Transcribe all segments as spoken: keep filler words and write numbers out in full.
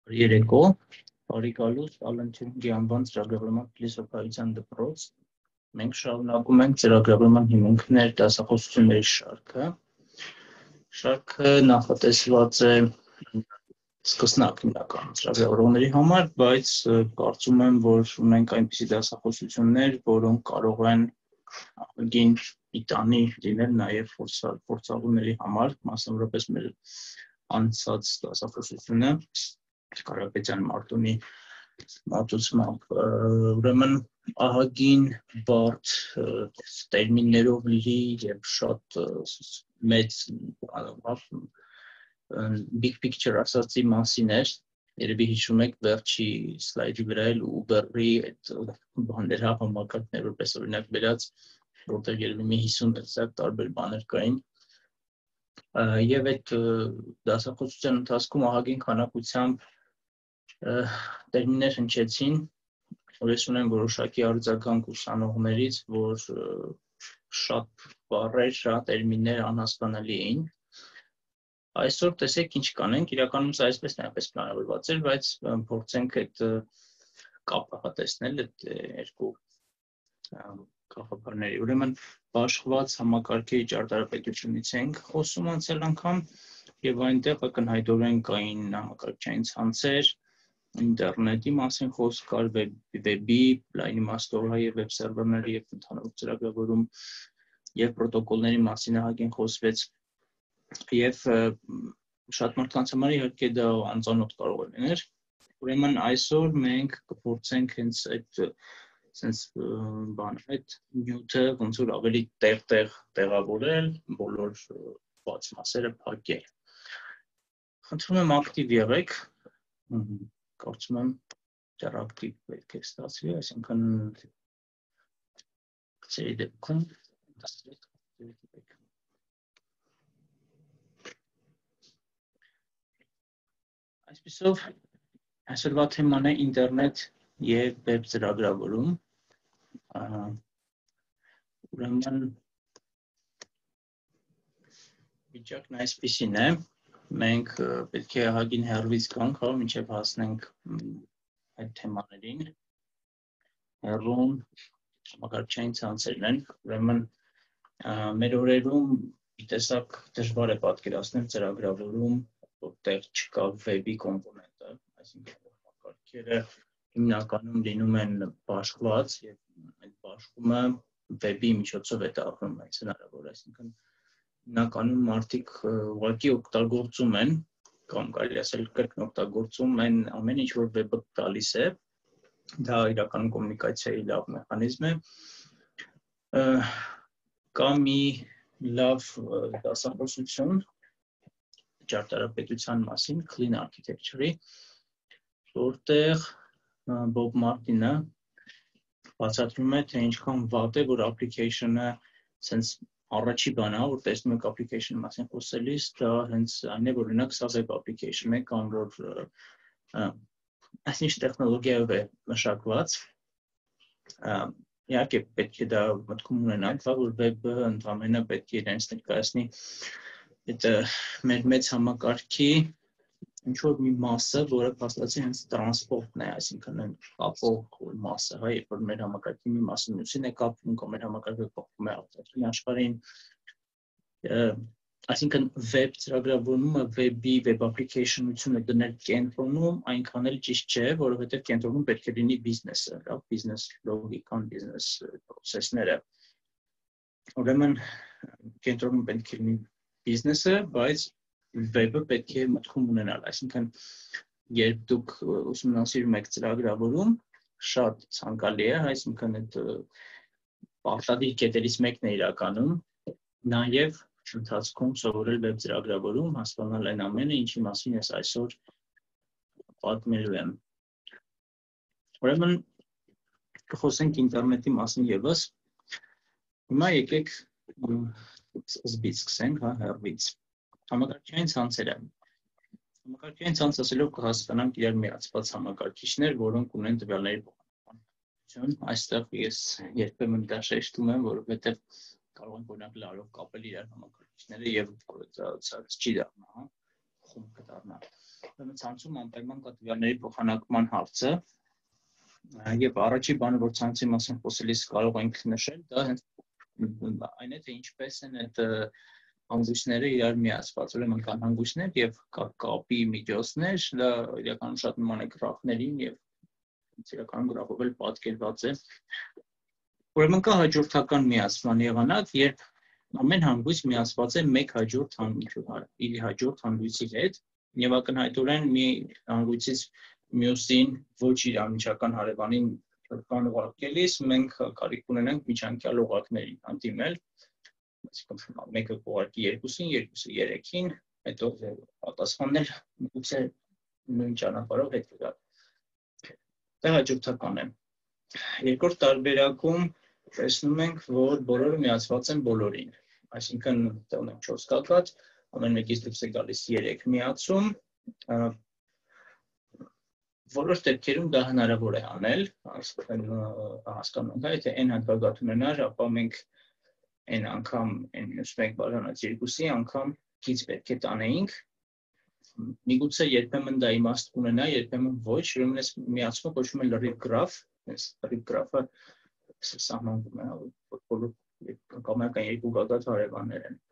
Երեկո, բարի գալուս, Ալենչենկի անվան ծրագրավորման փիլիսոփայության դպրոց։ Մենք շարունակում ենք ծրագրավորման հիմունքներ դասախոսությունների շարքը։ Շարքը նախատեսված է սկսնակ հիմնական ծրագրավորողների համար, բայց կարծում եմ, որ ունենք այնպիսի դասախոսություններ, որոնք կարող են ագին պիտանի լինել նաև փորձառուների համար, մասնավորապես մեր անցած դասախոսությունը Կարապետյան Մարտունի մատուցմամբ, ուրեմն ահագին բարդ տերմիններով լի և շատ մեծ big picture ասացի մասին էր, երևի հիշում եք վերջի սլայդի վրա էլ Uber-ի այդ բաներ համակարգներ, որպես օրինակ բերած, որտեղ երևի մի հիսուն տեսակ տարբեր բաներ կային։ Եվ այդ դասախոսության ընթացքում ահագին քանակությամբ տերմիններ հնչեցին, որ ես ունեմ որոշակի արձագանք ուսանողներից, որ շատ բառեր, շատ տերմիններ անհասկանալի էին։ Այսօր տեսեք ինչ կանենք, իրականում սա այսպես նույնպես պլանավորված էր, բայց փորձենք այդ կապը տեսնել այդ երկու կապաբարների։ Ուրեմն բաշխված համակարգերի ճարտարապետությունից ենք խոսում անցյալ անգամ, եւ այնտեղ ակնհայտորեն կային համակարգչային ցանցեր, ինտերնետի մասին խոսք կար, վեբի, լայն իմաստով եւ վեբ սերվերների եւ ընդհանուր ծրագրավորում եւ պրոտոկոլների մասին ահագին խոսվեց եւ շատ մարդկանց համար իհարկե դա անծանոթ կարող է լինել։ Ուրեմն այսօր մենք կփորձենք հենց այդ sense բան այդ նյութը ոնց որ ավելի տեղ-տեղ տեղավորել, բոլոր բաց մասերը փակել։ Խնդրում եմ ակտիվ եղեք։ Կարծում եմ դեռ ակտիվ պետք է ստացվի, այսինքն ծերի դեպքում Այսպիսով այսօրվա թեման է ինտերնետ եւ վեբ ծրագրավորում։ Ուրեմն վիճակն այսպիսին է, մենք պետք է ահագին հեռվից գանք, մինչև հասնենք այդ թեմաներին։ Հեռուն համակարգչային ցանցերն են, ուրեմն մեր օրերում մի տեսակ դժվար է պատկերացնել ծրագրավորում, որտեղ չկա վեբի կոմպոնենտը, այսինքն համակարգերը հիմնականում լինում են բաշխված եւ այդ բաշխումը վեբի միջոցով է ապրում, այս հնարավոր, այսինքն հիմնականում մարդիկ ուղղակի օգտագործում են կամ կարելի ասել կրկն օգտագործում են ամեն ինչ որ վեբը տալիս է, դա իրականում կոմունիկացիայի լավ մեխանիզմ է։ Կա մի լավ դասախոսություն ճարտարապետության մասին, clean architecture-ի, որտեղ Bob Martin-ը բացատրում է, թե ինչքան վատ է, որ application-ը sense առաջի բանը, որ տեսնում եք application մասին խոսելիս, դա հենց այն է, որ օրինակ սա web application է, կամ որ այսինչ տեխնոլոգիայով է մշակված։ Իհարկե պետք է դա մտքում ունենալ, որ web-ը ընդամենը պետք է իրենց ներկայացնի այդ մեր մեծ համակարգի ինչ-որ մի մասը, որը փաստացի հենց տրանսպորտն է, այսինքն կապող մասը, հա, երբ որ մեր համակարգի մի մասը մյուսին է կապվում, կամ մեր համակարգը կապվում է արտաքին աշխարհին, այսինքն web ծրագրավորումը, web-ի, web application-ությունը դնել կենտրոնում այնքան էլ ճիշտ չէ, որովհետև կենտրոնում պետք է լինի բիզնեսը, լավ բիզնես լոգիկան, բիզնես պրոցեսները։ Ուրեմն կենտրոնում պետք է լինի բիզնեսը, բայց web-ը պետք է մտքում ունենալ, այսինքն երբ դուք ուսումնասիրում եք ծրագրավորում, շատ ցանկալի է, այսինքն այդ պարտադիր կետերից մեկն է իրականում, նաև ընթացքում սովորել վեբ ծրագրավորում, հասկանալ այն ամենը, ինչի մասին ես այսօր պատմելու եմ։ Ուրեմն կխոսենք ինտերնետի մասին ևս։ Հիմա եկեք սկզբից սկսենք, հա, հեռվից։ Համակարգչային ցանցերը։ Համակարգչային ցանց ասելով կհասկանանք իրար միացված համակարգիչներ, որոնք ունեն տվյալների փոխանակություն։ Այստեղ ես երբեմն դա շեշտում եմ, որովհետև կարող ենք օրինակ լարով կապել իրար համակարգիչները եւ դա չի դառնա, հա, խումբ կդառնա։ ցանցում անպայման կա տվյալների փոխանակման հարցը, եւ առաջի բանը, որ ցանցի մասին խոսելիս կարող ենք նշել, դա հենց այն է, թե ինչպես են այդ հանգույցները իրար միացված, ուրեմն կան հանգույցներ եւ կապի միջոցներ, դա իրականում շատ նման է գրաֆներին եւ իրականում գրաֆով էլ պատկերված է։ Ուրեմն կա հաջորդական միացման եղանակ, երբ ամեն հանգույց միացված է մեկ հաջորդ իր հաջորդ հանգույցի հետ, եւ ակնհայտորեն մի հանգույցից մյուսին ոչ իր անմիջական հարևանին կանուղարկելիս մենք կարիք ունենանք միջանկյալ օղակների հանդիմել, այսինքն մեկը կուղարկի երկուսին, երկուսը երեքին, հետո պատասխաններ գուցե նույն ճանապարհով հետ գալ։ Դա հաջորդական է։ Երկրորդ տարբերակում տեսնում ենք, որ բոլորը միացված են բոլորին, այսինքն ունենք չորս կակած, ամեն մեկից դուրս է գալիս երեք միացում, որոշ դեպքերում դա հնարավոր է անել, հասկանում եք, եթե n հատվագաթ ունենար, ապա մենք n անգամ n մյուս մեկ բաժանած երկուսի անգամ քիչ պետք է տանեինք, միգուցե երբեմն դա իմաստ կունենա, երբեմն ոչ, ուրեմն այս միացումը կոչվում է լրիվ գրաֆ, այս լրիվ գրաֆը սահմանում է, որ կամական երկու գագաթ հարևաններ են։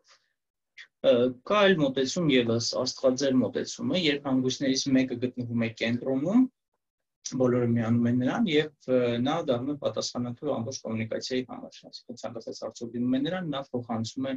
Կա այլ մոտեցում ևս աստղաձև մոտեցումը, երբ հանգույցներից մեկը գտնվում է կենտրոնում, բոլորը միանում են նրան եւ նա դառնում է պատասխանատու ամբողջ կոմունիկացիայի համար, այսինքն ցանկացած հարցով դիմում է նրան, նա փոխանցում է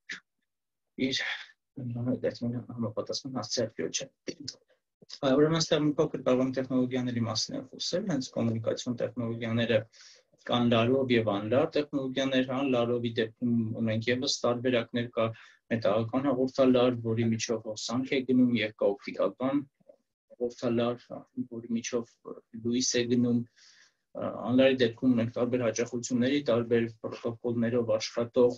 իր համապատասխան հասցեատիոջը։ Ուրեմն այստեղ մի փոքր կարող ենք տեխնոլոգիաների մասին խոսել, հենց կոմունիկացիոն տեխնոլոգիաները կան լարով եւ անլար տեխնոլոգիաներ, հա, լարովի դեպքում ունենք ևս տարբերակներ, կա մետաղական հաղորդալար, որի միջով հոսանք է գնում, եւ կա օպտիկական հաղորդալար, որի միջով լույս է գնում, անլարի դեպքում ունենք տարբեր հաճախությունների, տարբեր պրոտոկոլներով աշխատող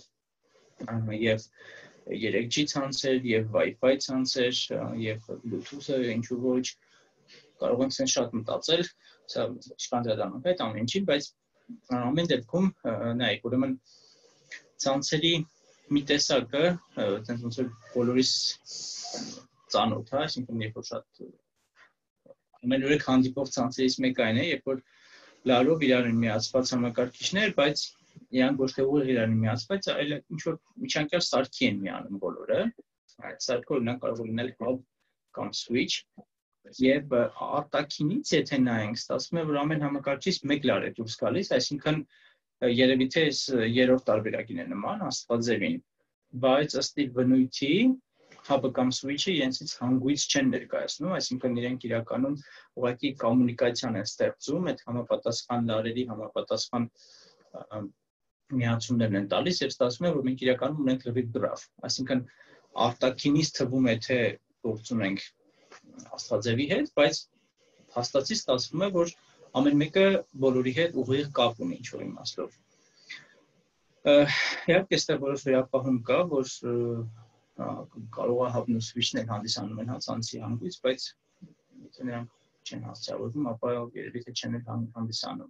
եւ երեք G ցանցեր եւ Wi-Fi ցանցեր եւ Bluetooth-ը, ինչու ոչ, կարող ենք sense շատ մտածել, սա չկանդրադառնանք այդ ամեն ինչին, բայց ամեն դեպքում նայեք, ուրեմն ցանցերի մի տեսակը, այդպես ոնց որ բոլորիս ծանոթ է, այսինքն երբ որ շատ ամենուրեք հանդիպող ցանցերից մեկը այն է, երբ որ լարով իրար են միացված համակարգիչներ, բայց իրանք ոչ թե ուղիղ իրար են միացված, այլ ինչ որ միջանկյալ սարքի են միանում բոլորը, այդ սարքը օրինակ կարող է լինել hub կամ switch, եւ արտաքինից եթե նայենք, ստացվում է, որ ամեն համակարգիչից մեկ լար է դուրս գալիս, այսինքն երևի թե այս երրորդ տարբերակին է նման, աստղաձևին, բայց ըստ իր բնույթի hub-ը կամ switch-ը իրենցից հանգույց չեն ներկայացնում, այսինքն իրենք իրականում ուղղակի կոմունիկացիան են ստեղծում, այդ համապատասխան լարերի համապատասխան միացումներն են տալիս եւ ստացվում է, որ մենք իրականում ունենք լրիվ գրաֆ, այսինքն արտաքինից թվում է թե գործ ունենք աստղաձևի հետ, բայց հաստատից ստացվում է, որ ամեն մեկը բոլորի հետ ուղիղ կապ ունի ինչ-որ իմաստով։ Իհարկե, այստեղ որոշ վերապահում կա, որ կարող է հաբն ու switch-ներ հանդիսանում են ցանցի հանգույց, բայց եթե նրանք չեն հասցեավորվում, ապա երևի թե չեն հանդիսանում։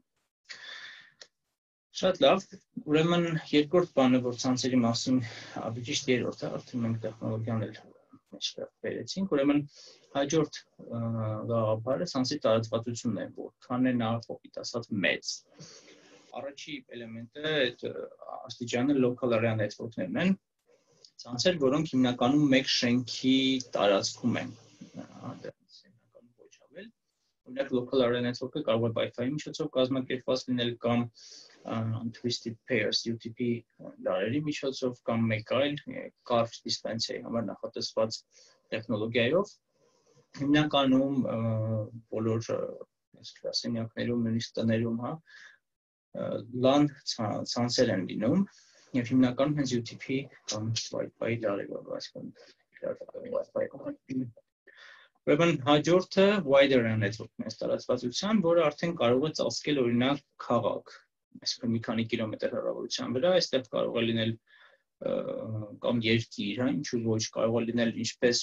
Շատ լավ, ուրեմն երկրորդ բանը, որ ցանցերի մասին, ավելի ճիշտ երրորդը, արդեն մենք տեխնոլոգիան էլ մեջտեղ բերեցինք, ուրեմն հաջորդ գաղափարը ցանցի տարածվածությունն է, որքան է նա կոպիտ ասած մեծ։ Առաջի էլեմենտը այդ աստիճանը local area network-ներն են, ցանցեր, որոնք հիմնականում մեկ շենքի տարածքում են, հիմնականում ոչ ավել։ Օրինակ local area network-ը կարող է Wi-Fi-ի միջոցով կազմակերպված լինել կամ Twisted Pairs U T P լարերի միջոցով կամ մեկ այլ Carve dispenser-ի համար նախատեսված տեխնոլոգիայով հիմնականում բոլոր գրասենյակներում, նույնիսկ տներում, հա, LAN ցանցեր են լինում եւ հիմնականում հենց U T P կամ Wi-Fi լարերով, այսինքն Wi-Fi։ Ուրեմն հաջորդը wider area network-ն է տարածվածության, որը արդեն կարող է ծածկել օրինակ քաղաք, այսինքն մի քանի կիլոմետր հեռավորության վրա, այստեղ կարող է լինել կամ երկիր, հա, ինչու ոչ, կարող է լինել ինչպես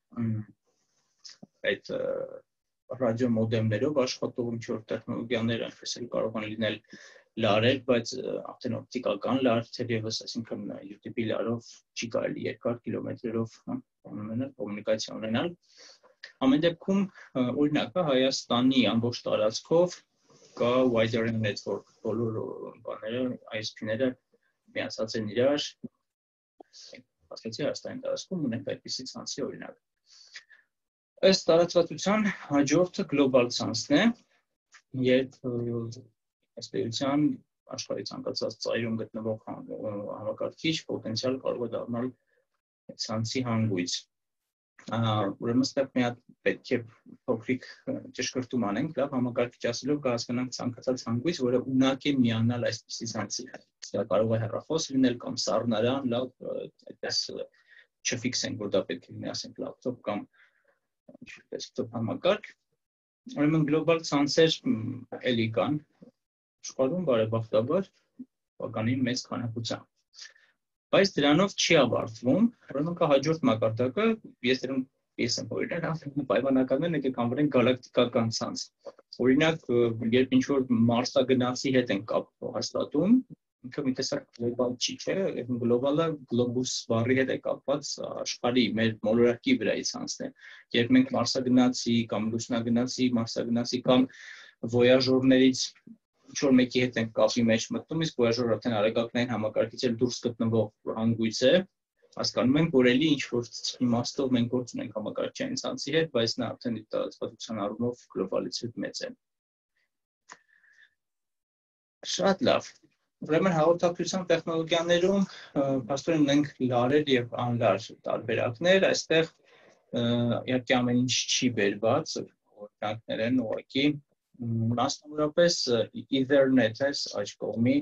այդ ռադիոմոդեմներով աշխատող ինչ-որ տեխնոլոգիաներ, այնպես էլ կարող են լինել լարեր, բայց արդեն օպտիկական լար, թերևս, այսինքն U T P լարով չի կարելի երկար կիլոմետրերով կոմունիկացիա ունենալ։ Ամեն դեպքում օրինակ է Հայաստանի ամբողջ տարածքով կա wide area network, բոլոր բաները, I S P-ները միացած են իրար, ասացի Հայաստանի տարածքում ունենք այդպիսի ցանցի օրինակ։ Ըստ տարածվածության հաջորդը global ցանցն է, երբ ըստ էության աշխարհի ցանկացած ծայրում գտնվող համակարգիչ պոտենցիալ կարող է դառնալ ցանցի հանգույց։ Ուրեմն ստեղ մի հատ պետք է փոքրիկ ճշգրտում անենք, լավ համակարգիչ ասելով կհասկանանք ցանկացած հանգույց, որը ունակ է միանալ այսպիսի ցանցի հետ։ Դա կարող է հեռախոս լինել կամ սառնարան, լավ, այդպես չֆիքսենք, որ դա պետք է լինի, ասենք լապտոպ կամ դեսքթոփ համակարգ։ Ուրեմն գլոբալ ցանցեր էլի կան, աշխարհում բարեբախտաբար բավականին մեծ քանակությամբ։ Բայց դրանով չի ավարտվում, ուրեմն կա հաջորդ մակարդակը, ես դրան ես եմ օրինակ պայմանականներ եկեք անվանենք գալակտիկական ցանց։ Օրինակ, երբ ինչ-որ մարսագնացի հետ են կապ հաստատում, ինքը մի տեսակ գլոբալ չի, չէ, գլոբալը գլոբուս բառի հետ է կապված աշխարհի մեր մոլորակի վրայի ցանցն է։ Երբ մենք մարսագնացի կամ լուսնագնացի, մարսագնացի կամ վոյաժորներից ինչ-որ մեկի հետ ենք կապի մեջ մտնում, իսկ վոյաժորը արդեն արեգակնային համակարգից էլ դուրս գտնվող հանգույց է, հասկանում ենք, որ էլի ինչ-որ իմաստով մենք գործ ունենք համակարգչային ցանցի հետ, բայց նա արդեն տարածվածության առումով գլոբալից մեծ է։ Շատ լավ։ Ուրեմն հաղորդակցության տեխնոլոգիաներում փաստորեն ունենք լարեր եւ անլար տարբերակներ, այստեղ իհարկե ամեն ինչ չի բերված, օրինակներ են ուղղակի մասնավորապես Ethernet-ը այս կողմի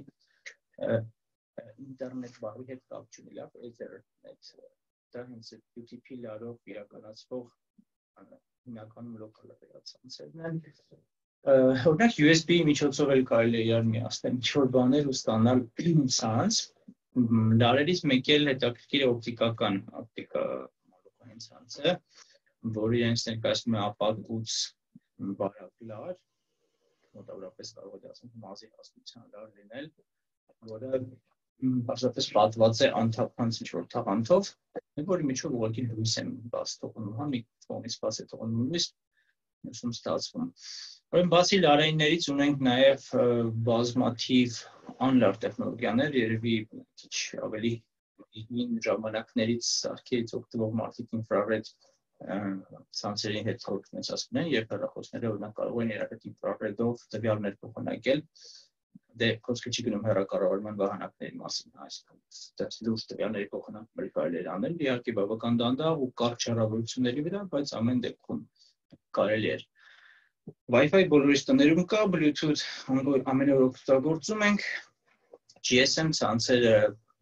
ինտերնետ բառի հետ կապ չունի, լավ, Ethernet, դա հենց U T P լարով իրականացվող հիմնականում լոկալ ցանցերն են։ Օրինակ U S B միջոցով էլ կարելի է իրար միացնել ինչ-որ բաներ ու ստանալ ցանց։ Լարերից մեկը էլ հետաքրքիր է օպտիկական, օպտիկական ցանցը, որը իրենց ներկայացնում է ապակուց բարակ լար, մոտավորապես կարող է ասենք մազի հաստության լար լինել, որը բացապես պատված է անթափանց ինչ-որ թաղանթով, որի միջով ուղղակի լույս են բաց թողնում, հա, մի կողմից բաց է թողնում լույս, մյուսում ստացվում։ Ուրեմն բացի լարայիններից ունենք նաև բազմաթիվ անլար տեխնոլոգիաներ, երևի քիչ ավելի հին ժամանակներից սարքերից օգտվող մարդիկ ինֆրարեդ ցանցերի հետ կոմունիկացիան են, երբ հեռախոսները օրինակ կարող են երեխեք ինֆրարեդով տվյալներ փոխանակել, դե խոսքը չի գնում հեռակառավարման վահանակների մասին, այսինքն լուրջ տվյալների փոխանակումներ կարելի է անել, իհարկե բավական դանդաղ ու կարճ հեռավորությունների վրա, բայց ամեն դեպքում կարելի է։ Wi-Fi բոլորիս տներում կա, Bluetooth ամեն օր օգտագործում ենք, G S M ցանցերը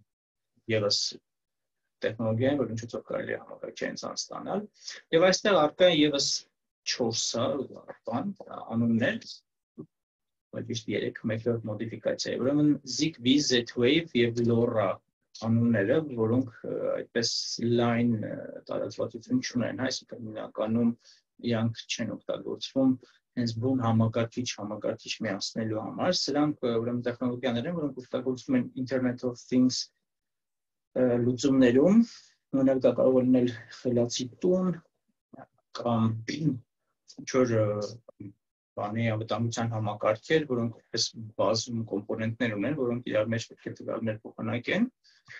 ևս տեխնոլոգիա է, որ ինչու՞ կարելի է համակարգչային ցանց ստանալ, եւ այստեղ առկա են ևս չորս բան անուններ, բայց երեք մեկ մոդիֆիկացիա է, ուրեմն Zigbee, Z-Wave եւ LoRa անունները, որոնք այդպես line տարածվածություն չունեն, այսինքն հիմնականում իրանք չեն օգտագործվում հենց բուն համակարգիչ համակարգիչ միացնելու համար, սրանք ուրեմն տեխնոլոգիաներ են, որոնք օգտագործվում են Internet of Things լուծումներում, օրինակ դա կարող է լինել խելացի տուն կամ ինչ-որ բանի անվտանգության համակարգեր, որոնք այսպես բազում կոմպոնենտներ ունեն, որոնք իրար մեջ պետք է տվյալներ փոխանակեն։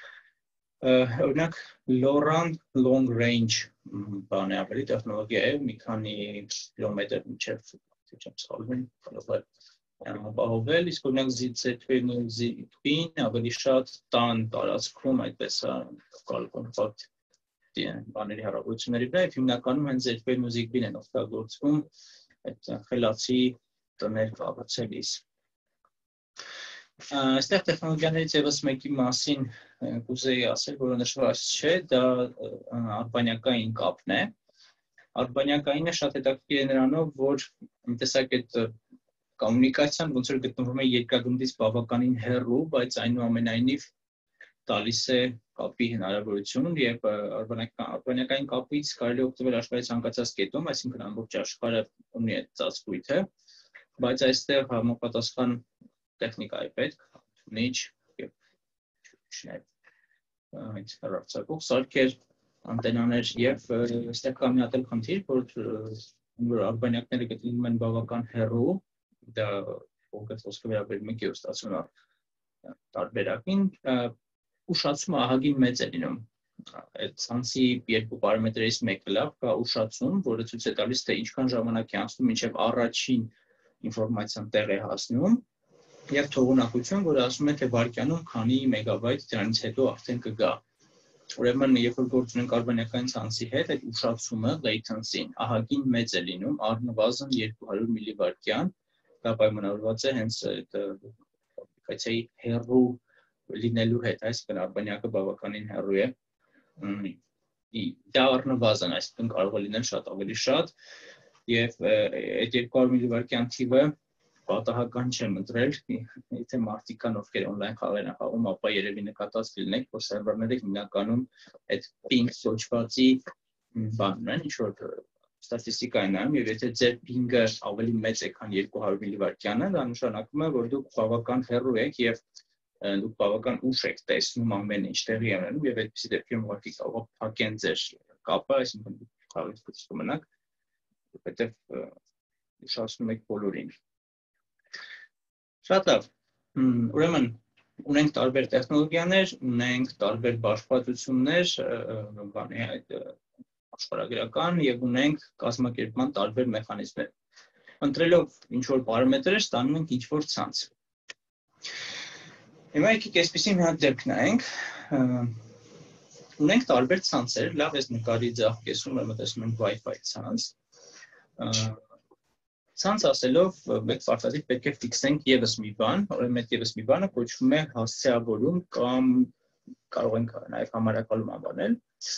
Օրինակ LoRa-ն long range բան է, ավելի տեխնոլոգիա է, մի քանի կիլոմետր մինչև չեմ սխալվում, կարող է ապահովել, իսկ օրինակ Z-Wave-ն ու Zigbee-ն ավելի շատ տան տարածքում այդպես կալկոնֆակտ բաների հեռավորությունների վրա, եւ հիմնականում հենց Z-Wave-ն ու Zigbee-ն են օգտագործվում այդ խելացի տներ կառուցելիս։ Այստեղ տեխնոլոգիաներից ևս մեկի մասին կուզեի ասել, որը նշված չէ, դա արբանյակային կապն է։ Արբանյակայինը շատ հետաքրքիր է նրանով, որ տեսակ այդ կոմունիկացիան ոնց որ գտնվում է երկրագնդից բավականին հեռու, բայց այնուամենայնիվ տալիս է կապի հնարավորություն եւ արբանյակային կապից կարելի է օգտվել աշխարհի ցանկացած կետում, այսինքն ամբողջ աշխարհը ունի այդ ծածկույթը, բայց այստեղ համապատասխան տեխնիկա է պետք, ունիչ եւ այդ հեռարձակող սարքեր, անտենաներ եւ այստեղ կա մի հատ էլ խնդիր, որ արբանյակները գտնվում են բավական հեռու, դա փոքր խոսքը վերաբերում է գեոստացիոնար տարբերակին, ուշացումը ահագին մեծ է լինում։ Այդ ցանցի երկու պարամետրերից մեկը լավ կա ուշացում, որը ցույց է տալիս, թե ինչքան ժամանակ է անցնում, մինչև առաջին ինֆորմացիան տեղ է հասնում, եւ թողունակություն, որը ասում է, թե վայրկյանում քանի մեգաբայթ դրանից հետո արդեն կգա։ Ուրեմն, երբ որ գործ ունենք արբանյակային ցանցի հետ, այդ ուշացումը latency-ն ահագին մեծ է լինում, առնվազն երկու հարյուր միլիվայրկյան, դա պայմանավորված է հենց այդ ապլիկացիայի հեռու լինելու հետ, այսինքն արբանյակը բավականին հեռու է։ Դա առնվազն, այսինքն կարող է լինել շատ ավելի շատ, եւ այդ երկու հարյուր միլիվայրկյան թիվը պատահական չեմ ընտրել, եթե մարդիկ կան, ովքեր on-line խաղեր են խաղում, ապա երևի նկատած կլինեք, որ սերվերները հիմնականում այդ ping սոճվածի բանն են, ինչ-որ ստատիստիկային նայում, եւ եթե ձեր ping-ը ավելի մեծ է, քան երկու հարյուր միլիվայրկյանը, դա նշանակում է, որ դուք բավական հեռու եք եւ դուք բավական ուշ եք տեսնում ամեն ինչ տեղի է ունենում, եւ այդպիսի դեպքերում ուղղակի կարող է փակեն ձեր կապը, այսինքն դուք խաղից դուրս կմնաք, որովհետեւ ուշացնում եք բոլորին։ Շատ լավ, ուրեմն ունենք տարբեր տեխնոլոգիաներ, ունենք տարբեր բաշխվածություններ, բանի այդ աշխարհագրական եւ ունենք կազմակերպման տարբեր մեխանիզմներ։ Ընտրելով ինչ-որ պարամետրեր ստանում ենք ինչ-որ ցանց։ Հիմա եկեք այսպեսի մի հատ դեպք նայենք։ Ունենք տարբեր ցանցեր, լավ էս նկարի ձախ կեսում եմ տեսնում ենք Wi-Fi ցանց։ Ցանց ասելով մեկ պարտադիր պետք է ֆիքսենք եւս մի բան, ուրեմն այդ եւս մի բանը կոչվում է հասցեավորում կամ կարող ենք նաեւ համարակալում անվանել։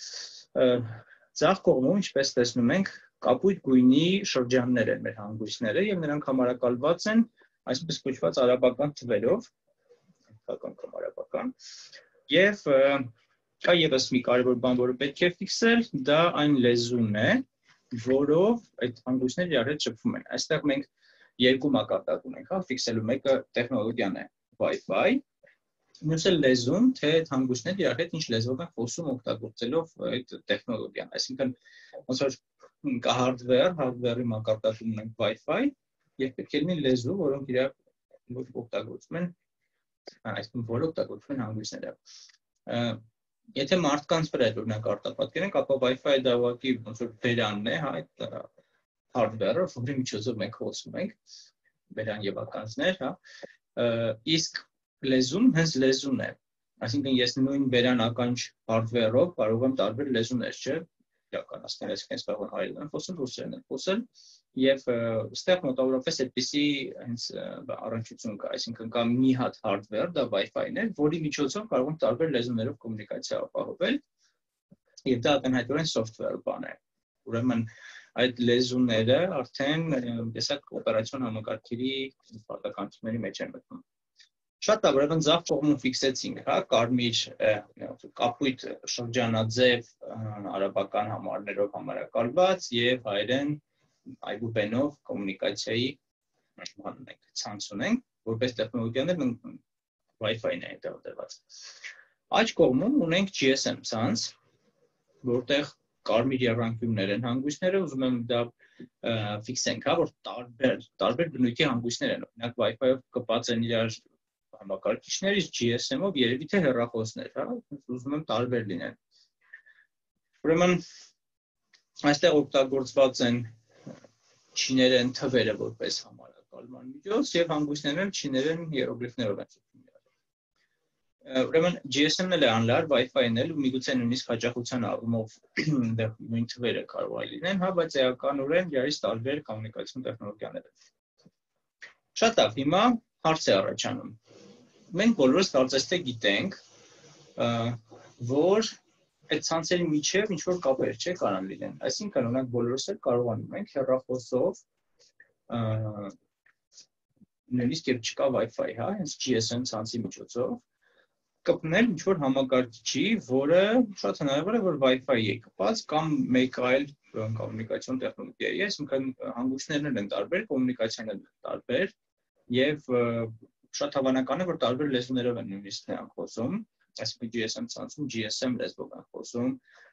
Ձախ կողմում, ինչպես տեսնում ենք, կապույտ գույնի շրջաններ են մեր հանգույցները եւ նրանք համարակալված են այսպես կոչված արաբական թվերով, քաղաքական կամ արաբական։ Եվ կա եւս մի կարևոր բան, որը պետք է ֆիքսել, դա այն լեզուն է, որով այդ հանգույցները իրար հետ շփվում են։ Այստեղ մենք երկու մակարդակ ունենք, հա, ֆիքսելու մեկը տեխնոլոգիան է Wi-Fi, մյուսը լեզուն, թե այդ հանգույցները իրար հետ ինչ լեզվով են խոսում օգտագործելով այդ տեխնոլոգիան։ Այսինքն, ոնց որ կա hardware, hardware-ի մակարդակում ունենք Wi-Fi, եւ պետք է լինի լեզու, որոնք իրար օգտագործում են, այսինքն որը օգտագործում են հանգույցները։ Եթե մարդկանց վրա այդ օրինակ արտապատկերենք, ապա Wi-Fi-ը դա ուղղակի ոնց որ բերանն է, հա, այդ hardware-ը, որի միջոցով մենք խոսում ենք, բերան եւ ականջներ, հա, իսկ լեզուն հենց լեզուն է։ Այսինքն ես նույն բերան ականջ hardware-ով կարող եմ տարբեր լեզուներ, չէ՞, իրականացնել, այսինքն ես կարող եմ հայերեն խոսել, ռուսերեն խոսել, եւ այստեղ մոտավորապես այդպիսի հենց առնչություն կա, այսինքն կա մի հատ hardware, դա Wi-Fi-ն է, որի միջոցով կարող եմ տարբեր լեզուներով կոմունիկացիա ապահովել, եւ դա ակնհայտորեն software բան է։ Ուրեմն այդ լեզուները արդեն տեսակ օպերացիոն համակարգերի պարտականությունների մեջ են մտնում։ Շատ լավ, ուրեմն ձախ կողմում ֆիքսեցինք, հա, կարմիր կապույտ շրջանաձև արաբական համարներով համարակալված եւ հայերեն այբուբենով կոմունիկացիայի ցանց ունենք, որպես տեխնոլոգիաներ Wi-Fi-ն է դրված։ Աջ կողմում ունենք G S M ցանց, որտեղ կարմիր եռանկյուններ են հանգույցները, ուզում եմ դա ֆիքսենք, հա, որ տարբեր տարբեր բնույթի հանգույցներ են, օրինակ Wi-Fi-ով կպած են իրար համակարգիչներից G S M-ով երևի թե հեռախոսներ, հա, ուզում եմ տարբեր լինեն։ Ուրեմն այստեղ օգտագործված են չիներեն թվերը որպես համարակալման միջոց եւ հանգույցներն չիներեն հիերոգլիֆներով են շփվում։ Ուրեմն G S M-ն էլ է անլար, Wi-Fi-ն էլ ու միգուցե նույնիսկ հաճախության առումով դեռ նույն թվերը կարող է լինեն, հա, բայց էականորեն իրարից տարբեր կոմունիկացիոն տեխնոլոգիաներ են։ Շատ լավ, հիմա հարց է առաջանում։ Մենք բոլորս կարծես թե գիտենք, որ այդ ցանցերի միջև ինչ որ կապեր չէ կարան լինեն։ Այսինքն օրինակ բոլորս էլ կարողանում ենք հեռախոսով նույնիսկ երբ չկա Wi-Fi, հա, հենց G S M ցանցի միջոցով կպնել ինչ որ համակարգիչի, որը շատ հնարավոր է որ Wi-Fi-ի է կապած կամ մեկ այլ կոմունիկացիոն տեխնոլոգիայի, այսինքն հանգույցներն են տարբեր, կոմունիկացիաներն են տարբեր եւ շատ հավանական է, որ տարբեր լեզուներով են նույնիսկ նրանք խոսում, այսինքն G S M ցանցում G S M լեզվով են խոսում,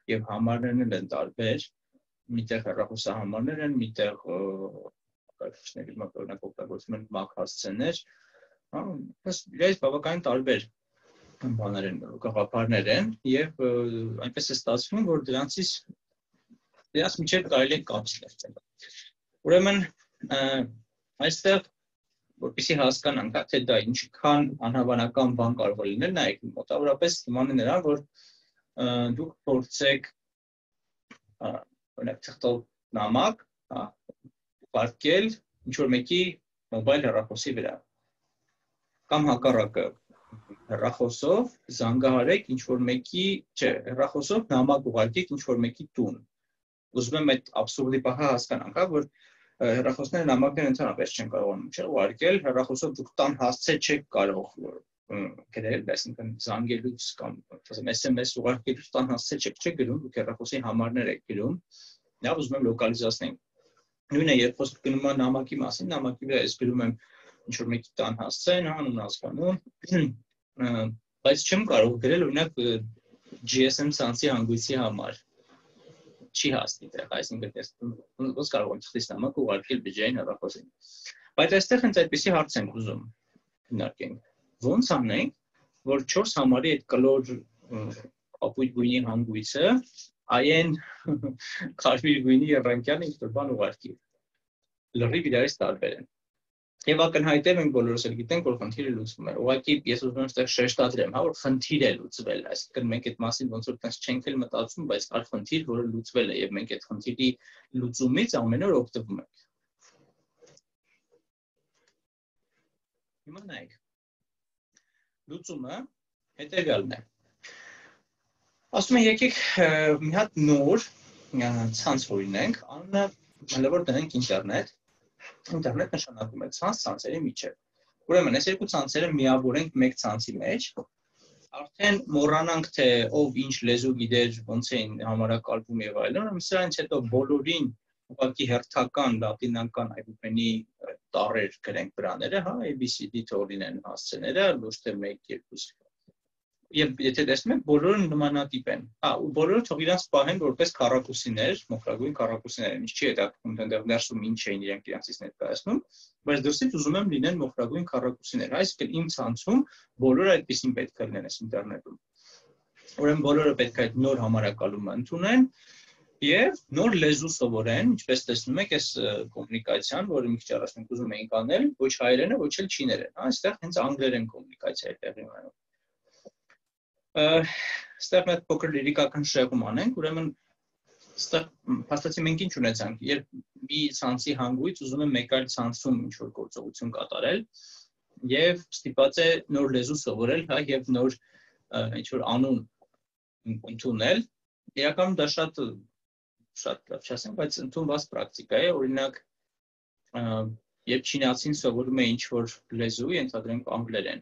եւ համարներն են տարբեր, միտեղ հեռախոսահամարներ են, միտեղ կարգիչների օրինակ օգտագործում են Mac հասցեներ, հա, այս բավականին տարբեր բաներ են, գաղափարներ են եւ այնպես է ստացվում, որ դրանցից դրանց միջև կարելի է կապ ստեղծել։ Ուրեմն այստեղ որպեսզի հասկանանք, թե դա ինչքան անհավանական բան կարող է լինել, նայեք մոտավորապես նման է նրան, որ դուք փորձեք օրինակ թղթով նամակ, ուղարկել ինչ-որ մեկի մոբայլ հեռախոսի վրա։ Կամ հակառակը հեռախոսով զանգահարեք ինչ-որ մեկի, չէ, հեռախոսով նամակ ուղարկեք ինչ-որ մեկի տուն։ Ուզում եմ այդ абսուրդի պահը հասկանանք, որ հեռախոսները նամակներ ընդհանրապես չեն կարողանում ուղարկել, հեռախոսով դուք տան հասցե չեք կարող գրել, այսինքն զանգելուց կամ ասեմ S M S ուղարկելուց տան հասցե չեք չեք գրում, դուք հեռախոսի համարներ եք գրում, լավ ուզում եմ լոկալիզացնենք։ Նույնը երբ խոսքը գնում է նամակի մասին, նամակի վրա ես գրում եմ ինչ-որ մեկի տան հասցեն, անուն, ազգանուն, բայց չեմ կարող գրել օրինակ G S M ցանցի հանգույցի համար։ Չի հասնի դեռ, այսինքն ոնց կարող եմ թղթից նամակ ուղարկել բջջային հեռախոսին։ Բայց այստեղ հենց այդպիսի հարց ենք ուզում քննարկենք։ Ոնց անենք, որ չորս համարի այդ կլոր կապույտ գույնի հանգույցը այն քարմիր գույնի երանգյան ինչ-որ բան ուղարկի։ Լրիվ իրարից տարբեր են։ Եվ ակնհայտ է, մենք բոլորս էլ գիտենք, որ խնդիրը լուծվում է։ Ուղղակի ես ուզում եմ այստեղ շեշտադրեմ, հա, որ խնդիր է լուծվել, այսինքն մենք այդ մասին ոնց որ տես չենք էլ մտածում, բայց կար խնդիր, որը լուծվել է, եւ մենք այդ խնդիրի լուծումից ամեն օր օգտվում ենք։ Հիմա նայեք։ Լուծումը հետևյալն է։ Ասում են եկեք մի հատ նոր ցանց օրինենք, անունը հնարավոր դնենք ինտերնետ։ Ինտերնետ նշանակում է ցանց ցանցերի միջև։ Ուրեմն այս երկու ցանցերը միավորենք մեկ ցանցի մեջ։ Արդեն մոռանանք թե ով ինչ լեզու գիտեր, ոնց էին համարակալվում եւ այլն, ուրեմն սրանից հետո բոլորին ուղղակի հերթական լատինական այբուբենի տառեր գրենք վրաները, հա, A B C D թող լինեն հասցեները, ոչ թե մեկ, երկու։ Եվ եթե տեսնում եք, բոլորը նմանատիպ են։ Հա, ու բոլորը թող իրանց պահեն որպես քառակուսիներ, մոխրագույն քառակուսիներ են, ինչ չի հետաքրքրում, այնտեղ ներսում ինչ էին իրենք իրանցից ներկայացնում, բայց դրսից ուզում եմ լինեն մոխրագույն քառակուսիներ։ Այսինքն իմ ցանցում բոլորը այդպեսին պետք է լինեն այս ինտերնետում։ Ուրեմն բոլորը պետք է այդ նոր համարակալումը ընդունեն եւ նոր լեզու սովորեն, ինչպես տեսնում եք, այս կոմունիկացիան, որը մի քիչ առաջ մենք ուզում էինք անել, ոչ հայերենը, ոչ էլ չիներեն, հա, այստեղ հենց անգլերեն կոմունիկացիա է տեղի ունենում։ Այստեղ մենք փոքր լիրիկական շեղում անենք, ուրեմն այստեղ փաստացի մենք ինչ ունեցանք, երբ մի ցանցի հանգույց ուզում է մեկ այլ ցանցում ինչ-որ գործողություն կատարել եւ ստիպված է նոր լեզու սովորել, հա, եւ նոր ինչ-որ անուն ընդունել, իրականում դա շատ շատ լավ չասեմ, բայց ընդունված պրակտիկա է, օրինակ երբ չինացին սովորում է ինչ-որ լեզու, ենթադրենք անգլերեն,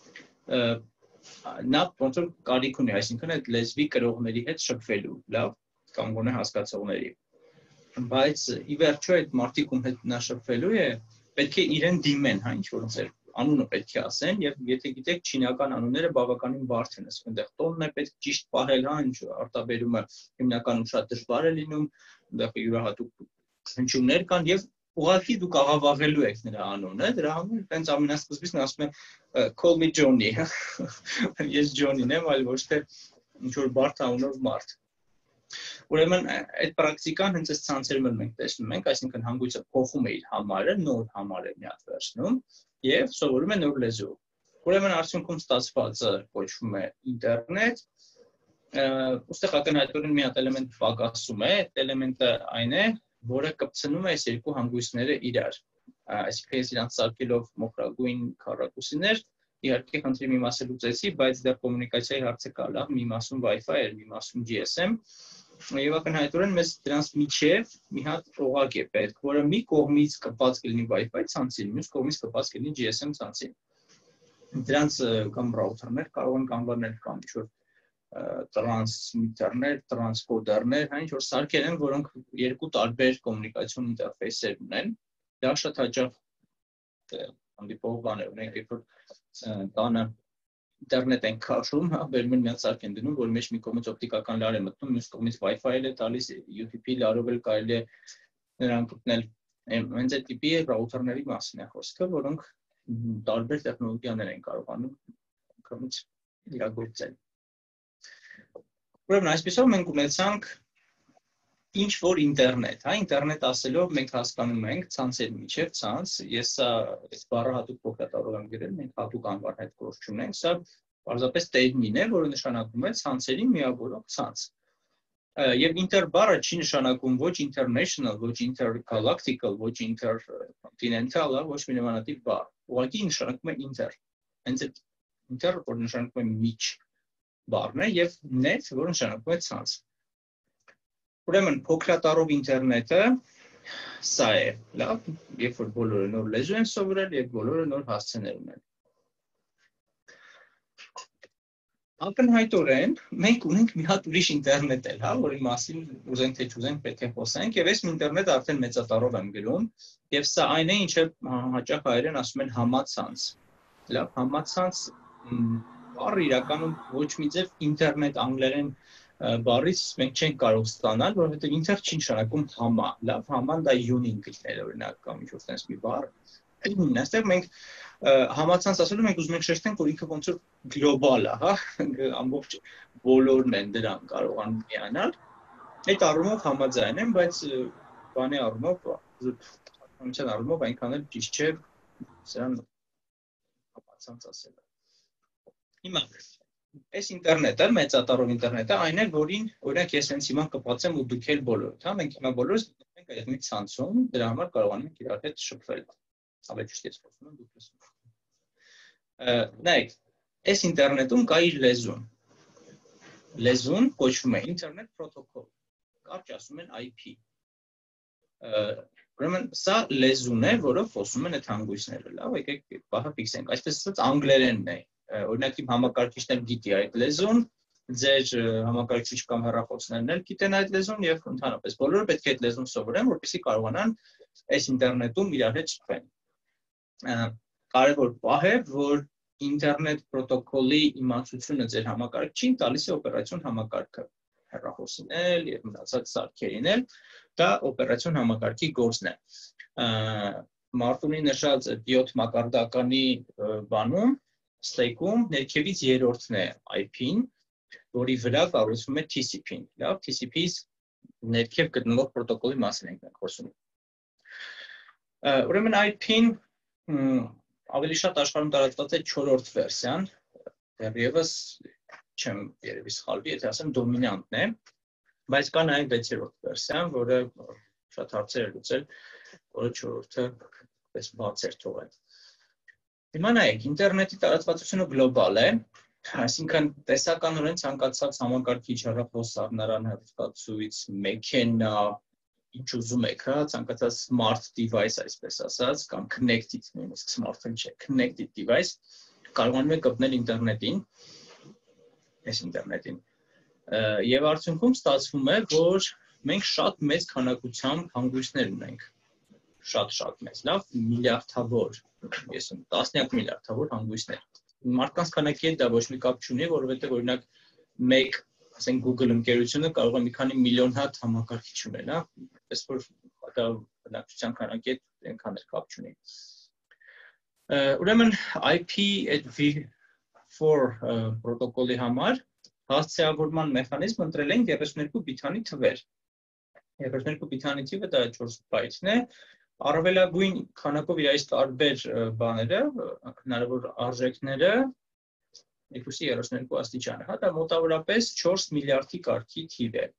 նա ոնց որ կարիք ունի, այսինքն այդ լեզվի կրողների հետ շփվելու, լավ, կամ գոնե հասկացողների։ Բայց ի վերջո այդ մարդիկ ում հետ նա շփվելու է, պետք է իրեն դիմեն, հա, ինչ-որ ձեր անունը պետք է ասեն, եւ եթե գիտեք չինական անունները բավականին բարդ են, ասենք այնտեղ տոնն է պետք ճիշտ պահել, հա, ինչ արտաբերումը հիմնականում շատ դժվար է լինում, այնտեղ յուրահատուկ հնչյուններ կան եւ ուղղակի դուք աղավաղելու եք նրա անունը, դրա համար տենց ամենասկզբից նա ասում է call me Johnny, ես Johnny-ն եմ, այլ ոչ թե ինչ-որ բարդ անունով մարդ։ Ուրեմն այդ պրակտիկան հենց այս ցանցերում մենք տեսնում ենք, այսինքն հանգույցը փոխում է իր համարը, նոր համար է մի հատ վերցնում եւ սովորում է նոր լեզու։ Ուրեմն արդյունքում ստացվածը կոչվում է ինտերնետ, ուստեղ ակնհայտորեն մի հատ էլեմենտ պակասում է, այդ էլեմենտը այն է, որը կպցնում է այս երկու հանգույցները իրար, այսինքն ես իրանց սարքելով մոխրագույն քառակուսիներ, իհարկե խնդրի մի մասը լուծեցի, բայց դա կոմունիկացիայի հարցը կա, լավ, մի մասում Wi-Fi էր, մի մասում G S M, եւ ակնհայտորեն մեզ դրանց միջև մի հատ օղակ է պետք, որը մի կողմից կպած կլինի Wi-Fi ցանցին, մյուս կողմից կպած կլինի G S M ցանցին։ Դրանց կամ ռաութերներ կարող են անվանել կամ ինչ-որ տրանսմիտերներ, տրանսկոդերներ, հա, ինչ-որ սարքեր են, որոնք երկու տարբեր կոմունիկացիոն ինտերֆեյսեր ունեն։ Դա շատ հաճախ հանդիպող բան է, ունենք երբ որ տանը ինտերնետ են քաշում, հա, բերում են միած սարք են դնում, որ մեջ մի կողմից օպտիկական լար է մտնում, մյուս կողմից Wi-Fi-ել է տալիս, U T P լարով էլ կարելի է նրան գտնել։ Հենց այդ տիպի ռաութերների մասին է խոսքը, որոնք տարբեր տեխնոլոգիաներ են կարողանում կողմից իրագործել։ Ուրեմն այսպեսով մենք ունեցանք ինչ որ ինտերնետ, հա, ինտերնետ ասելով մենք հասկանում ենք ցանցերի միջև ցանց, ես սա այս բառը հատուկ փոխկատարով եմ գրել, մենք հատուկ անվար հետ գործ չունենք, սա պարզապես տերմին է, որը նշանակում է ցանցերի միավորող ցանց։ Եվ ինտեր բառը չի նշանակում ոչ international, ոչ intergalactical, ոչ intercontinental, ոչ մի նմանատիպ բառ։ Ուղղակի նշանակում է inter։ Հենց այդ inter, որ նշանակում է միջ բառն է, եւ net, որ նշանակում է ցանց։ Ուրեմն փոքրատարով ինտերնետը սա է, լավ, երբ որ բոլորը նոր լեզու են սովորել եւ բոլորը նոր հասցեներ ունեն։ Ակնհայտորեն մենք ունենք մի հատ ուրիշ ինտերնետ էլ, հա, որի մասին ուզենք թե չուզենք պետք է խոսենք, եւ այս ինտերնետը արդեն մեծատառով եմ գրում, եւ սա այն է, ինչը հաճախ հայերեն ասում են համացանց։ Լավ, համացանց բառը իրականում ոչ մի ձև ինտերնետ անգլերեն բառից մենք չենք կարող ստանալ, որովհետև ինտեր չի նշանակում համա, լավ, haman դա union գտնել օրինակ կամ ինչ-որ sense մի բառ։ Այստեղ մենք համացանց ասելով մենք ուզում ենք շեշտենք, որ ինքը ոնց որ գլոբալ է, հա, ամբողջ բոլորն են դրան կարողանում միանալ։ Այդ առումով համաձայն եմ, բայց բանի առումով, զուտության առումով այնքան էլ ճիշտ չէ սրան համացանց ասելը։ Հիմա այս ինտերնետը, մեծատառով ինտերնետը այն է, որին օրինակ ես հենց հիմա կպացեմ ու դուք էլ բոլորդ, հա, մենք հիմա բոլորս ենք այդ մի ցանցում, դրա համար կարողանում ենք իրար հետ շփվել։ Ավելի ճիշտ ես խոսում եմ, դուք լսում եք։ Նայեք, այս ինտերնետում կա իր լեզուն։ Լեզուն կոչվում է Internet Protocol, կարճ ասում են I P։ Ուրեմն սա լեզուն է, որով խոսում են այդ հանգույցները, լավ, եկեք բախը ֆիքսենք, այսպես ասած անգլերենն է։ Օրինակ իմ համակարգիչն էլ գիտի այդ լեզուն, ձեր համակարգիչ կամ հեռախոսներն էլ գիտեն այդ լեզուն եւ ընդհանրապես բոլորը պետք է այդ լեզուն սովորեն, որպեսզի կարողանան այս ինտերնետում իրար հետ շփվեն։ Կարևոր բան է, որ ինտերնետ պրոտոկոլի իմացությունը ձեր համակարգչին տալիս է օպերացիոն համակարգը, հեռախոսին էլ եւ մնացած սարքերին էլ, դա օպերացիոն համակարգի գործն է։ Մարտունի նշած յոթ մակարդականի բանում Ստեյքում ներքևից երրորդն է I P-ն, որի վրա կառուցվում է T C P-ն, լավ, T C P-ից ներքև գտնվող պրոտոկոլի մասին ենք խոսում։ Ուրեմն I P-ն ավելի շատ աշխարհում տարածված է չորրորդ վերսիան, դեռևս չեմ երևի սխալվի, եթե ասեմ դոմինանտն է, բայց կա նաև վեցերորդ վերսիան, որը շատ հարցեր է լուծել, որը չորրորդը պես բաց էր թողել։ Հիմա նայեք, ինտերնետի տարածվածությունը գլոբալ է, այսինքն տեսականորեն ցանկացած համակարգիչ, հեռախոս, սառնարան, հեռուստացույց, մեքենա, ինչ ուզում եք, հա, ցանկացած smart device, այսպես ասած, կամ connected, նույնիսկ smart-ը չէ, connected device, կարողանում է գտնել ինտերնետին, այս ինտերնետին։ Եվ արդյունքում ստացվում է, որ մենք շատ մեծ քանակությամբ հանգույցներ ունենք, շատ-շատ մեծ, լավ, միլիարդավոր, ես եմ տասնյակ միլիարդավոր հանգույցներ։ Մարդկանց քանակի հետ դա ոչ մի կապ չունի, որովհետև օրինակ մեկ, ասենք Google ընկերությունը կարող է մի քանի միլիոն հատ համակարգիչ ունել, հա, այսպես որ դա բնակչության քանակի հետ այնքան էլ կապ չունի։ Ուրեմն I P v four պրոտոկոլի համար հասցեավորման մեխանիզմ ընտրել են երեսունյոթ բիթանի թվեր։ երեսունյոթ բիթանի թիվը դա չորս բայթն է, առավելագույն քանակով իրայից տարբեր բաները, հնարավոր արժեքները երկուսի երեսունյոթ աստիճանը, հա, դա մոտավորապես չորս միլիարդի կարգի թիվ է։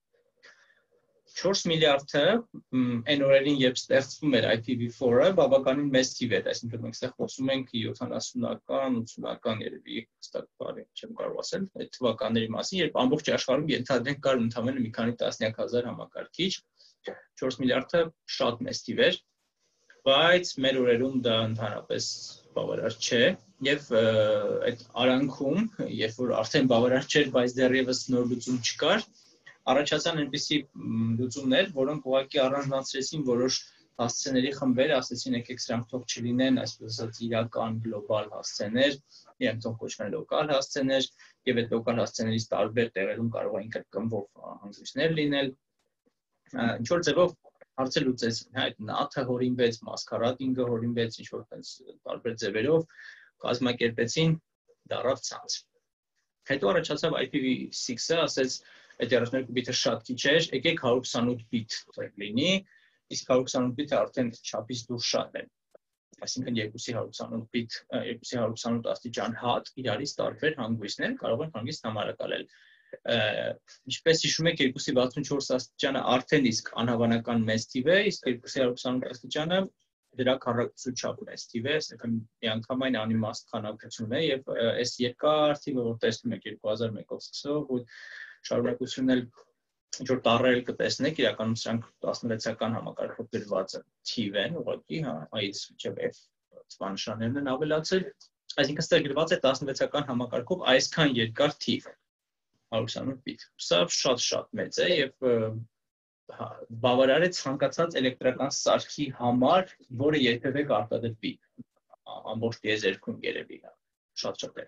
չորս միլիարդը այն օրերին, երբ ստեղծվում էր I P v four-ը, բավականին մեծ թիվ էր, այսինքն մենք այստեղ խոսում ենք յոթանասունական, ութսունական երևի հստակ բառ չեմ կարող ասել այդ թվականների մասին, երբ ամբողջ աշխարհում ենթադրենք կար ընդամենը մի քանի տասնյակ հազար համակարգիչ, չորս միլիարդը շատ մեծ թիվ էր, բայց մեր օրերում դա ընդհանրապես բավարար չէ, եւ այդ արանքում, երբ որ արդեն բավարար չէր, բայց դեռևս նոր լուծում չկար, առաջացան այնպիսի լուծումներ, որոնք ուղղակի առանձնացրեցին որոշ հասցեների խմբեր, ասեցին եկեք սրանք թող չլինեն, այսպես ասած իրական գլոբալ հասցեներ, իրենք թող կոչվեն լոկալ հասցեներ, եւ այդ լոկալ հասցեներից տարբեր տեղերում կարող են կրկնվող հանգույցներ լինել, ինչ որ ձևով հարցը լուծեցին, հա, այդ նաթը հորինվեց, մասկարադինգը հորինվեց, ինչ որ տենց տարբեր ձևերով կազմակերպեցին, դառավ ցանց։ Հետո առաջացավ I P v six-ը, ասեց այդ երեքսունութ բիթը շատ քիչ էր, եկեք հարյուր քսանութ բիթ լինի, իսկ հարյուր քսանութ բիթը արդեն չափից դուրս շատ է։ Այսինքն երկուսի հարյուր քսանութ բիթ, երկուսի հարյուր քսանութ աստիճան հատ իրարից տարբեր հանգույցներ կարող են հանգիստ համարակալել։ Ինչպես հիշում եք, երկուսի վաթսունչորս աստիճանը արդեն իսկ անհավանական մեծ թիվ է, իսկ երկուսի հարյուր քսանութ աստիճանը դրա քառակուսու չափ մեծ թիվ է, այսինքն միանգամայն անիմաստ քանակություն է եւ այս երկար թիվը, որ տեսնում եք երկու հազար մեկով սկսող ու շարունակությունն էլ ինչ որ տառեր կտեսնեք, իրականում սրանք տասնվեցական համակարգով գրված թիվ են, ուղղակի, հա, այից մինչև F թվանշաններն են ավելացել, այսինքն ստեղ գրված է տասնվեցական համակարգով այսքան երկար թիվ, հարյուր քսանութ բիթ։ Սա շատ-շատ մեծ է եւ բավարար է ցանկացած էլեկտրական սարքի համար, որը երբևէ կարտադրվի ամբողջ տիեզերքում երևի, շատ-շատ է։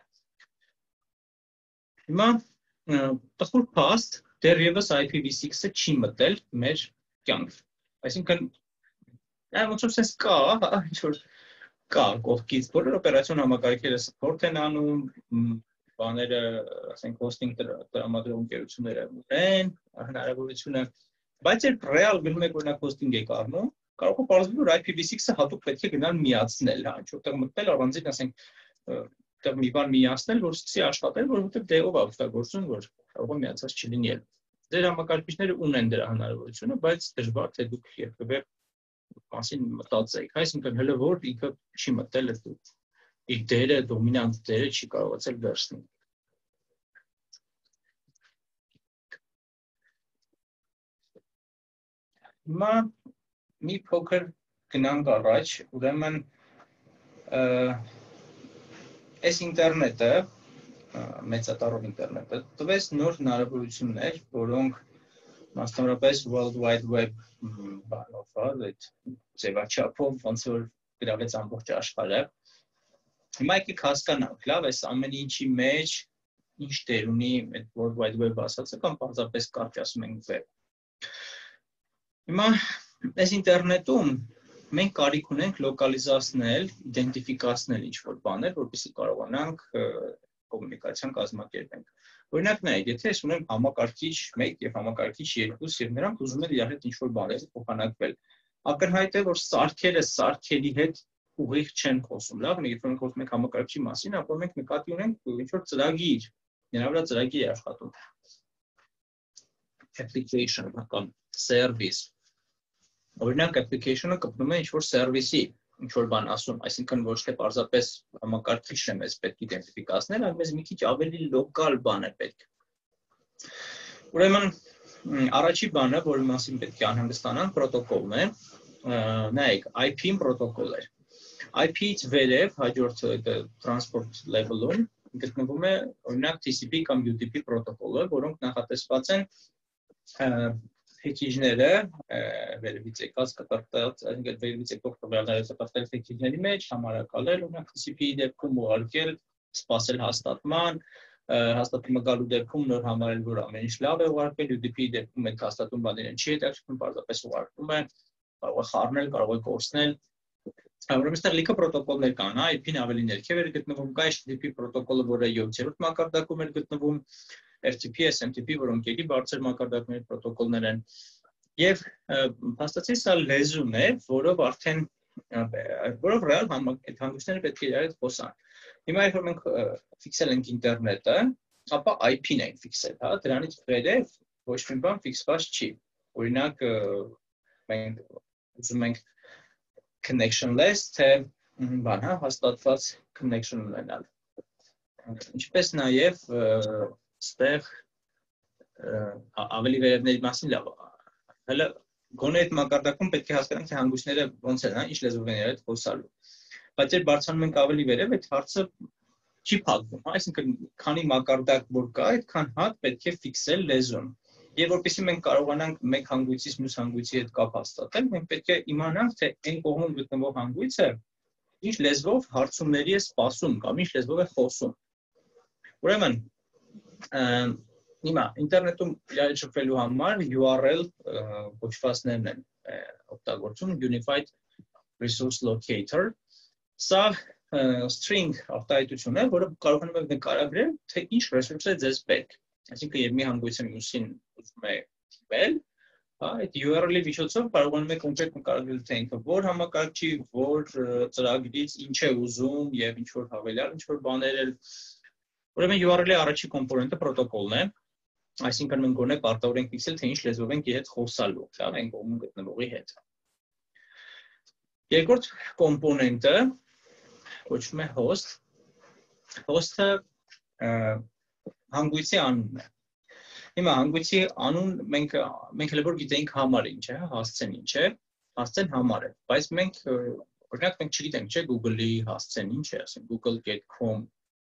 Հիմա տխուր փաստ դեռևս I P v six-ը չի մտել մեր կյանք։ Այսինքն, ոնց որ sense կա, ինչ որ կա կողքից, բոլոր օպերացիոն համակարգերը support են անում, բաները, ասենք hosting տրամադրող ընկերությունները ունեն հնարավորությունը, բայց երբ real գնում եք օրինակ hosting եք առնում, կարող է պարզվել, որ I P v six-ը հատուկ պետք է գնալ միացնել, հա, ինչ որտեղ մտնել առանձին, ասենք, այդտեղ մի բան միացնել, որ սկսի աշխատել, որովհետև դեղով է օգտագործում, որ կարող է միացած չլինել։ Ձեր համակարգիչները ունեն դրա հնարավորությունը, բայց դժվար թե դուք երբևէ մասին մտածեք, այսինքն հələ որ ինքը չի մտել այդ իր դերը, դոմինանտ դերը չի կարողացել վերցնել։ Հիմա մի փոքր գնանք առաջ, ուրեմն այս ինտերնետը, մեծատառով ինտերնետը, տվեց նոր հնարավորություններ, որոնք մասնավորապես World Wide Web բանով, այդ ձևաչափով, ոնց որ գրավեց ամբողջ աշխարհը։ Հիմա եկեք հասկանանք, լավ, այս ամեն ինչի մեջ ինչ դեր ունի այդ World Wide Web ասածը, կամ պարզապես կարճ ասում ենք web։ Հիմա այս ինտերնետում մենք կարիք ունենք լոկալիզացնել, իդենտիֆիկացնել ինչ-որ բաներ, որպեսզի կարողանանք կոմունիկացիան կազմակերպենք։ Օրինակ նայեք, եթե ես ունեմ համակարգիչ մեկ եւ համակարգիչ երկու, եւ նրանք ուզում են իրար հետ ինչ-որ բաներ փոխանակվել, ակնհայտ է, որ սարքերը սարքերի հետ ուղիղ չեն խոսում, լավ, մենք երբ խոսում ենք համակարգչի մասին, ապա մենք նկատի ունենք ինչ-որ ծրագիր, նրա վրա ծրագիր է աշխատում։ Application կամ service։ Օրինակ application-ը կպնում է ինչ-որ service-ի, ինչ-որ բան ասում, այսինքն ոչ թե պարզապես համակարգիչն է մեզ պետք իդենտիֆիկացնել, այլ մեզ մի քիչ ավելի լոկալ բան է պետք։ Ուրեմն առաջի բանը, որի մասին պետք է անհանգստանանք, պրոտոկոլն է, նայեք, I P-ն պրոտոկոլ է։ I P-ից վերև հաջորդ transport level-ում գտնվում է օրինակ T C P կամ U D P պրոտոկոլը, որոնք նախատեսված են փեքիջները վերևից եկած կտրտած, այսինքն վերևից եկող տվյալները կտրտել փեքիջների մեջ, համարակալել, օրինակ T C P-ի դեպքում ուղարկել, սպասել հաստատման, հաստատումը գալու դեպքում նոր համարել, որ ամեն ինչ լավ է ուղարկվել, U D P-ի դեպքում այդ հաստատում բաներն չի հետաքրքրում, պարզապես ուղարկում է, կարող է խառնել, կարող է կորցնել։ Ուրեմն այստեղ լիքը պրոտոկոլներ կան, I P-ն ավելի ներքև էր գտնվում, կա H T T P պրոտոկոլը, որը յոթերորդ մակարդակում էր գտնվում, F T P, S M T P, որոնք ելի բարձր մակարդակների պրոտոկոլներ են։ Եվ փաստացի սա լեզուն է, որով արդեն որով ռեալ այդ հանգույցները պետք է իրար հետ խոսան։ Հիմա երբ մենք ֆիքսել ենք ինտերնետը, ապա I P-ն ենք ֆիքսել, հա, դրանից վերև ոչ մի բան ֆիքսված չի։ Օրինակ մենք ուզում ենք connectionless, թե բան, հա, հաստատված connection ունենալ։ Ինչպես նաև ստեղ ավելի վերևների մասին լավ, հələ գոնե այդ մակարդակում պետք է հասկանանք, թե հանգույցները ոնց են, հա, ինչ լեզվով են իրար հետ խոսալու։ Բայց երբ բարձրանում ենք ավելի վերև, այդ հարցը չի փակվում, հա, այսինքն քանի մակարդակ որ կա, այդքան հատ պետք է ֆիքսել լեզուն։ Եվ որպեսզի մենք կարողանանք մեկ հանգույցից մյուս հանգույցի հետ կապ հաստատել, մենք պետք է իմանանք, թե այն կողմում գտնվող հանգույցը ինչ լեզվով հարցումների է սպասում կամ ինչ լեզվով է խոսում։ Ուրեմն, հիմա ինտերնետում իրար շփվելու համար U R L կոչվածներն են օգտագործում Unified Resource Locator, սա string արտահայտություն է, որը կարողանում եք նկարագրել, թե ինչ ռեսուրս է ձեզ պետք։ Այսինքն, երբ մի հանգույցը մյուսին ուզում է թիմել, այդ U R L-ի միջոցով կարողանում եք կոնկրետ նկարագրել, թե ինքը որ համակարգչի, որ ծրագրից ինչ է ուզում եւ ինչ որ հավելյալ, ինչ որ բաներ էլ։ Ուրեմն U R L-ի առաջի կոմպոնենտը պրոտոկոլն է, այսինքն մենք գոնե պարտավոր ենք ֆիքսել, թե ինչ լեզվով ենք իր հետ խոսալու, լավ, այն կողմում գտնվողի հետ։ Երկրորդ կոմպոնենտը կոչվում է host։ Host-ը հանգույցի անունն է։ Հիմա հանգույցի անուն մենք մենք էլ որ գիտենք համար ինչ է, հասցեն ինչ է, հասցեն համար է, բայց մենք օրինակ մենք չգիտենք, չէ, Google-ի հասցեն ինչ է, ասենք google dot com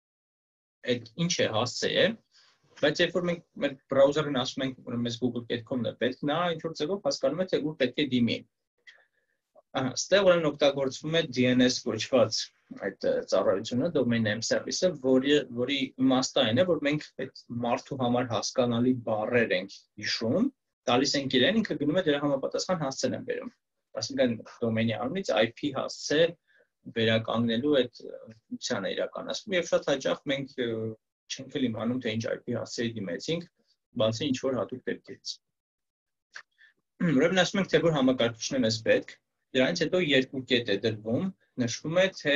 այդ ինչ է հասցե է, բայց երբ որ մենք մեր բրաուզերին ասում ենք, որ մեզ google dot com-ն է պետք, նա ինչ որ ձևով հասկանում է, թե ուր պետք է դիմի։ Այստեղ ուրեմն օգտագործվում է D N S կոչված այդ ծառայությունը, domain name service-ը, որի որի իմաստը այն է, որ մենք այդ մարդու համար հասկանալի բառեր ենք հիշում, տալիս ենք իրեն, ինքը գնում է դրա համապատասխան հասցեն է բերում։ Այսինքն domain-ի անունից I P հասցե վերականգնելու այդ ֆունկցիան է իրականացվում, եւ շատ հաճախ մենք չենք էլ իմանում, թե ինչ I P հասցեի դիմեցինք, բացի ինչ որ հատուկ դեպքերից։ Ուրեմն ասում ենք, թե որ համակարգիչն է մեզ պետք, դրանից հետո երկու կետ է դրվում, նշվում է, թե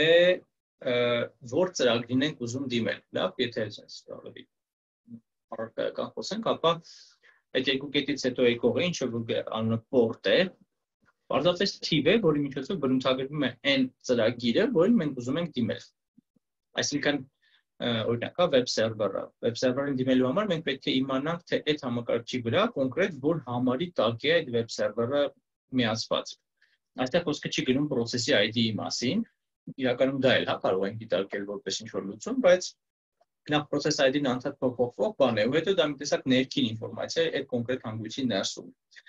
որ ծրագրին ենք ուզում դիմել, լավ, եթե այսպես ավելի առարկայական խոսենք, ապա այդ երկու կետից հետո եկողը ինչը որ անունը port է, պարզապես թիվ է, որի միջոցով բնութագրվում է այն ծրագիրը, որին մենք ուզում ենք դիմել։ Այսինքն, օրինակ, web server-ը, web server-ին դիմելու համար մենք պետք է իմանանք, թե այդ համակարգչի վրա կոնկրետ որ համարի տակ է այդ web server-ը միացված։ Այստեղ խոսքը չի գնում process-ի I D-ի մասին, իրականում դա էլ հա կարող ենք դիտարկել որպես ինչ-որ լուծում, բայց նախ process I D-ն անդադ փոխվող բան է, ու հետո դա մի տեսակ ներքին ինֆորմացիա է այդ կոնկրետ հանգույցի ներսում։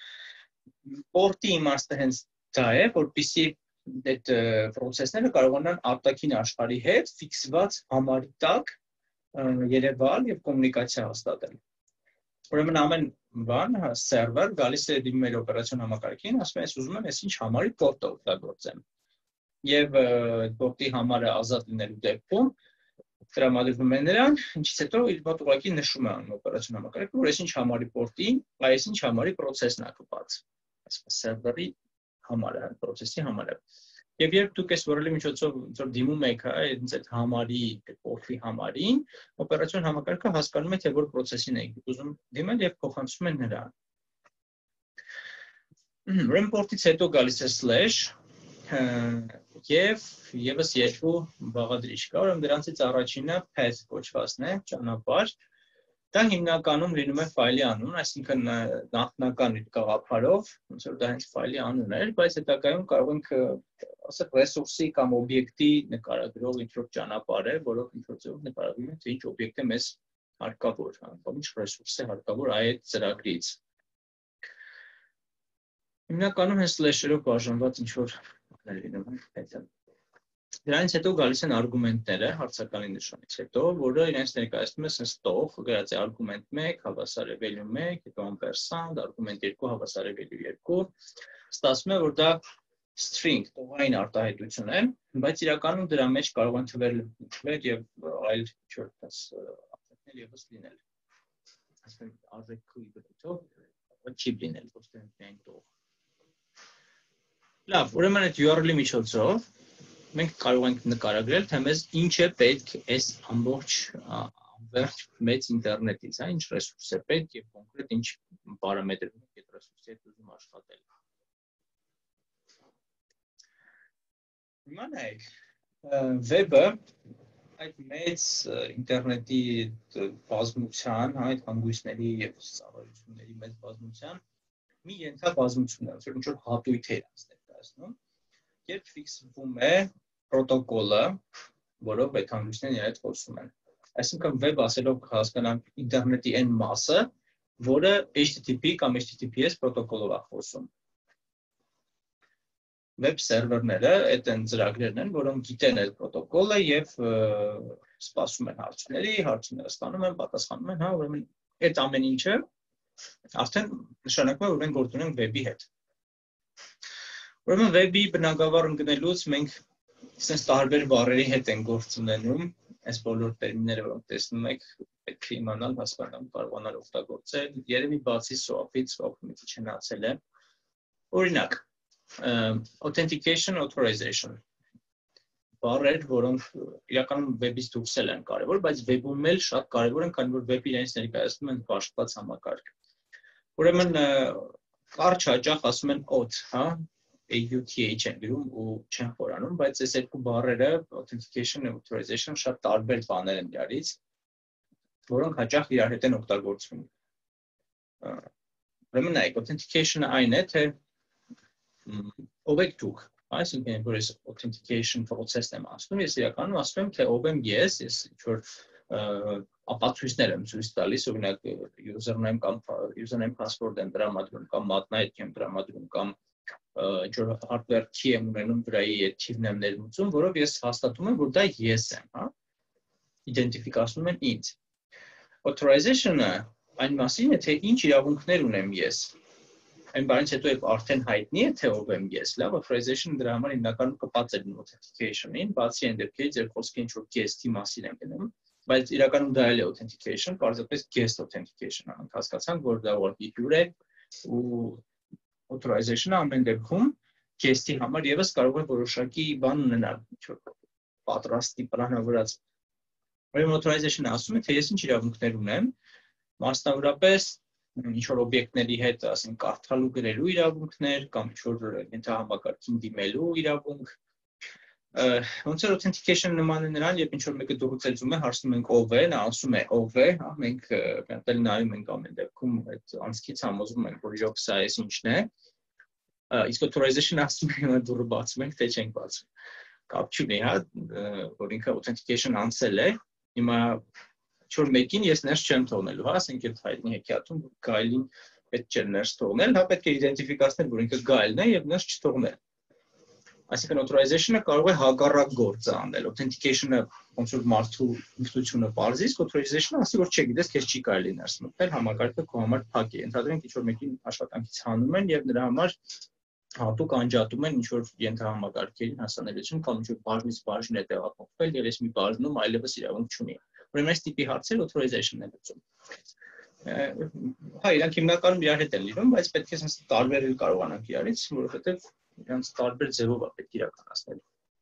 Port-ի իմաստը հենց դա է, որպեսզի այդ process-ները կարողանան արտաքին աշխարհի հետ ֆիքսված համարի տակ երևալ եւ կոմունիկացիա հաստատել։ Ուրեմն ամեն բան, server գալիս է դիմում մեր օպերացիոն համակարգին, ասում է, ես ուզում եմ, ես ինչ համարի port-ը օգտագործեմ։ Եվ port-ի համարը ազատ լինելու դեպքում տրամադրվում է նրան, ինչից հետո իր մոտ ուղղակի նշում է անում օպերացիոն համակարգը, որ ես ինչ համարի port-ի, այս ինչ համարի process-ն է կպած։ Այսպես server-ի համարը, process-ի համարը։ Եվ երբ դուք այս URL-ի միջոցով որ դիմում եք հենց այդ համարի, port-ի համարին, օպերացիոն համակարգը հասկանում է, թե որ process-ին եք ուզում դիմել եւ փոխանցում է նրան։ Ուրեմն port-ից հետո գալիս է slash եւ եւս երկու բաղադրիչ կա, ուրեմն դրանցից առաջինը path կոչվածն է, ճանապարհ։ Դա հիմնականում լինում է ֆայլի անուն, այսինքն նախնական գաղափարով, ոնց որ դա հենց ֆայլի անունն էր, բայց հետագայում կարող ենք ասել ռեսուրսի կամ օբյեկտի նկարագրող ինչ-որ ճանապարհ է, որով ինչ-որ ձևով նկարագրում է, թե ինչ օբյեկտ է մեզ հարկավոր, կամ ինչ ռեսուրս է հարկավոր այդ ծրագրից։ Հիմնականում հենց slash-երով բաժանված ինչ-որ բաներ լինում են հետո։ Դրանից հետո գալիս են արգումենտները հարցականի նշանից հետո, որը իրենց ներկայացնում է sense տող, գրած է արգումենտ մեկ, հավասար է value մեկ, հետո ampersand, արգումենտ երկու, հավասար է value երկու, ստացվում է, որ դա string տողային արտահայտություն է, բայց իրականում դրա մեջ կարող են թվեր թվեր եւ այլ ինչ-որ արտահայտներ եւս լինել։ Այսինքն արժեքի բնույթով չի լինել ոչ թե միայն տող։ Լավ, ուրեմն այդ U R L-ի միջոցով մենք կարող ենք նկարագրել, թե մեզ ինչ է պետք այս ամբողջ ամբողջ մեծ ինտերնետից, հա, ինչ ռեսուրս է պետք եւ կոնկրետ ինչ պարամետրեր ենք այդ ռեսուրսի հետ ուզում աշխատել։ Հիմա նայեք, web-ը այդ մեծ ինտերնետի բազմության, հա, այդ հանգույցների եւ ծառայությունների մեծ բազմության մի ենթաբազմություն է, որ ինչ որ հատույթ է իրաց ներկայացնում, երբ ֆիքսվում է պրոտոկոլը, որով այդ հանգույցներն իրար հետ խոսում են։ Այսինքն web ասելով հասկանանք ինտերնետի այն մասը, որը H T T P կամ H T T P S պրոտոկոլով է խոսում։ web serverները այդ են ծրագրերն են, որոնք գիտեն այդ պրոտոկոլը եւ սպասում են հարցերի, հարցները ստանում են, պատասխանում են, հա, ուրեմն այդ ամեն ինչը արդեն նշանակում է, որ մենք գործ ունենք web-ի հետ։ Ուրեմն web-ի բնագավառ ընկնելուց մենք sense տարբեր բառերի հետ են գործ ունենում, այս բոլոր տերմինները, որոնք տեսնում եք, պետք է իմանալ, հասկանալ, կարողանալ օգտագործել, երևի բացի swap-ից, swap-ը մի քիչ հնացել է։ Օրինակ, authentication, authorization բառեր, որոնք իրականում web-ից դուրս են կարևոր, բայց web-ում էլ շատ կարևոր են, քանի որ web-ը իրենից ներկայացնում են բաշխված համակարգ։ Ուրեմն կարճ հաճախ ասում են auth, հա, A U T H են գրում ու չեն խորանում, բայց այս երկու բառերը authentication and authorization շատ տարբեր բաներ են իրարից, որոնք հաճախ իրար հետ են օգտագործվում։ Ուրեմն նայեք, authentication-ը այն է, թե ով եք դուք, այսինքն որ ես authentication process-ն եմ ասում, ես իրականում ասում եմ, թե ով եմ ես, ես ինչ-որ ապացույցներ եմ ցույց տալիս, օրինակ username կամ username password եմ տրամադրում, կամ մատնահետք եմ տրամադրում, կամ ինչ-որ hardware key եմ ունենում, վրայի այդ key-ն եմ ներմուծում, որով ես հաստատում եմ, որ դա ես եմ, հա, իդենտիֆիկացնում են ինձ։ Authorization-ը այն մասին է, թե ինչ իրավունքներ ունեմ ես։ Այն բանից հետո երբ արդեն հայտնի է, թե ով եմ ես, լավ, authorization դրա համար հիմնականում կապված է authentication-ին, բացի այն դեպքերից, երբ խոսքը ինչ-որ guest-ի մասին եմ գնում, բայց իրականում դա էլ է authentication, պարզապես guest authentication-ը, մենք հասկացանք, որ դա ուղղակի հյուր է ու authorization-ը ամեն դեպքում guest-ի համար եւս կարող է որոշակի բան ունենալ, ինչ-որ պատրաստի պլանավորած։ Ուրեմն authorization-ը ասում է, թե ես ինչ իրավունքներ ունեմ, մասնավորապես ինչ-որ օբյեկտների հետ, ասենք, կարդալու գրելու իրավունքներ, կամ ինչ-որ ենթահամակարգին դիմելու իրավունք։ Ոնց որ authentication նման է նրան, երբ ինչ-որ մեկը դուրսեցում է, հարցնում ենք ով է, նա ասում է ով է, հա, մենք մենտալ նայում ենք ամեն դեպքում այդ անցքից համոզվում ենք, որ իրոք սա էս ինչն է։ Իսկ authorization ասում է, որ դուրը բացում ենք, թե չենք բացում։ Կապ չունի, հա, որ ինքը authentication անցել է, հիմա Չոր մեկին ես ներս չեմ թողնելու, հա, ասենք այդ հայտնի հեքիաթում գայլին պետք չէ ներս թողնել, հա, պետք է իդենտիֆիկացնել, որ ինքը գայլն է եւ ներս չթողնել։ Այսինքն authorization-ը կարող է հակառակ գործ անել, authentication-ը ոնց որ մարդու ինքնությունը բարձի, իսկ authorization-ը ասի, որ չէ, գիտես, քեզ չի կարելի ներս մտնել, համակարգը քո համար փակ է։ Ընդհանրենք ինչ որ մեկին աշխատանքից հանում են եւ նրա համար հատուկ անջատում են ինչ որ ենթահամակարգերի հասանելիություն, կամ ինչ որ բաժնից բաժին է տեղափոխվել եւ ես մի բաժնում այլևս իրավունք չունի։ Ուրեմն այս տիպի հարցեր authorization-ն է լուծում։ Հա, իրանք հիմնականում իրար հետ են լինում, բայց պետք է sense տարբերել կարողանանք իրարից, որովհետեւ իրանք տարբեր ձևով է պետք իրականացնել։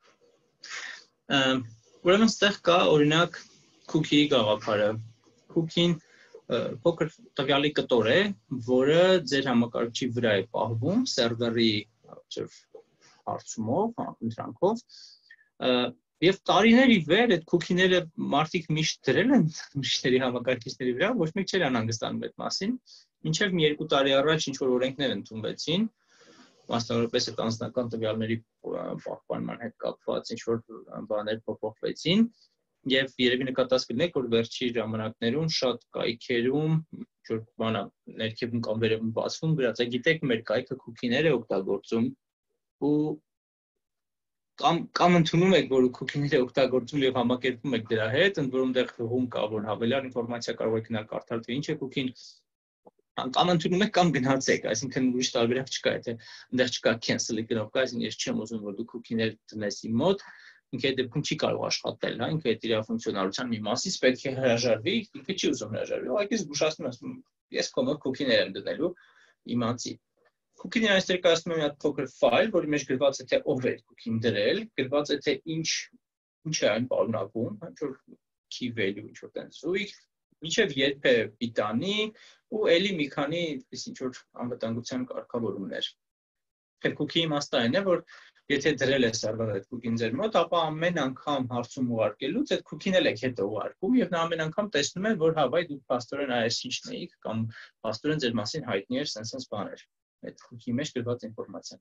Ուրեմն ստեղ կա օրինակ cookie-ի գաղափարը։ Cookie-ն փոքր տվյալի կտոր է, որը ձեր համակարգչի վրա է պահվում սերվերի հարցումով, ընտրանքով, եւ տարիների վեր այդ cookie-ները մարդիկ միշտ դրել են ուրիշների համակարգիչների վրա, ոչ մեկ չէր անհանգստանում այդ մասին, մինչեւ մի երկու տարի առաջ ինչ որ օրենքներ ընդունվեցին, մասնավորապես այդ անձնական տվյալների պահպանման հետ կապված ինչ որ բաներ փոփոխվեցին, եւ երևի նկատած կլինեք, որ վերջի ժամանակներում շատ կայքերում ինչ որ բանա ներքևում կամ վերևում բացվում, գրած է, գիտեք, մեր կայքը cookie-ներ է օգտագործում ու Կամ կամ ընդունում եք, որ cookie-ները օգտագործում եւ համակերպում եք դրա հետ, ընդ որում դեռ հողում կա, որ հավելյալ ինֆորմացիա կարող եք գնալ կարդալ, թե ինչ է cookie-ն, կամ ընդունում եք կամ գնացեք, այսինքն ուրիշ տարբերակ չկա, եթե այնտեղ չկա cancel-ի կնոպկա, այսինքն ես չեմ ուզում, որ դու cookie-ներ տնես իմ մոտ, ինքը այդ դեպքում չի կարող աշխատել, հա, ինքը այդ իր ֆունկցիոնալության մի մասից պետք է հրաժարվի, ինքը չի ուզում հրաժարվի, ուղղակի զգուշացնում եմ, ես քո մոտ cookie-ներ եմ դնելու, իմացի Cookie-ն այս ներկայացնում է մի հատ փոքր ֆայլ, որի մեջ գրված է թե ով է cookie-ն դրել, գրված է թե ինչ ինչ է այն պարունակում, ինչ որ key value, ինչ որ տենց զույգ, ինչև երբ է պիտանի ու էլի մի քանի ինչ որ անվտանգության կարգավորումներ։ Թե cookie-ի իմաստը այն է, որ եթե դրել է սերվերը այդ cookie-ն ձեր մոտ, ապա ամեն անգամ հարցում ուղարկելուց այդ cookie-ն էլ եք հետո ուղարկում եւ նա ամեն անգամ տեսնում է, որ հա, բայ դուք փաստորեն այս ինչն էիք կամ փաստորեն ձեր մասին հայտնի էր sense-sense բաներ։ Այդ cookie-ի մեջ գրված ինֆորմացիան։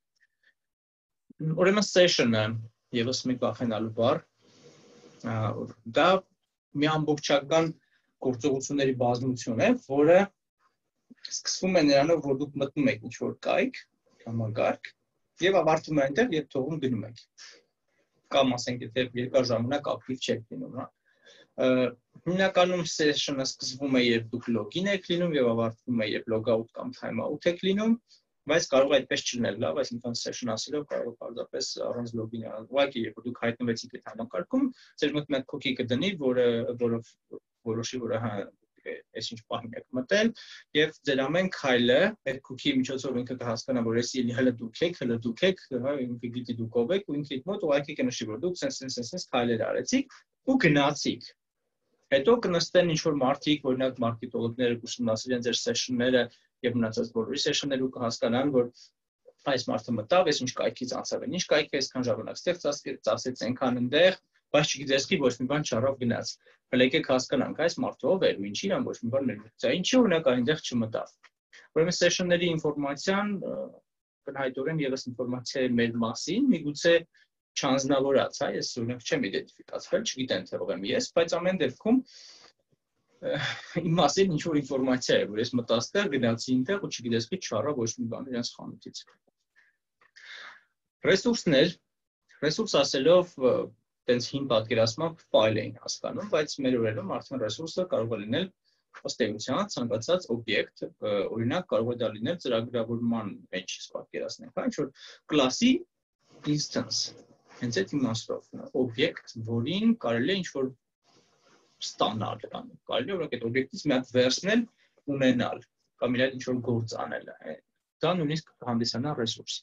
Ուրեմն session-ը եւս մի վախենալու բառ, դա մի ամբողջական գործողությունների բազմություն է, որը սկսվում է նրանով, որ դուք մտնում եք ինչ-որ կայք, համակարգ, Եվ ավարտվում է այնտեղ, երբ թողում գնում եք։ Կամ ասենք, եթե երկար ժամանակ ակտիվ չեք լինում, հա։ Հիմնականում session-ը սկսվում է, երբ դուք login եք լինում եւ ավարտվում է, երբ logout կամ timeout եք լինում, բայց կարող է այդպես չլինել, լավ, այսինքն session ասելով կարող է պարզապես առանց login անել։ Ուղղակի երբ դուք հայտնվեցիք այդ համակարգում, ձեր մոտ մեկ cookie կդնի, որը որով որոշի, որ հա այսինչ պահին եք մտել եւ ձեր ամեն քայլը այդ cookie-ի միջոցով ինքը կհասկանա, որ էսի հələ դուք եք, հələ դուք եք, հա, ինքը գիտի դուք ով եք ու ինքը մոտ ուղղակի կնշի, որ դուք sense-sense քայլեր արեցիք ու գնացիք։ Հետո կնստեն ինչ-որ մարդիկ, օրինակ մարքետոլոգները կուսումնասիրեն ձեր session-ները եւ մնացած բոլորի session-ները ու կհասկանան, որ այս մարդը մտավ, այս ինչ կայքից անցավ, ինչ կայքը այսքան ժամանակ ստեղծած, ծասեց այնքան այնտեղ, բայց չգիտես ki ոչ մի բան չարավ գնաց։ Հələ եկեք հասկանանք այս մարդը ով էր ու ինչի իրան ոչ մի բան մեր մտածա, ինչի օրինակ այնտեղ չմտավ։ Ուրեմն session-ների ինֆորմացիան կնհայտորեն եւս ինֆորմացիա է մեր մասին, միգուցե չանձնավորած, հա, ես օրինակ չեմ իդենտիֆիկացվել, չգիտեն թե ով եմ ես, բայց ամեն դեպքում իմ մասին ինչ-որ ինֆորմացիա է, որ ես մտածել գնացի այնտեղ ու չգիտես ki չարավ ոչ մի բան իրենց խանութից։ Ռեսուրսներ, ռեսուրս ասելով տենց հին պատկերացմամբ ֆայլ էին հասկանում, բայց մեր օրերում արդեն ռեսուրսը կարող է լինել ըստ էության ցանկացած օբյեկտ, օրինակ կարող է դա լինել ծրագրավորման մեջ պատկերացնենք, հա, ինչ-որ կլասի instance, հենց այդ իմաստով, օբյեկտ, որին կարելի է ինչ-որ ստանալ, կարելի է օրինակ այդ օբյեկտից մի հատ վերցնել, ունենալ, կամ իր հետ ինչ-որ գործ անել, դա նույնիսկ հանդիսանա ռեսուրս։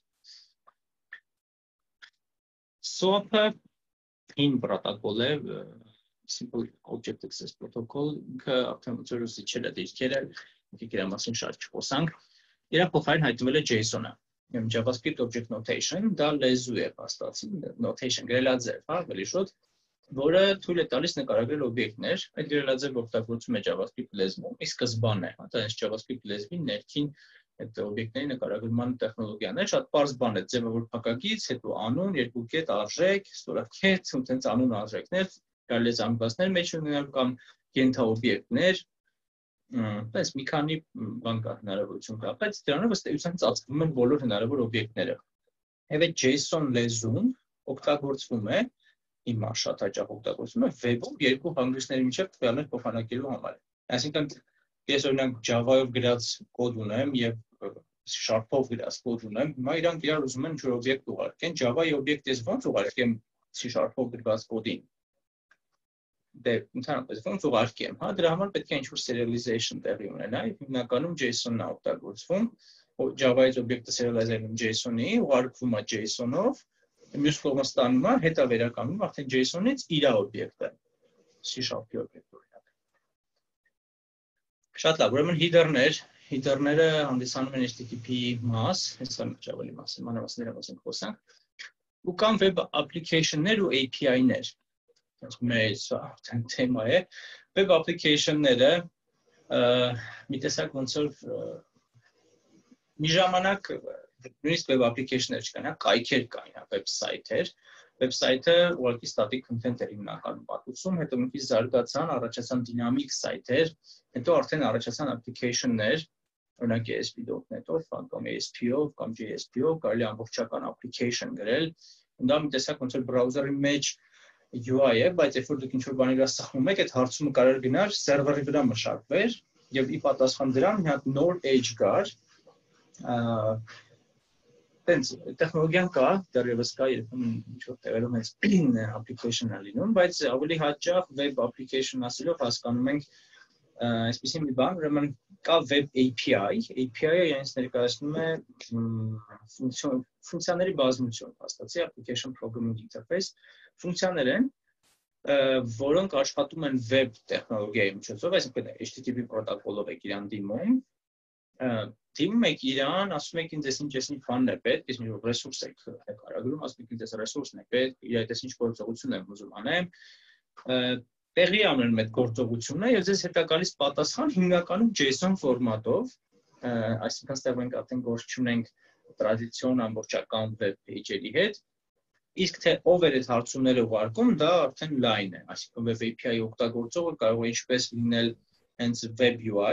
SOAP-ը հին պրոտոկոլ է, Simple Object Access Protocol, ինքը արդեն ոնց որ ուսիչել է դիրքերը, ինքը իր մասին շատ չխոսանք, իր փոխարեն հայտնվել է JSON-ը, JavaScript Object Notation, դա լեզու է փաստացի, notation գրելաձև, հա, ավելի շուտ, որը թույլ է տալիս նկարագրել օբյեկտներ, այդ գրելաձևը օգտագործում է JavaScript լեզվում, ի սկզբանե, հա, դա այս JavaScript լեզվի ներքին այդ օբյեկտների նկարագրման տեխնոլոգիան է, շատ պարզ բան է, ձևը որ փակագից, հետո անուն, երկու կետ, արժեք, ստորակետ, ու տենց անուն արժեքներ, կարելի է զանգվածներ մեջ ունենալ կամ ենթաօբյեկտներ, պես մի քանի բան կա հնարավորություն կա, բայց դրանով ըստ էության ծածկվում են բոլոր հնարավոր օբյեկտները։ Եվ այդ JSON լեզուն օգտագործվում է, հիմա շատ հաճախ օգտագործվում է web-ում երկու հանգույցների միջև տվյալներ փոխանակելու համար։ Այսինքն ես օրինակ Java-ով գրած կոդ ունեմ եւ C#-ով գրած կոդ ունեմ, հիմա իրանք իրար ուզում են ինչ-որ օբյեկտ ուղարկեն, Java-ի օբյեկտ ես ո՞նց ուղարկեմ C#-ով գրված կոդին։ Դե ընդհանրապես ո՞նց ուղարկեմ, հա, դրա համար պետք է ինչ-որ serialization տեղի ունենա, հիմնականում JSON-ն է օգտագործվում, Java-ից օբյեկտը serialize-ում JSON-ի, ուղարկվում է JSON-ով, մյուս կողմը ստանում է, հետո վերականգնում արդեն JSON-ից իր օբյեկտը, C#-ի օբյեկտը օրինակ։ Շատ լավ, ուրեմն header-ներ, header-ները հանդիսանում են H T T P մաս, հեսա մեջ ավելի մասը, մանրամասները մասենք խոսանք, ու կամ web application-ներ ու A P I-ներ, մեծ արդեն թեմա է, web application-ները մի տեսակ ոնց որ մի ժամանակ նույնիսկ web application-ներ չկան, հա, կայքեր կային, հա, website-եր, website-ը ուղղակի static content էր հիմնականում պատուցում, հետո մի քիչ զարգացան, առաջացան dynamic site-եր, հետո արդեն առաջացան application-ներ, օրինակ A S P dot net-ով, կամ A S P-ով, կամ J S P-ով, կարելի ամբողջական application գրել, դա մի տեսակ ոնց որ browser-ի մեջ U I է, բայց երբ որ դուք ինչ-որ բաներ ասում եք, այդ հարցումը կարող գնար սերվերի վրա մշակվեր, եւ ի պատասխան դրան մի հատ նոր edge գար, տենց տեխնոլոգիան կա, դեռևս կա, երբեմն ինչ-որ տեղերում հենց application-ը լինում, բայց ավելի հաճախ web application ասելով հասկանում ենք այսպեսի մի բան, ուրեմն կա web A P I, A P I-ը իրենց ներկայացնում է ֆունկցիաների բազմություն, հաստատի application programming interface, ֆունկցիաներ են, որոնք աշխատում են web տեխնոլոգիայի միջոցով, այսինքն H T T P պրոտոկոլով եք իրան դիմում, դիմում եք իրան, ասում եք ինձ ես ինչ ես ինչ բանն է պետք, ես մի ռեսուրս եք նկարագրում, ասում եք ինձ ես ռեսուրսն է պետք, իր այդ ինչ գործողություն եմ ուզում անեմ, տեղի անում այդ գործողությունը եւ ձեզ հետա գալիս պատասխան հիմնականում JSON ֆորմատով, այսինքն ստեղ մենք արդեն գործ չունենք տրադիցիոն ամբողջական web page-երի հետ, իսկ թե ով է այդ հարցումները ուղարկում, դա արդեն line է, այսինքն web A P I օգտագործողը կարող է ինչպես լինել հենց web U I,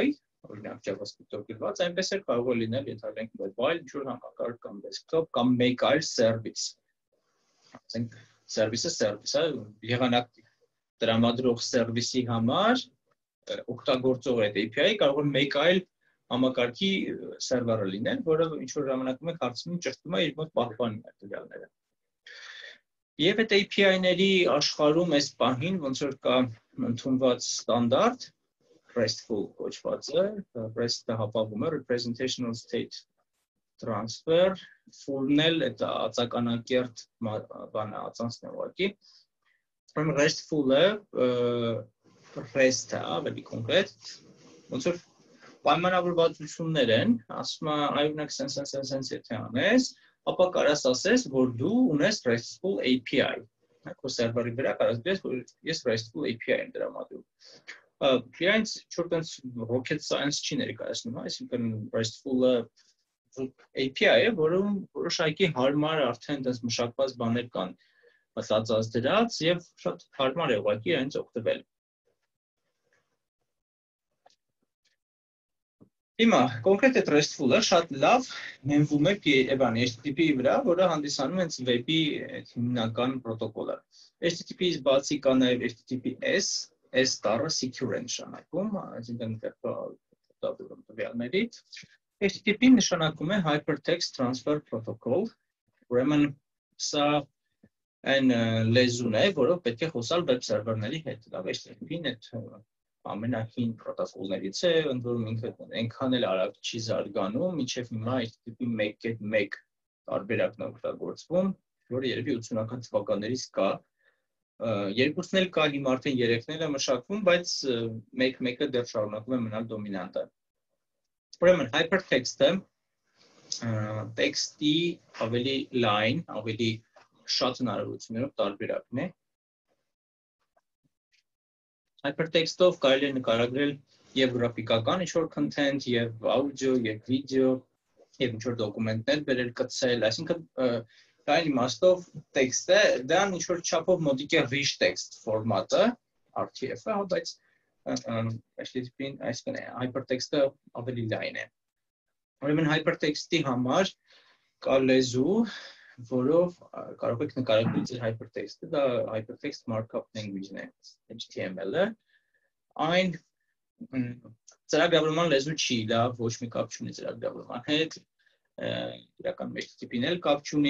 օրինակ JavaScript-ով գրված, այնպես էլ կարող է լինել, եթե մենք mobile ինչ-որ համակարգ կամ desktop կամ մեկ այլ service։ Ասենք service-ը service-ը եղանակ տրամադրող service-ի համար օգտագործող այդ A P I-ը կարող է մեկ այլ համակարգի սերվերը լինել, որը ինչ-որ ժամանակում է հարցնում ճշտում է իր մոտ պահպանում է տվյալները։ Եվ այդ A P I-ների աշխարհում այս պահին ոնց որ կա ընդունված ստանդարտ RESTful կոչվածը, REST-ը հապաղում է representational state transfer, full-ն էլ այդ ածականակերտ բանը ածանցն է ուղղակի։ Ուրեմն RESTful-ը REST-ը ավելի կոնկրետ, ոնց որ պայմանավորվածություններ են, ասում է այօրինակ sense sense sense եթե անես, ապա կարաս ասես, որ դու ունես RESTful A P I։ Քո սերվերի վրա կարաս դες, որ ես RESTful A P I եմ տրամադրում։ Իրանց ինչ-որ տենց rocket science չի ներկայացնում, այսինքն RESTful-ը A P I է, որում որոշակի հարմար արդեն տենց մշակված բաներ կան մտածած դրած եւ շատ հարմար է ուղղակի իրենց օգտվել։ Հիմա կոնկրետ այդ RESTful-ը շատ լավ նենվում է բանի H T T P-ի վրա, որը հանդիսանում է web-ի հիմնական պրոտոկոլը։ H T T P-ից բացի կա նաև H T T P S, S տառը secure է նշանակում, այսինքն կապտավորում տվյալների։ H T T P նշանակում է Hypertext Transfer Protocol, ուրեմն սա այն լեզուն է, որով պետք է խոսալ web սերվերների հետ։ Դա H T T P-ն է ամենահին պրոտոկոլներից է, ընդ որում ինքը այնքան էլ արագ չի զարգանում, մինչև հիմա H T T P one dot one տարբերակն է օգտագործվում, որը երևի ութսունական թվականներից կա։ Երկուսն էլ կա, հիմա արդեն երեքն էլ է մշակվում, բայց one dot one-ը դեռ շարունակում է մնալ դոմինանտը։ Ուրեմն hypertext-ը տեքստի ավելի լայն, ավելի շատ հնարավորություններով տարբերակն է։ Hypertext-ով կարելի է նկարագրել եւ գրաֆիկական ինչ-որ content, եւ audio, եւ video, եւ ինչ-որ դոկումենտներ բերել, կցել, այսինքն այն իմաստով տեքստը դրան ինչ-որ չափով մոտիկ է rich text ֆորմատը, R T F-ը, բայց H T T P-ն այսինքն hypertext-ը ավելի լայն է։ Ուրեմն hypertext-ի համար կա լեզու, որով կարող եք նկարագրել ձեր hypertext-ը, դա hypertext markup language-ն է, H T M L-ը, այն ծրագրավորման լեզու չի, դա ոչ մի կապ չունի ծրագրավորման հետ, իրականում H T T P-ն էլ կապ չունի,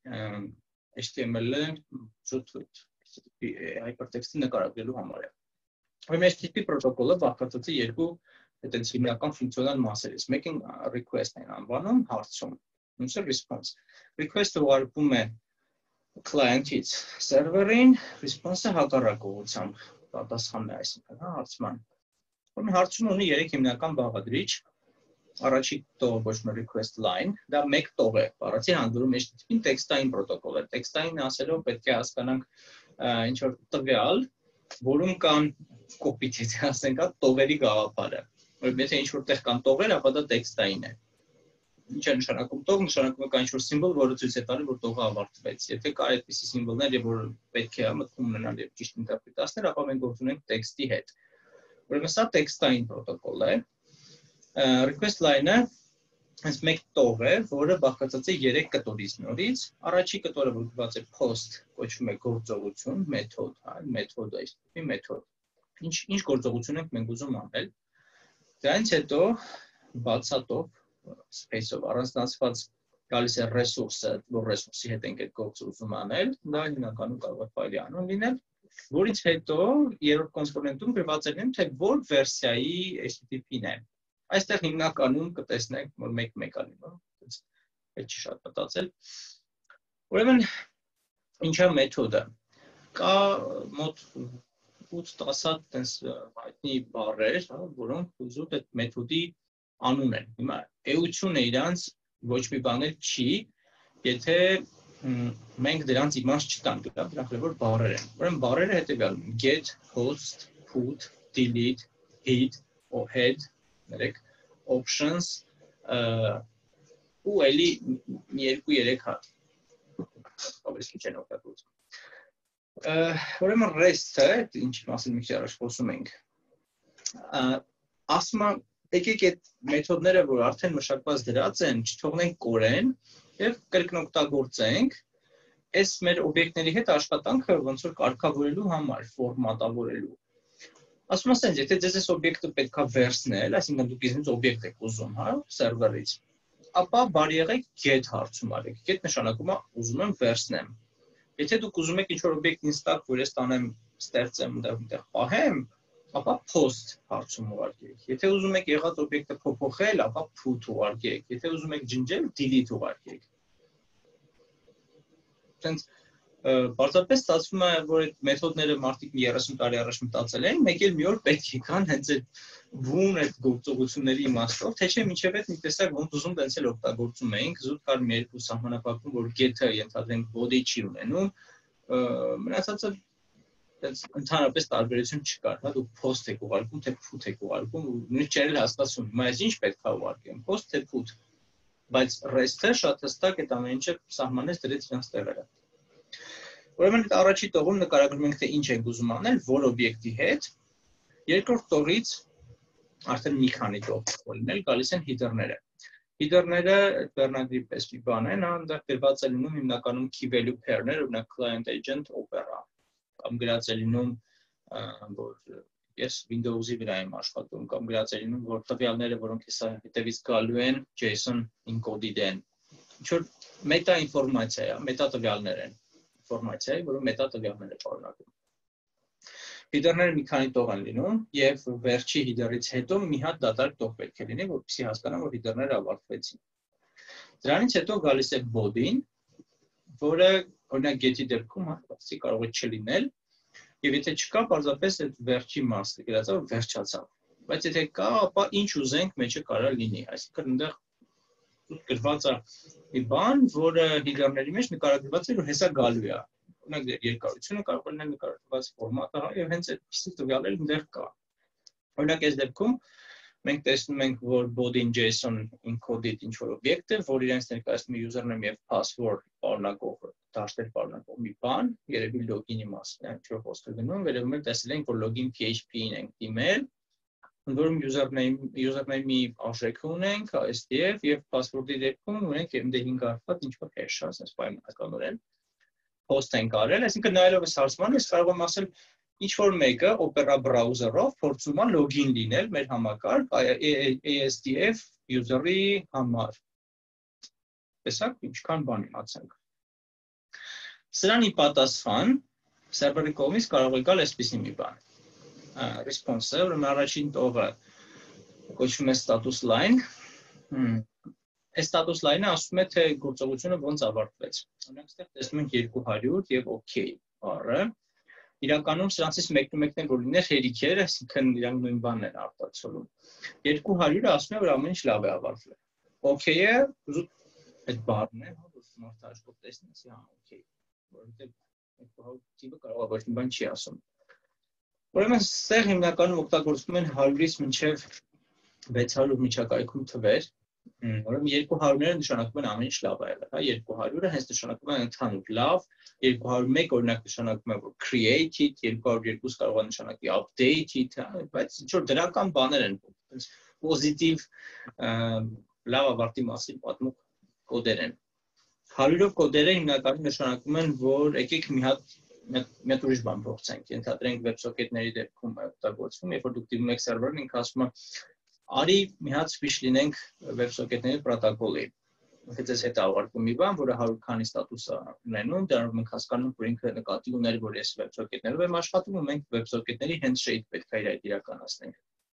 H T M L-ը զուտ hypertext-ը նկարագրելու համար է։ Ուրեմն H T T P պրոտոկոլը բաղկացած է երկու այդպես հիմնական ֆունկցիոնալ մասերից, մեկին request են անվանում, հարցում, մյուսը response։ Request-ը ուղարկվում է client-ից server-ին, response-ը հակառակ ուղղությամբ պատասխանն է, այսինքն, հա, հարցման։ Ուրեմն հարցումը ունի երեք հիմնական բաղադրիչ, առաջի տողը կոչվում է request line, դա մեկ տող է, բառացի հանդուրում H T T P-ն տեքստային պրոտոկոլ է, տեքստային ասելով պետք է հասկանանք ինչ-որ տվյալ, որում կան կոպիտ եթե ասենք, տողերի գաղափարը, ուրեմն եթե ինչ-որ տեղ կան տողեր, ապա դա տեքստային է։ Ինչ է նշանակում տող, նշանակում է կա ինչ-որ սիմվոլ, որը ցույց է տալիս, որ տողը ավարտվեց։ Եթե կա այդպիսի սիմվոլներ, եւ որ պետք է մտքում ունենալ եւ ճիշտ ինտերպրետացնել, ապա մենք գործ ունենք տեքստի հետ։ Ուրեմն սա տեքստային պրոտոկոլ է։ Request line-ը այս մեկ տող է, որը բաղկացած է երեք կտորից նորից։ Առաջի կտորը որպես է post, կոչվում է գործողություն, մեթոդ, հա, մեթոդը, այսինքն մեթոդ։ Ինչ ինչ գործողություն ենք մենք ուզում անել։ Դրանից հետո բացատով space-ով առանձնացված գալիս է ռեսուրսը, որ ռեսուրսի հետ ենք այդ գործը ուզում անել, դա հիմնականում կարող է ֆայլի անուն լինել, որից հետո երրորդ կոմպոնենտում գրված է թե որ վերսիայի H T T P-ն է։ Այստեղ հիմնականում կտեսնենք, որ մեկ մեկ է լինում, այդ չի շատ մտածել։ Ուրեմն ինչա մեթոդը։ Կա մոտ ութ-դես հատ տես հայտնի բառեր, որոնք զուտ այդ մեթոդի անուն են։ Հիմա էությունը իրանց ոչ մի բան էլ չի, եթե մենք դրանց իմաստ չտանք, դրանք որ բառեր են։ Ուրեմն բառերը հետևյալն են. get, host, put, delete, hid, or head, ներեք, options, ու էլի երկու երեք հատ։ Ավելի քիչ են օգտագործվում։ Ուրեմն REST-ը, ինչի մասին մի քիչ առաջ խոսում ենք, ասում է եկեք այդ մեթոդները, որ արդեն մշակված դրած են, չթողնենք կորեն եւ կրկնօգտագործենք այս մեր օբյեկտների հետ աշխատանքը ոնց որ կարգավորելու համար, ֆորմատավորելու։ Ասում ասենք, եթե ձեզ այս օբյեկտը պետքա վերցնել, այսինքն դուք ինձ օբյեկտ եք ուզում, հա, սերվերից, ապա բարի եղեք get հարցում արեք։ Get նշանակում է ուզում եմ վերցնեմ։ Եթե դուք ուզում եք ինչ-որ օբյեկտ ինձ տակ, որ ես տանեմ, ստեղծեմ, այնտեղ պահեմ, ապա post հարցում ուղարկեք։ Եթե ուզում եք եղած օբյեկտը փոփոխել, ապա put ուղարկեք։ Եթե ուզում եք ջնջել, delete ուղարկեք։ Հենց Պարզապես ստացվում է, որ այդ մեթոդները մարդիկ երեսուն տարի առաջ մտածել են, մեկ էլ մի օր պետք է կան հենց այդ բուն այդ գործողությունների իմաստով, թե չէ մինչև այդ մի տեսակ ոնց ուզում տենց էլ օգտագործում էինք, զուտ կար մի երկու սահմանափակում, որ get-ը ենթադրենք body չի ունենում, մնացածը տենց ընդհանրապես տարբերություն չկար, հա, դուք post եք ուղարկում, թե put եք ուղարկում, նույնիսկ չէր էլ հասկացում, հիմա ես ինչ պետք է ուղարկեմ, post թե put, բայց rest-ը շատ հստակ այդ ամեն ինչը սահմանեց դրեց իրենց տեղերը։ Ուրեմն այդ առաջի տողում նկարագրում ենք, թե ինչ ենք ուզում անել, որ օբյեկտի հետ, երկրորդ տողից արդեն մի քանի տող լինել, գալիս են header-ները։ Header-ները վերնագրի պես մի բան են, այնտեղ գրված է լինում հիմնականում key value pair-ներ, օրինակ client agent opera, կամ գրած է լինում, որ ես Windows-ի վրա եմ աշխատում, կամ գրած է լինում, որ տվյալները, որոնք հեսա հետևից գալու են, JSON encoded են։ Ինչ-որ մետա ինֆորմացիա է, մետա տվյալներ են, ինֆորմացիա է, որը մետա տվյալներ է պարունակում։ Header-ները մի քանի տող են լինում, եւ վերջի header-ից հետո մի հատ դատարկ տող պետք է լինի, որպեսզի հասկանան, որ header-ները ավարտվեցին։ Դրանից հետո գալիս է body-ն, որը օրինակ get-ի դեպքում հաստատի կարող է չլինել, եւ եթե չկա, պարզապես այդ վերջի մասը գրած է, որ վերջացավ։ Բայց եթե կա, ապա ինչ ուզենք մեջը կարող լինի, այսինքն այնտեղ գրված է մի բան, որը header-ների մեջ նկարագրված է, որ հեսա գալու է։ Օրինակ երկարությունը կարող է լինել նկարագրված ֆորմատը, եւ հենց այդպիսի տվյալներ այնտեղ կա։ Օրինակ այս դեպքում մենք տեսնում ենք, որ body-ն JSON encoded ինչ-որ օբյեկտ է, որ իրենց ներկայացնում է username եւ password պարունակող, դաշտեր պարունակող մի բան, երևի login-ի մասն է, ինչ-որ խոսքը գնում, վերևում էլ տեսել ենք, որ login P H P-ին ենք դիմել, որում username username-ի արժեքը ունենք, S D F եւ password-ի դեպքում ունենք M D հինգ արված ինչ-որ hash, ասես պայմանականորեն post ենք արել, այսինքն նայելով այս հարցմանը, ես կարող եմ ասել ինչ որ մեկը Opera browser-ով փորձում է login լինել մեր համակարգ A S D F user-ի համար։ Տեսակ ինչքան բան իմացանք։ Սրան ի պատասխան server-ի կողմից կարող է գալ այսպիսի մի բան։ Response-ը, ուրեմն առաջին տողը կոչվում է status line։ Այս status line-ը ասում է, թե գործողությունը ոնց ավարտվեց։ Օրինակ, այստեղ տեսնում ենք երկու հարյուր եւ OK բառը։ Իրականում սրանցից մեկնումեկն է, որ լիներ հերիքեր, այսինքն իրանք նույն բանն են արտացոլում։ երկու հարյուրը ասում է, որ ամեն ինչ լավ է ավարտվել։ OK-ը այդ բառն է, որ մարդը աշխով տեսնես, հա, OK, որովհետեւ երկու հարյուր տիպը կարող է ոչ մի բան չի ասում։ Ուրեմն այստեղ հիմնականում օգտագործվում են հարյուրից մինչև վեց հարյուր միջակայքում թվեր, ուրեմն երկու հարյուրները նշանակում են ամեն ինչ լավ է եղել, հա, երկու հարյուրը հենց նշանակում է ընդհանուր լավ, երկու հարյուր մեկ օրինակ նշանակում է որ created, երկու հարյուր երկու կարող է նշանակի updated, հա, բայց ինչ որ դրական բաներ են, պոզիտիվ լավ ավարտի մասին պատմող կոդեր են։ հարյուրով կոդերը հիմնականում նշանակում են, որ եկեք մի հատ մի հատ ուրիշ բան փոխենք, ենթադրենք WebSocket-ների դեպքում օգտագործվում, երբ որ դուք դիմում եք server-ին, ինքը ասում է արի մի հատ switch լինենք WebSocket-ների պրոտոկոլի։ Ինքը ձեզ հետ ավարտում մի բան, որը հարյուր քանի ստատուս է ունենում, դրանով մենք հասկանում, որ ինքը նկատի ուներ, որ ես WebSocket-ներով եմ աշխատում ու մենք WebSocket-ների handshake պետք է իրականացնենք։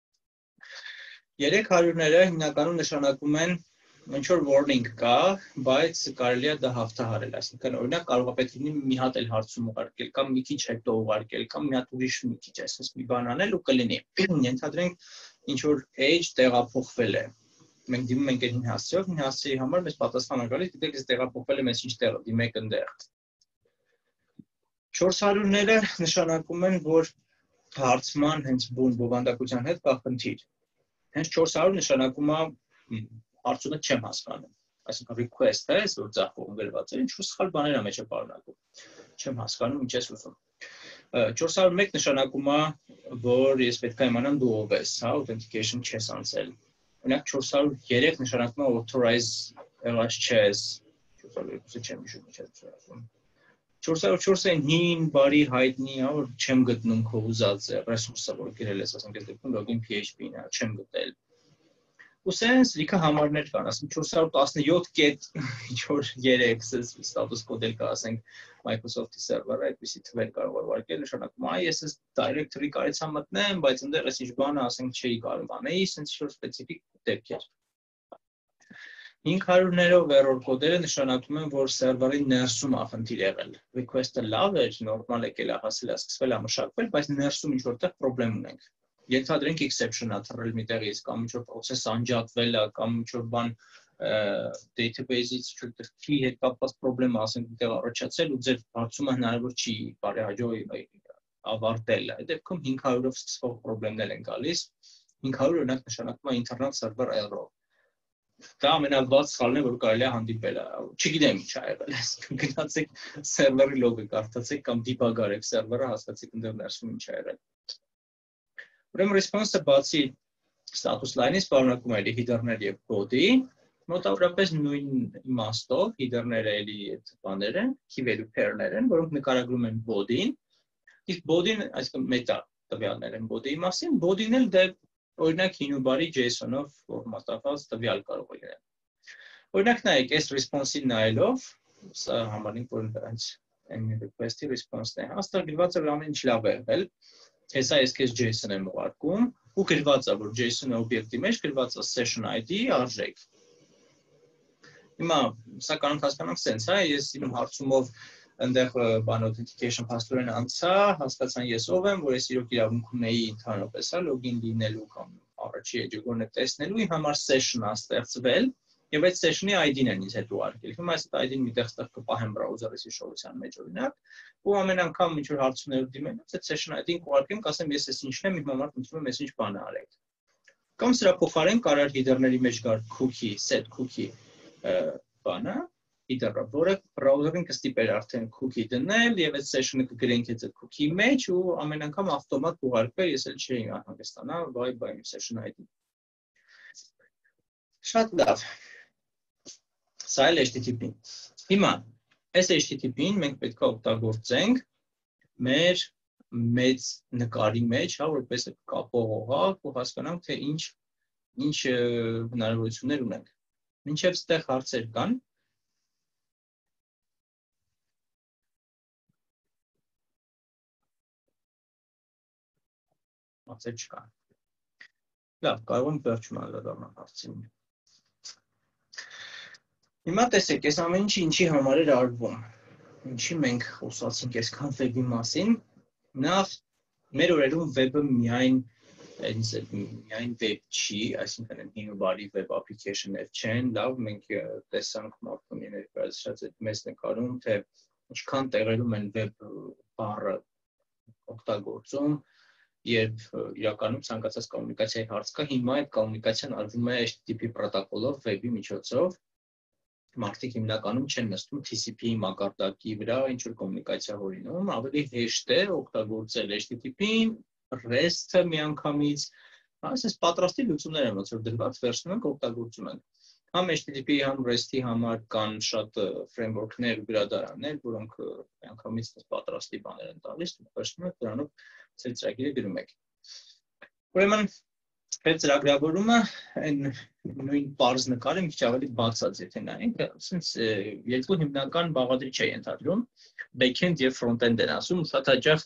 երեք հարյուրները հիմնականում նշանակում են ինչ որ warning կա, բայց կարելի է դա հաղթահարել, այսինքն օրինակ կարող է պետք լինի մի հատ էլ հարցում ուղարկել կամ մի քիչ հետո ուղարկել կամ մի հատ ուրիշ մի քիչ այսպես մի բան անել ու կլինի։ Ենթադրենք ինչ որ age տեղափոխվել է։ Մենք դիմում ենք այն հասցեով, այն հասցեի համար մեզ պատասխանը գալիս, դիտեք ես տեղափոխվել եմ, ես ինչ տեղը, դիմեք այնտեղ։ չորս հարյուրները նշանակում են, որ հարցման հենց բուն բովանդակության հետ կա խնդիր։ Հենց չորս հարյուր նշանակում է հարցումը չեմ հասկանում, այսինքն request է, որ ձախողում գրված է, ինչ-որ սխալ բաներ է մեջը պարունակում, չեմ հասկանում ինչ ես ուզում։ չորս հարյուր մեկ նշանակում է, որ ես պետք է իմանամ դու ով ես, հա, authentication չես անցել, Օրինակ four oh three նշանակում է authorize եղած չես, four oh two-ը չեմ հիշում ինչ է ասում։ four oh four-ը հին բարի հայտնի է, որ չեմ գտնում քո ուզած ռեսուրսը, որ գրել ես, ասենք այս դեպքում login P H P-ն է, չեմ գտել։ Ու սենց լիքը համարներ կան, ասենք four one seven ինչ որ three status կոդել կա, ասենք Microsoft-ի server-ը այդպիսի թվեր կարող է վարկել, նշանակում է, ես այս directory կարեցա մտնեմ, բայց այնտեղ էս ինչ բանը, ասենք չէի կարող անեի, սենց ինչ-որ սպეციფიկ դեպքեր։ five hundred-ներով error կոդերը նշանակում են, որ server-ի ներսում է խնդիր եղել։ Request-ը լավ էր, նորմալ եկել է, հասել է, սկսվել է մշակվել, բայց ներսում ինչ որտեղ խնդրեմ ունենք։ Ենթադրենք exception-ը թռել միտեղից, կամ ինչ որ process անջատվել է, կամ ինչ որ բան database-ից ինչ-որ key հետ կապված խնդրեմ, ասենք միտեղ առաջացել ու ձեր հարցումը հնարավոր չի բարեհաջող ավարտել։ Այդ դեպքում five hundred-ով սկսվող խնդիրներ են գալիս։ five hundred օրինակ նշանակում է internet server error։ Դա ամենավատ սխալն է, որ կարելի է հանդիպել։ Չգիտեմ ինչ ա եղել։ Գնացեք server-ի log-ը կարդացեք կամ debug արեք server-ը, հասկացեք այնտեղ ներսում ինչ ա եղել։ Ուրեմն response-ը բացի status line-ից պարունակում է էլի header-ներ եւ body, մոտավորապես նույն իմաստով header-ները էլի այդ բաներ են, key value pair-ներ են, որոնք նկարագրում են body-ն։ Իսկ body-ն, այսինքն meta տվյալներ են body-ի մասին, body-ն էլ դե օրինակ հին ու բարի JSON-ով ֆորմատված տվյալ կարող է լինել։ Օրինակ նայեք, այս response-ին նայելով, սա համարենք, որ հենց any request-ի response-ն է, հաստատ գրված է, որ ամեն ինչ լավ է եղել։ Հեսա ես քեզ JSON եմ ուղարկում, ու գրված է, որ JSON օբյեկտի մեջ գրված է session I D արժեք։ Հիմա սա կարող հասկանանք սենց, հա, ես իմ հարցումով այնտեղ բան authentication password-ն անցա, հասկացան ես ով եմ, որ ես իրոք իրավունք ունեի ընդհանրապես, հա, login լինելու կամ առաջի էջգորնը տեսնելու, իմ համար session-ը ստեղծվել, եւ այդ session-ի I D-ն են ինձ հետ ուղարկել։ Հիմա այս I D-ն միտեղ ստեղ կպահեմ browser-ից հիշողության մեջ օրինակ, ու ամեն անգամ ինչ որ հարցումներ դիմենից այդ session I D-ն կուղարկեմ, կասեմ ես ես ինչն եմ, իմ համար խնդրում եմ ես ինչ բան արեք։ Կամ սրա փոխարեն կարար header-ների մեջ գար cookie, set cookie բանը, header-ը, որը browser-ին կստիպեր արդեն cookie դնել եւ այդ session-ը կգրենք այդ cookie մեջ ու ամեն անգամ ավտոմատ կուղարկվեր, ես էլ չէի հանգստանա, bye bye session I D։ Շատ լավ։ Սա էլ H T T P-ն։ Հիմա այս H T T P-ն մենք պետք է օգտագործենք մեր մեծ նկարի մեջ, հա, որպես կապող օղակ, ու հասկանանք, թե ինչ ինչ հնարավորություններ ունենք։ Մինչև ստեղ հարցեր կան։ Հարցեր չկան։ Լավ, կարող եմ վերջում անդրադառնալ հարցին։ Հիմա տեսեք, այս ամեն ինչը ինչի համար էր արվում։ Ինչի մենք խոսացինք այսքան web-ի մասին։ Նախ մեր օրերում web-ը միայն միայն web չի, այսինքն են հին ու բարի web application-ներ չեն, լավ, մենք տեսանք մարդունի ներկայացրած այդ մեծ նկարում, թե ինչքան տեղերում են web բառը օգտագործում, երբ իրականում ցանկացած կոմունիկացիայի հարց կա, հիմա այդ կոմունիկացիան արվում է H T T P պրոտոկոլով, web-ի միջոցով։ Մարդիկ հիմնականում չեն նստում T C P մակարդակի վրա ինչ-որ կոմունիկացիա հորինում, ավելի հեշտ է օգտագործել H T T P-ն, REST-ը միանգամից, այսպես պատրաստի լուծումներ են, ոնց որ դրված վերցնում ենք, օգտագործում ենք։ Համ H T T P, համ REST-ի համար կան շատ framework-ներ ու գրադարաններ, որոնք միանգամից պատրաստի բաներ են տալիս, դուք վերցնում եք, դրանով ձեր ծրագիրը գրում եք։ Ուրեմն Web ծրագրավորումը այն նույն պարզ նկարը մի քիչ ավելի բացած, եթե նայենք, ասենց երկու հիմնական բաղադրիչ է ենթադրում, back-end եւ front-end են ասում, շատ հաճախ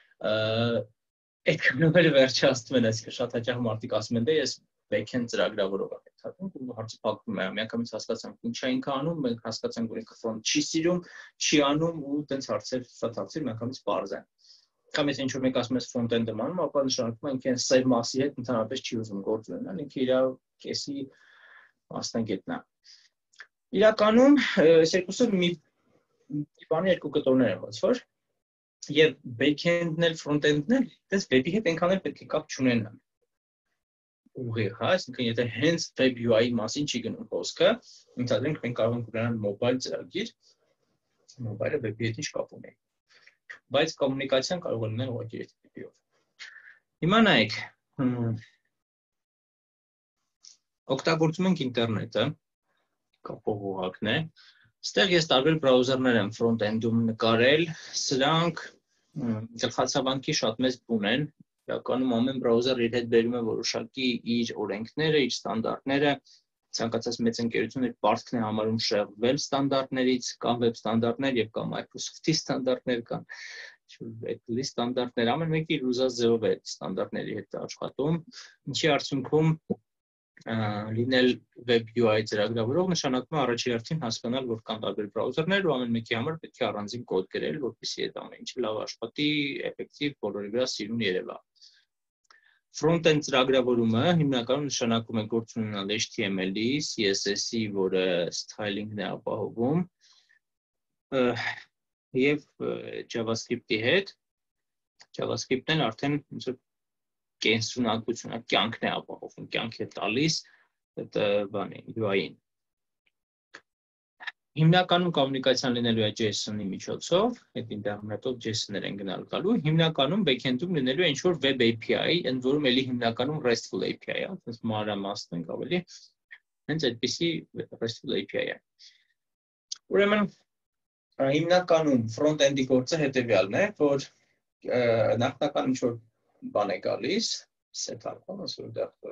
այդ կողմերը վերջացնում են, այսինքն շատ հաճախ մարդիկ ասում են, դե ես back-end ծրագրավորող եմ ենթադրում, ու հարցը փակվում է, միանգամից հասկացանք ինչ է ինքը անում, մենք հասկացանք, որ ինքը front չի սիրում, չի անում ու տենց հարցեր, շատ հարցեր միանգամից պարզ են։ Կամ եթե ինչ-որ մեկ ասում ես front-end-ը անում, ապա նշանակում է ինքը այն save մասի հետ ընդհանրապես չի ուզում գործ ունենալ, ինքը իր կեսի մասնագետն է։ Իրականում այս երկուսը մի բանի երկու կտորներ են ոնց որ, եւ back-end-ն էլ front-end-ն էլ այդպես web-ի հետ այնքան էլ պետք է կապ չունենան։ Ուղիղ, հա, այսինքն եթե հենց web U I-ի մասին չի գնում խոսքը, ընդհանրենք մենք կարող ենք ունենալ mobile ծրագիր, mobile-ը web-ի հետ ինչ կապ ունի։ Բայց կոմունիկացիան կարող է լինել ուղղակի H T T P-ով։ Հիմա նայեք, Օգտագործում ենք ինտերնետը, կապող ուղակն է։ Ստեղ ես տարբեր բրաուզերներ եմ front-end-ում նկարել, սրանք գլխացավանքի շատ մեծ բուն են։ Իրականում ամեն բրաուզեր իր հետ բերում է որոշակի իր օրենքները, իր ստանդարտները, ցանկացած մեծ ընկերություն իր պարտքն է համարում շեղվել ստանդարտներից, կամ վեբ ստանդարտներ եւ կամ Microsoft-ի ստանդարտներ կան, Apple-ի ստանդարտներ, ամեն մեկը իր ուզած ձևով է ստանդարտների հետ աշխատում, ինչի արդյունքում լինել web U I ծրագրավորող նշանակում է առաջին հերթին հասկանալ, որ կան տարբեր բրաուզերներ ու ամեն մեկի համար պետք է առանձին կոդ գրել, որպեսզի այդ ամեն ինչը լավ աշխատի, էֆեկտիվ, բոլորի վրա սիրուն երևա։ Front-end ծրագրավորումը հիմնականում նշանակում է գործ ունենալ H T M L-ի, C S S-ի, որը styling-ն է ապահովում, եւ JavaScript-ի հետ։ JavaScript-ն արդեն կենսունակությունը, կյանքն է ապահովում, կյանք է տալիս այդ բանին, U I-ին։ Հիմնականում կոմունիկացիան լինելու է JSON-ի միջոցով, այդ ինտերնետով JSON-ներ են գնալ գալու, հիմնականում back-end-ում լինելու է ինչ-որ web A P I, ընդ որում էլի հիմնականում RESTful A P I է, այնպես մանրամասն ենք ավելի, հենց այդպիսի RESTful A P I է։ Ուրեմն հիմնականում front-end-ի գործը հետևյալն է, որ նախնական ինչ-որ բան է գալիս, set-up-ը, ասում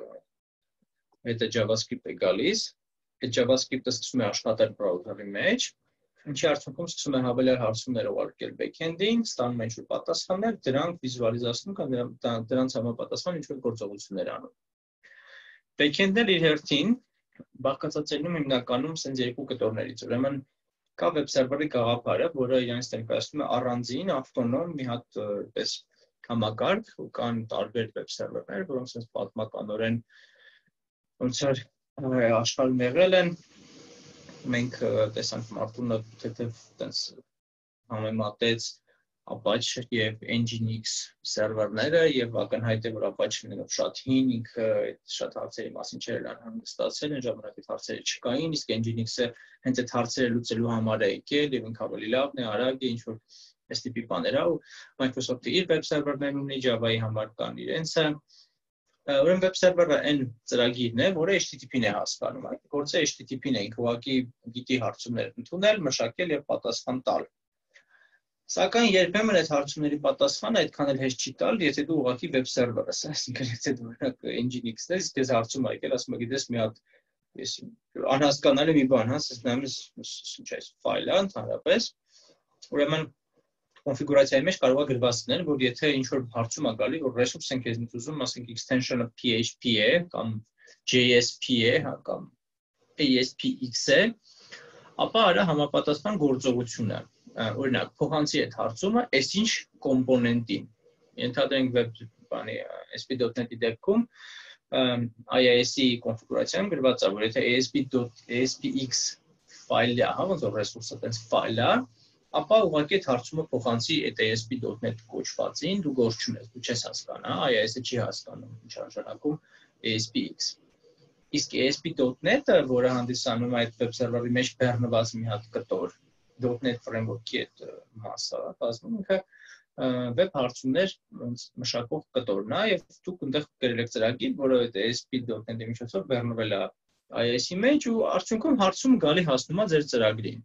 այդ JavaScript է գալիս, այդ JavaScript-ը սկսում է աշխատել բրաուզերի մեջ, ինչի արդյունքում սկսում է հավելյալ հարցումներ ուղարկել back-end-ին, ստանում է ինչ-որ պատասխաններ, դրանք վիզուալիզացնում կամ դրանց համապատասխան ինչ-որ գործողություններ անում։ Back-end-ն էլ իր հերթին բաղկացած է լինում հիմնականում սենց երկու կտորներից, ուրեմն կա web server-ի գաղափարը, որը իրենից ներկայացնում է առանձին ավտոնոմ մի հատ պես համակարգ, ու կան տարբեր web server-ներ, որոնք սենց պատմականորեն ոնց որ աշխարհում եղել են, մենք տեսանք Մարտունը թեթև տենց համեմատեց Apache եւ Nginx սերվերները եւ ակնհայտ է, որ Apache-ն շատ հին, ինքը շատ հարցերի մասին չէր անհանգստացել, այն ժամանակ այդ հարցերը չկային, իսկ Nginx-ը հենց այդ հարցերը լուծելու համար է եկել եւ ինքը ավելի լավն է, արագ է, ինչ որ այս տիպի բաներ ա, ու Microsoft-ը իր web server-ներն ունի, Java-ի համար կան իրենցը։ Ուրեմն web server-ը այն ծրագիրն է, որը H T T P-ն է հասկանում, այդ գործը H T T P-ն է, ինքը ուղղակի գիտի հարցումներ ընդունել, մշակել եւ պատասխան տալ։ Սակայն երբեմն այդ հարցումների պատասխանը այդքան էլ հեշտ չի տալ, եթե դու ուղղակի web server ես, այսինքն եթե դու օրինակ Nginx-ն ես, քեզ հարցում ա եկել, ասում ա գիտես մի հատ ես անհասկանալի մի բան, հա, ասես նայում ես ինչ է, ֆայլ է ընդհանրապես։ Ուրեմն կոնֆիգուրացիայի մեջ կարող է գրված լինել, որ եթե ինչ-որ հարցում ա գալի, որ resource են քեզնից ուզում, ասենք extension-ը P H P է, կամ J S P է, հա, կամ A S P X է, ապա արա համապատասխան գործողությունը, օրինակ, փոխանցի այդ հարցումը այսինչ կոմպոնենտին։ Ենթադրենք web բանի A S P dot net-ի դեպքում I I S-ի կոնֆիգուրացիայում գրված է, որ եթե A S P X ֆայլ է, հա, ոնց որ resource-ը տենց ֆայլ է, ապա ուղղակի այդ հարցումը փոխանցի այդ A S P dot net կոչվածին, դու գործ չունես, դու չես հասկանա, I I S-ը չի հասկանում, ինչ արժանակում A S P X։ Իսկ A S P dot net-ը, որը հանդիսանում է այդ web server-ի մեջ բեռնված մի հատ կտոր, .NET framework-ի այդ մասը, կազմում ինքը web հարցումներ մշակող կտորն է, եւ դուք այնտեղ գրել եք ծրագիր, որը այդ A S P dot net-ի միջոցով բեռնվել է I I S-ի մեջ ու արդյունքում հարցումը գալի հասնում է ձեր ծրագրին։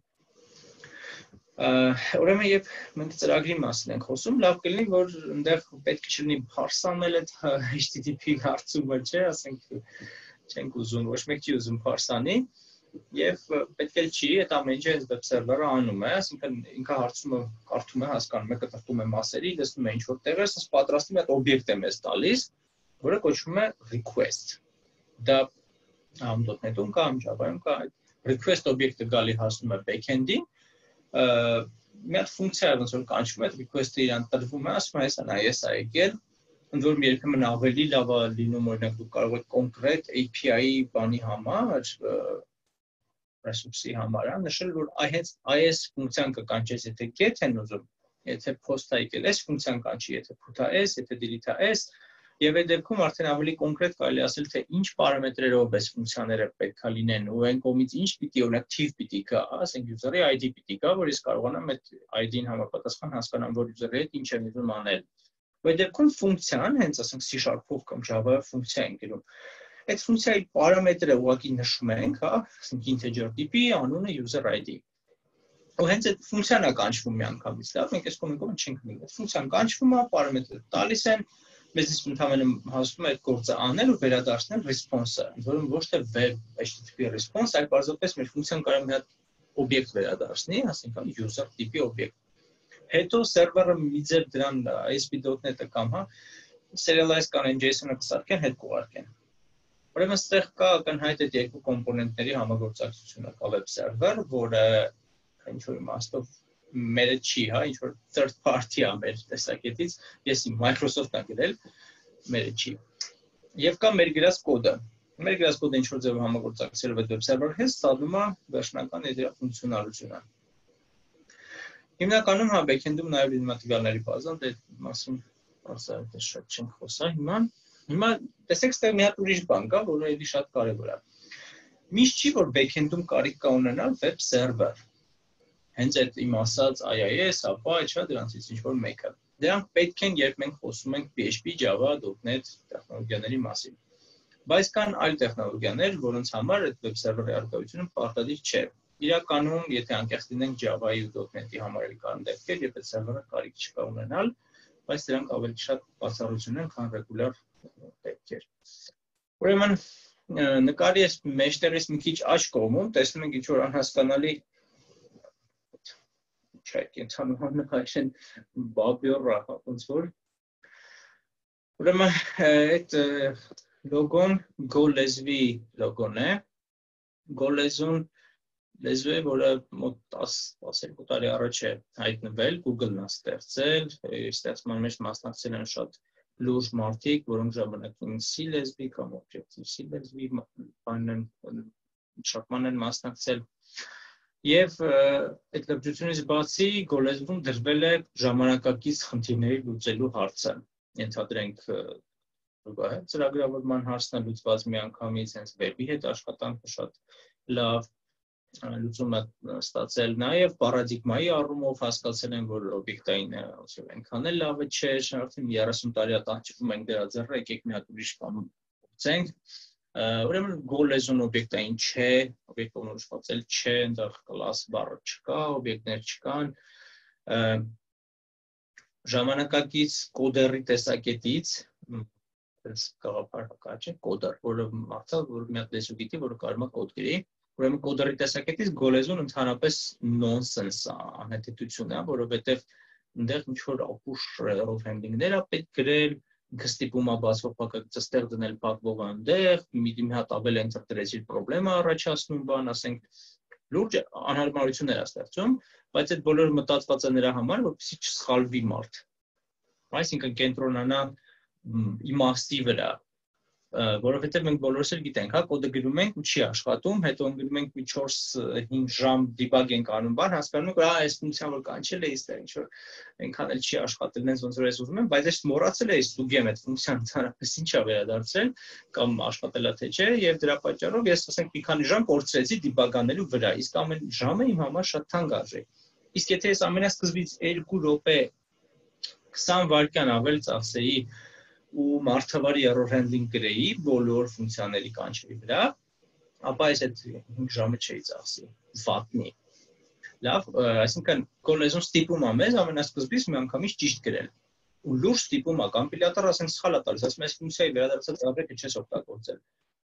Ուրեմն երբ մենք ծրագրի մասին ենք խոսում, լավ կլինի, որ այնտեղ պետք չլինի parse անել այդ H T T P հարցումը, չէ, ասենք չենք ուզում, ոչ մեկ չի ուզում parse անի, եւ պետք էլ չի, այդ ամեն ինչը այս web server-ը անում է, ասինքն ինքը հարցումը կարդում է, հասկանում է, կտրտում է մասերի, լսում է ինչ որ տեղեր, ասես պատրաստում է այդ օբյեկտ է մեզ տալիս, որը կոչվում է request։ Դա ամ dot net-ում կա, ամ Java-ում կա, այդ request օբյեկտը գալի հասնում է back-end-ին, մի հատ ֆունկցիա է, ոնց որ կանչվում է, այդ request-ը իրան տրվում է, ասում է, այսա այս է եկել, ընդ որում երբեմն ավելի լավ է լինում, օրինակ դուք կարող եք կոնկրետ A P I-ի բանի համար, resource-ի համար, նշել, որ հենց այս ֆունկցիան կկանչես, եթե get են ուզում, եթե post-ա եկել, այս ֆունկցիան կանչի, եթե put-ա s, եթե delete-ա s, եւ այդ դեպքում արդեն ավելի կոնկրետ կարելի ասել, թե ինչ պարամետրերով այս ֆունկցիաները պետք է լինեն, ու այն կողմից ինչ պիտի, օրինակ tiv պիտի գա, ասենք user-ի I D պիտի գա, որ ես կարողանամ այդ I D-ին համապատասխան հասկանամ, որ user-ի հետ ինչ եմ ուզում անել։ Այդ դեպքում ֆունկցիան, հենց ասենք C# կամ Java-ով ֆունկցիա են գրում, այդ ֆունկցիայի պարամետրը ուղղակի նշում ենք, հա, ասենք integer տիպի անունը user I D։ Ու հենց այդ ֆունկցիան է կանչվում միանգամից, լավ, մենք այս կոմենտով չենք ունի։ Այդ ֆունկցիան կանչվում է, պարամետրը տալիս են, մեզ իսկ ընդհանրապես հասնում է այդ գործը անել ու վերադարձնել response-ը, որը ոչ թե web H T T P response, այլ բարձրապես մեր ֆունկցիան կարող է մի հատ օբյեկտ վերադարձնի, ասենք user տիպի օբյեկտ։ Հետո սերվերը մի ձև դրան A S P dot net-ը կամ հա serialize կանեն JSON-ը կսարքեն, հետ կուղարկեն։ Ուրեմն այստեղ կա ակնհայտ այդ երկու կոմպոնենտների համագործակցությունը, կա web server, որը ինչ որ իմաստով մերը չի, հա, ինչ որ third party է մեր տեսակետից, ես իմ Microsoft-ն եմ գրել, մերը չի։ Եվ կա մեր գրած կոդը։ Մեր գրած կոդը ինչ որ ձևով համագործակցել web server-ի հետ, ստանում է վերջնական իր ֆունկցիոնալությունը։ Հիմնականում հա backend-ում նաև մատերիալների բազան, դե մասում ասած շատ չենք խոսա հիմա։ Հիմա տեսեք, ստեղ մի հատ ուրիշ բան կա, որը էլի շատ կարևոր է։ Միշտ չի որ backend-ում կարիք կա ունենալ web server։ Հենց այդ իմ ասած I I S, ապա չէ դրանցից ինչ որ մեկը։ Դրանք պետք են, երբ մենք խոսում ենք P H P, Java, .NET տեխնոլոգիաների մասին։ Բայց կան այլ տեխնոլոգիաներ, որոնց համար այդ web server-ի առկայությունը պարտադիր չէ։ Իրականում, եթե անկեղծ լինենք Java-ի ու .NET-ի համար էլ կան դեպքեր, երբ այդ server-ը կարիք չկա ունենալ, բայց դրանք ավելի շատ բացառություն են, քան ռեգուլար դեպքեր։ Ուրեմն նկարի այս մեջտեղից մի քիչ աջ կողմում տեսնում ենք ինչ որ անհասկանալի չէ, կենցանոհանը հայշեն բաբյորա, ոնց որ։ Ուրեմն այդ լոգոն Go լեզվի լոգոն է։ Go լեզուն լեզու է, որը մոտ տասնյոթ տարի առաջ է հայտնվել, Google-ն է ստեղծել, ստեղծման մեջ մասնակցել են շատ լուրջ մարդիկ, որոնք ժամանակին C լեզվի կամ Objective-C լեզվի բանն մշակման են մասնակցել։ Եվ այդ լրջությունից բացի Go լեզվում դրվել է ժամանակակից խնդիրների լուծելու հարցը։ Ենթադրենք ծրագրավորման հարցն է լուծված միանգամից, հենց web-ի հետ աշխատանքը շատ լավ լուծում է ստացել, նաև պարադիգմայի առումով հասկացել են, որ օբյեկտային այնքան էլ լավը չէ, արդեն երեսուն տարի ատանջվում ենք դրա ձեռը, եկեք մի հատ ուրիշ բան փորձենք։ Ուրեմն Go լեզուն օբյեկտային չէ, օբյեկտ կողմնորոշվածել չէ, այնտեղ class բառը չկա, օբյեկտներ չկան։ Ժամանակակից կոդերի տեսակետից գաղափար չէ, կոդեր, որը մարդը, որ մի հատ լեզու գիտի, որը կարող է կոդ գրի։ Ուրեմն կոդերի տեսակետից Go լեզուն ընդհանրապես նոնսենս է, անհետեթություն է, որովհետև այնտեղ ինչ որ ապուշ error handling-ներ է պետք գրել, ինքը ստիպում է բացվող փակագծը ստեղ դնել փակվողը այնտեղ, մի հատ ավել enter դրեցիր պրոբլեմա առաջացնում բան, ասենք լուրջ անհարմարություններ է ստեղծում, բայց այդ բոլորը մտածված է նրա համար, որպեսզի չսխալվի մարդ։ Այսինքն կենտրոնանա իմաստի վրա, որովհետև մենք բոլորս էլ գիտենք, հա, կոդը գրում ենք ու չի աշխատում, հետո գրում ենք մի չորս հինգ ժամ դիբագ ենք անում, բան հասկանում ենք, հա, այս ֆունկցիան որ կանչել է, իստեղ ինչ որ այնքան էլ չի աշխատել, նենց ոնց որ ես ուզում եմ, բայց ես մոռացել էի ստուգեմ այդ ֆունկցիան ընդհանրապես ինչ է վերադարձել կամ աշխատելա թե չէ, եւ դրա պատճառով ես ասենք մի քանի ժամ կորցրեցի դիբագ անելու վրա, իսկ ամեն ժամը իմ համար շատ թանկ արժի։ Իսկ եթե ես ամենասկզբից երկու րոպե քսան վայրկյան ավել ծախսեի ու մարդավարի error handling գրեի բոլոր ֆունկցիաների կանչերի վրա, ապա այս այդ հինգ ժամը չէի ծախսի, վատնի։ Լավ, այսինքն Go լեզուն ստիպում է մեզ ամենասկզբից միանգամից ճիշտ գրել։ Ու լուրջ ստիպում է, կոմպիլյատորը ասենք սխալ է տալիս, ասում է այս ֆունկցիայի վերադարձած object-ը չես օգտագործել։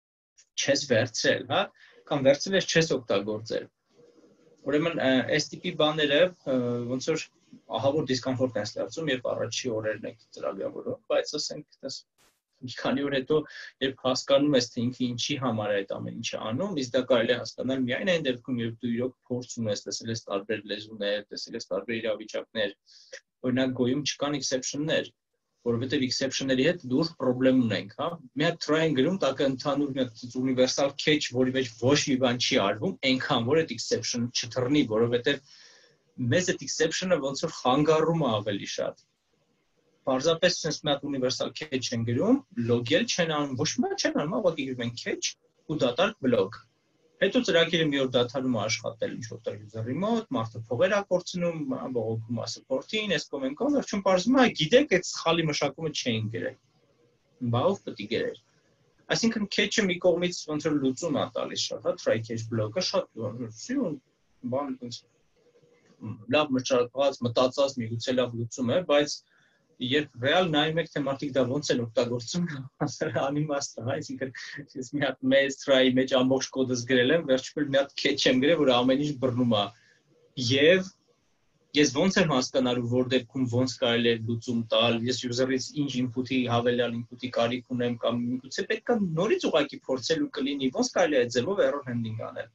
Չես վերցրել, հա, կամ վերցրել ես չես օգտագործել։ Ուրեմն այս տիպի բաները ոնց որ ահավոր դիսկոմֆորտ են ստեղծում, երբ առաջի օրերն եք ծրագրավորում, բայց ասենք դες մի քանի օր հետո երբ հասկանում ես թե ինքը ինչի համար է այդ ամեն ինչը անում, իսկ դա կարելի է հասկանալ միայն այն դեպքում, երբ դու իրոք փորձ ունես, տեսել ես տարբեր լեզուներ, տեսել ես տարբեր իրավիճակներ, օրինակ Go-ում չկան exception-ներ, որովհետև exception-ների հետ դուրս խնդրեմ ունենք, հա։ Մի հատ try են գրում, տակը ընդհանուր մի հատ universal catch, որի մեջ ոչ մի բան չի արվում, այնքան որ այդ exception չթռնի, որովհետև մեզ այդ exception-ը ոնց որ խանգարում է ավելի շատ։ Պարզապես sense մի հատ universal catch են գրում, log-ել չեն անում, ոչ մի բան չեն անում, ուղղակի գրում են catch ու դատարկ block։ Հետո ծրագիրը մի օր դադարում է աշխատել ինչ-որ user-ի մոտ, մարդը փողեր է կորցնում, բողոքում է support-ին, այս կոմենտով, վերջում պարզվում է, գիտեք, այդ սխալի մշակումը չէին գրել։ Բա ով պետք է գրեր։ Այսինքն catch-ը մի կողմից ոնց որ լուծում է տալիս շատ, հա, try catch block-ը շատ լուծում, բան ոնց լավ մշակված, մտածած միգուցե լավ լուծում է, բայց երբ ռեալ նայում եք թե մարդիկ դա ոնց են օգտագործում, անիմաստ է, այսինքն ես մի հատ մեծ try-ի մեջ ամբողջ կոդս գրել եմ, վերջում մի հատ catch եմ գրել, որ ամեն ինչ բռնում է։ Եվ ես ոնց եմ հասկանալու, որ դեպքում ոնց կարելի է լուծում տալ, ես user-ից ինչ input-ի, հավելյալ input-ի կարիք ունեմ կամ միգուցե պետք է նորից ուղղակի փորձելու կլինի, ոնց կարելի է այդ ձևով error handling անել։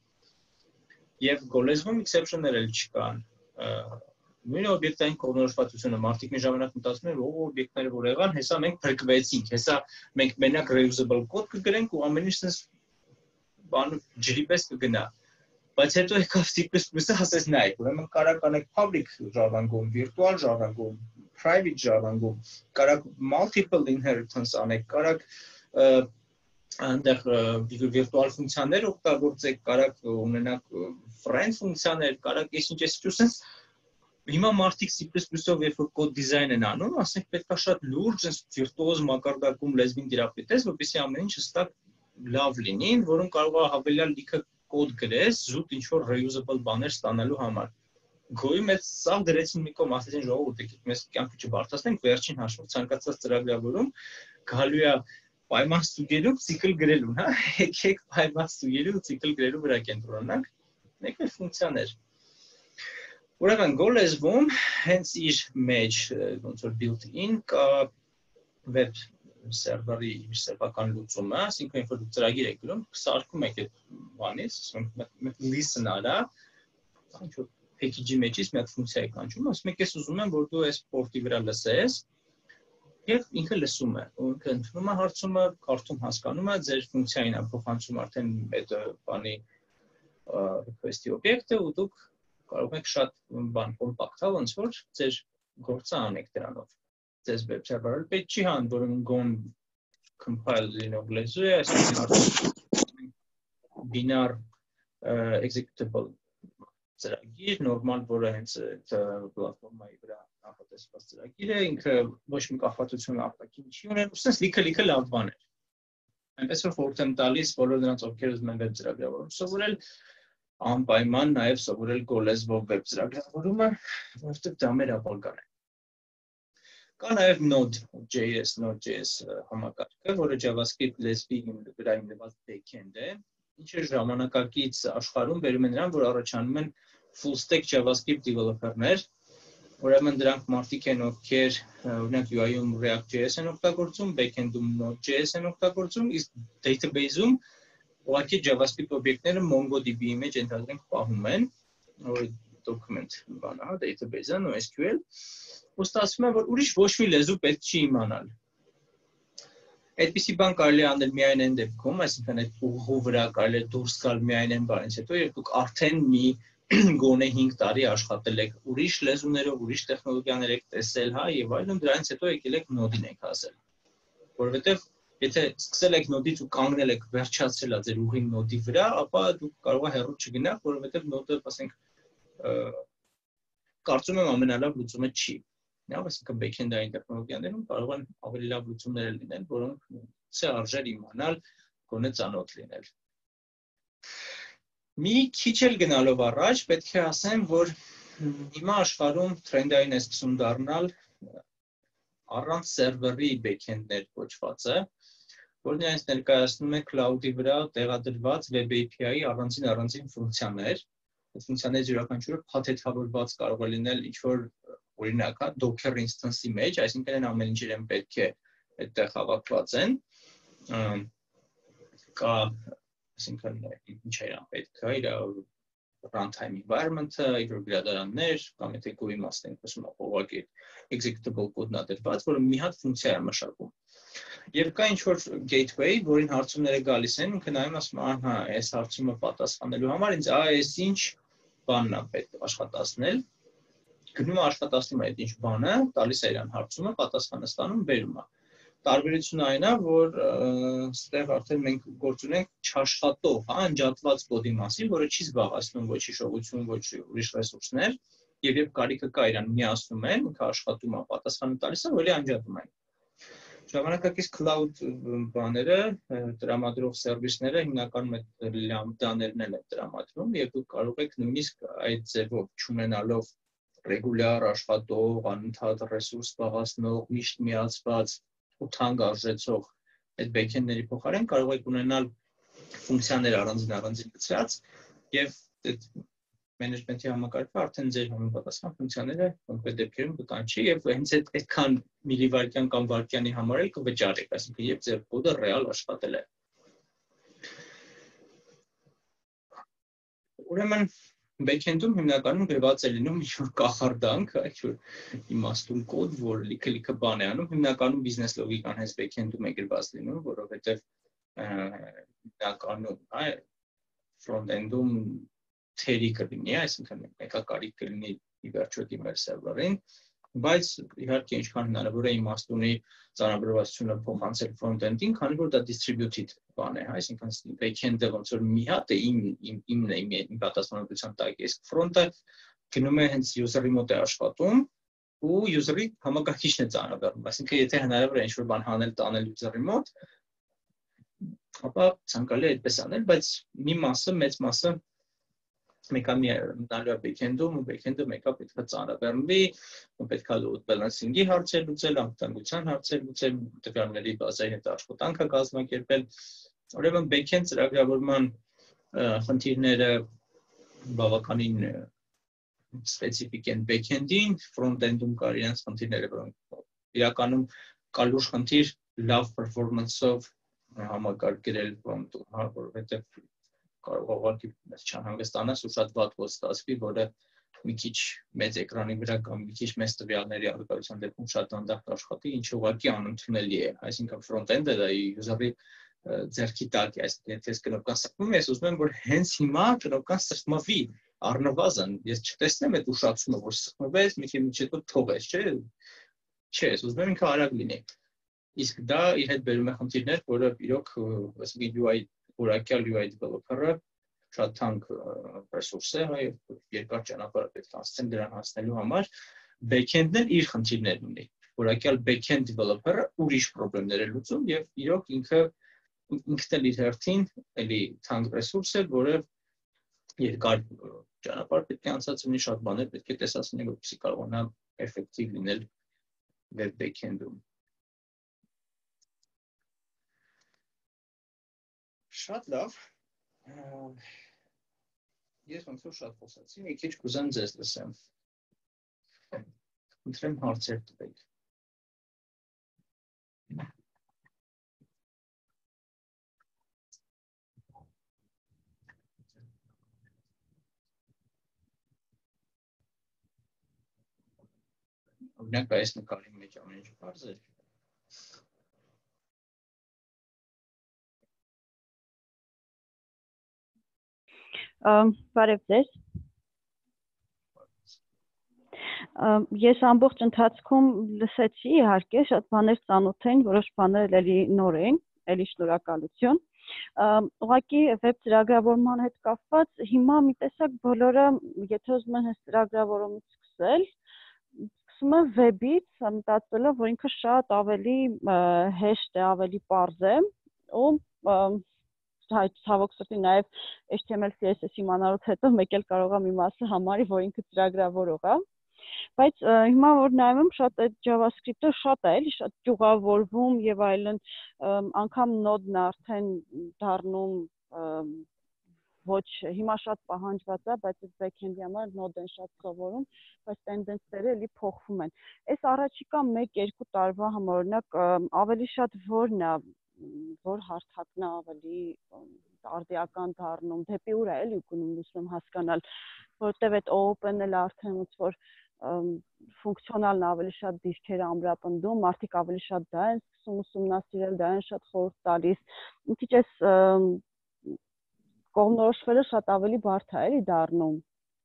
Եվ Go-լեզվում exception-ներ էլ չկան։ Նույն օբյեկտային կողմնորոշվածությունը մարդիկ մի ժամանակ մտածում են, որ օբյեկտները որ եղան, հեսա մենք փրկվեցինք, հեսա մենք մենակ reusable կոդ կգրենք ու ամեն ինչ sense բան ջրի պես կգնա։ Բայց հետո եկավ C plus plus-ը ասես նայեք, ուրեմն կարա կանեք public ժառանգում, virtual ժառանգում, private ժառանգում, կարաք multiple inheritance անեք, կարաք այնտեղ virtual ֆունկցիաներ օգտագործեք, կարաք ունենաք friend ֆունկցիաներ, կարաք այսինչ այսինչ sense հիմա մարդիկ C plus plus-ով երբ որ կոդ դիզայն են անում, ասենք պետք է շատ լուրջ վիրտուոզ մակարդակում լեզվին դիրապետես, որպեսզի ամեն ինչ հստակ լավ լինի, որոնք կարող է հավելյալ լիքը կոդ գրես, զուտ ինչ-որ reusable բաներ ստանալու համար։ Go-ի մեջ սա դրեցին մի կողմ, ասեցին ժողովուրդ, եկեք մեզ կյանքը չբարձրացնենք, վերջին հաշվով ցանկացած ծրագրավորում գալու է պայման ստուգելու, ցիկլ գրելուն, հա, եկեք պայման ստուգելու, ցիկլ գրելու վրա կենտրոնանանք, մեկ էլ ֆունկցիաներ։ Ուրեմն Go-լեզվում հենց իր մեջ ոնց որ built-in կա web server-ի իր սեփական լուծումը, այսինքն երբ որ դուք ծրագիր եք գրում, սարքում եք այդ բանից, ասենք մեկ listen արա, ինչ որ package-ի մեջից մի հատ ֆունկցիա եք կանչում, ասում եք ես ուզում եմ որ դու այս port-ի վրա լսես, եւ ինքը լսում է, ու ինքը ընդունում է հարցումը, կարդում հասկանում է, ձեր ֆունկցիային է փոխանցում արդեն այդ բանի request-ի օբյեկտը ու դուք կարող եք շատ բան կոմպակտ, ոնց որ ձեր գործը անեք դրանով։ Ձեզ web server-ը պետք չի հան, որոնք Go-ն compile լինող լեզու է, այսինքն binar executable ծրագիր, նորմալ, որը հենց այդ պլատֆորմայի վրա նախատեսված ծրագիր է, ինքը ոչ մի կախվածություն արտաքին չի ունեն, ուսենց լիքը-լիքը լավ բան է։ Այնպես որ խորհուրդ եմ տալիս բոլոր նրանց, ովքեր ուզում են web ծրագրավորում սովորել, անպայման նաև սովորել Go-լեզվով web ծրագրավորումը, որովհետև դա մեր ապագան է։ Կա նաև Node.js, Node.js համակարգը, որը JavaScript լեզվի վրա հիմնված backend է, ինչը ժամանակակից աշխարհում բերում է նրան, որ առաջանում են full stack JavaScript developer-ներ, ուրեմն դրանք մարդիկ են, ովքեր օրինակ U I-ում React.js են օգտագործում, backend-ում Node.js են օգտագործում, իսկ database-ում ուղղակի JavaScript օբյեկտները MongoDB-ի մեջ ընդհանրենք պահում են, որ document բանը, հա, database-ը, NoSQL, ու ստացվում է, որ ուրիշ ոչ մի լեզու պետք չի իմանալ։ Այդպիսի բան կարելի է անել միայն այն դեպքում, այսինքն այդ ուղու վրա կարելի է դուրս գալ միայն այն բանից հետո, երբ դուք արդեն մի գոնե հինգ տարի աշխատել եք ուրիշ լեզուներով, ուրիշ տեխնոլոգիաներ եք տեսել, հա, եւ այլն, դրանից հետո եկել եք Node-ին եք հասել։ Որովհետեւ եթե սկսել եք Node-ից ու կանգնել եք վերջացրել ա ձեր ուղին Node-ի վրա, ապա դուք կարող եք հեռու չգնաք, որովհետեւ Node-ը, ասենք, կարծում եմ ամենալավ լուծումը չի։ Լավ, այսինքն backend-ային տեխնոլոգիաներում կարող են ավելի լավ լուծումներ լինել, որոնք ցե արժեր իմանալ, գոնե ծանոթ լինել։ Մի քիչ էլ գնալով առաջ, պետք է ասեմ, որ հիմա աշխարհում թրենդային է սկսում դառնալ առանց սերվերի backend-ներ կոչվածը, որն իրենց ներկայացնում է cloud-ի վրա տեղադրված web A P I-ի առանձին առանձին ֆունկցիաներ։ Այդ ֆունկցիաներից յուրաքանչյուրը փաթեթավորված կարող է լինել ինչ-որ օրինակ, հա, Docker instance-ի մեջ, այսինքն այն ամեն ինչ իրեն պետք է այդտեղ հավաքված են։ Կա, այսինքն ինչ է իրան պետք է, իր runtime environment-ը, իր գրադարաններ, կամ եթե Go-ի մասն ենք ասում, ուղղակի executable կոդն է դրված, որը մի հատ ֆունկցիա է մշակում։ Եվ կա ինչ-որ gateway, որին հարցումները գալիս են, ինքը նայում ասում, ահա, այս հարցումը պատասխանելու համար ինձ այս ինչ բանն է պետք աշխատացնել։ Գնում է աշխատացնում է այդ ինչ բանը, տալիս է իրան հարցումը, պատասխանը ստանում, բերում է։ Տարբերությունը այն է, որ այստեղ արդեն մենք գործ ունենք չաշխատող, հա, անջատված կոդի մասին, որը չի զբաղեցնում ոչ հիշողություն, ոչ ուրիշ ռեսուրսներ, եւ երբ կարիքը կա իրան միացնում են, ինքը աշխատում է, պատասխանը տալիս է, որի անջատում են։ Ժամանակակից cloud բաները, տրամադրող սերվիսները հիմնականում այդ լամբդաներն են տրամադրում եւ դուք կարող եք նույնիսկ այդ ձևով չունենալով ռեգուլյար աշխատող, անընդհատ ռեսուրս զբաղեցնող, միշտ միացված ու թանկ արժեցող այդ backend-ների փոխարեն կարող եք ունենալ ֆունկցիաներ առանձին առանձին լցրած եւ այդ management-ի համակարգը արդեն ձեր համապատասխան ֆունկցիաները կոնկրետ դեպքերում կկանչի եւ հենց այդ այդքան միլիվայրկյան կամ վայրկյանի համար էլ կվճարեք, այսինքն երբ ձեր կոդը ռեալ աշխատել է։ Ուրեմն backend-ում հիմնականում գրված է լինում ինչ-որ կախարդանք, այլ իմաստուն կոդ, որ լիքը-լիքը բան է անում, հիմնականում բիզնես լոգիկան հենց backend-ում է գրված լինում, որովհետեւ հիմնականում front-end-ում թերի կլինի, այսինքն մեկակարիք կլինի ի վերջո դիմել սերվերին, բայց իհարկե ինչքան հնարավոր է իմաստունի ծանրաբերվածությունը փոխանցել front-end-ին, քանի որ դա distributed բան է, այսինքն backend-ը ոնց որ մի հատ է իմ իմն է իմ պատասխանատվության տակ է, իսկ front-ը գնում է հենց user-ի մոտ է աշխատում ու user-ի համակարգիչն է ծանրաբեռնում, այսինքն եթե հնարավոր է ինչ-որ բան հանել տանել user-ի մոտ, ապա ցանկալի է այդպես անել, բայց մի մասը, մեծ մասը մեկա մի նալու է backend-ում, ու backend-ը մեկա պետք է ծանրաբեռնվի, ու պետք է load balancing-ի հարցեր լուծել, անվտանգության հարցեր լուծել, տվյալների բազայի հետ աշխատանքը կազմակերպել։ Ուրեմն backend ծրագրավորման խնդիրները բավականին սպეციფიկ են backend-ին, front-end-ում կար իրենց խնդիրները, որոնք իրականում կա լուրջ խնդիր լավ performance-ով համակարգ գրել front-ում, որովհետև կարող ուղղակի չանհանգստանաս ու շատ վատ կոդ ստացվի, որը մի քիչ մեծ էկրանի վրա կամ մի քիչ մեծ տվյալների առկայության դեպքում շատ դանդաղ աշխատի, ինչը ուղղակի անընդունելի է, այսինքն front-end-ը դա user-ի ձեռքի տակ է, այսինքն եթե ես կնոպկան սրտում ես, ուզում եմ, որ հենց հիմա կնոպկան սրտմվի, առնվազն, ես չտեսնեմ այդ ուշացումը, որ սրտմվես, մի քիչ հետո թողես, չէ՞, չէ, ուզում եմ ինքը արագ լինի։ Իսկ դա իր հետ բերում է խնդիրներ, որը իրոք, այսինքն յու այ որակյալ յու այ developer-ը շատ թանկ ռեսուրս է, եւ երկար ճանապարհ պետք է անցնեն դրան հասնելու համար, backend-ն էլ իր խնդիրներն ունի։ Որակյալ backend developer-ը ուրիշ խնդիրներ է լուծում եւ իրոք ինքը ինքն էլ իր հերթին էլի թանկ ռեսուրս է, որը երկար ճանապարհ պետք է անցած լինի, շատ բաներ պետք է տեսած լինի, որպեսզի կարողանա էֆեկտիվ լինել web backend-ում։ Շատ լավ։ Ես ոնց որ շատ խոսացի, մի քիչ կուզեմ ձեզ լսեմ։ Խնդրեմ հարցեր տվեք։ Օրինակ այս նկարի մեջ ամեն ինչ բարձր է։ Բարև ձեզ։ Ես ամբողջ ընթացքում լսեցի, իհարկե, շատ բաներ ծանոթ էին, որոշ բաներ էլի նոր էին, էլի շնորհակալություն։ Ուղղակի վեբ ծրագրավորման հետ կապված հիմա մի տեսակ բոլորը, եթե ուզում են հենց ծրագրավորումից սկսել, սկսում են վեբից, մտածելով, որ ինքը շատ ավելի հեշտ է, ավելի պարզ է, ու ցավոք սրտի նաև H T M L C S S իմանալուց հետո մեկ էլ կարող եմ մի մասը համարի, որ ինքը ծրագրավորող է, բայց հիմա որ նայում եմ շատ այդ JavaScript-ը շատ է, էլի շատ ճյուղավորվում եւ այլն, անգամ Node-ն արդեն դառնում ոչ հիմա շատ պահանջված է, բայց այդ backend-ի համար Node-ն շատ սովորում, բայց տենդենսները էլի փոխվում են։ Այս առաջիկա մեկ-երկու տարվա համար օրինակ ավելի շատ որն է որ հարթակն է ավելի արդիական դառնում, դեպի ուր է էլի գնում, ուզում եմ հասկանալ, որովհետև այդ open-ը արդեն ոնց որ ֆունկցիոնալն ավելի շատ դիրքեր ամրապնդում, մարդիկ ավելի շատ դա են սկսում ուսումնասիրել, դա են շատ խորհուրդ տալիս։ Մի քիչ էս կողմնորոշվելը շատ ավելի բարդ է էլի դառնում։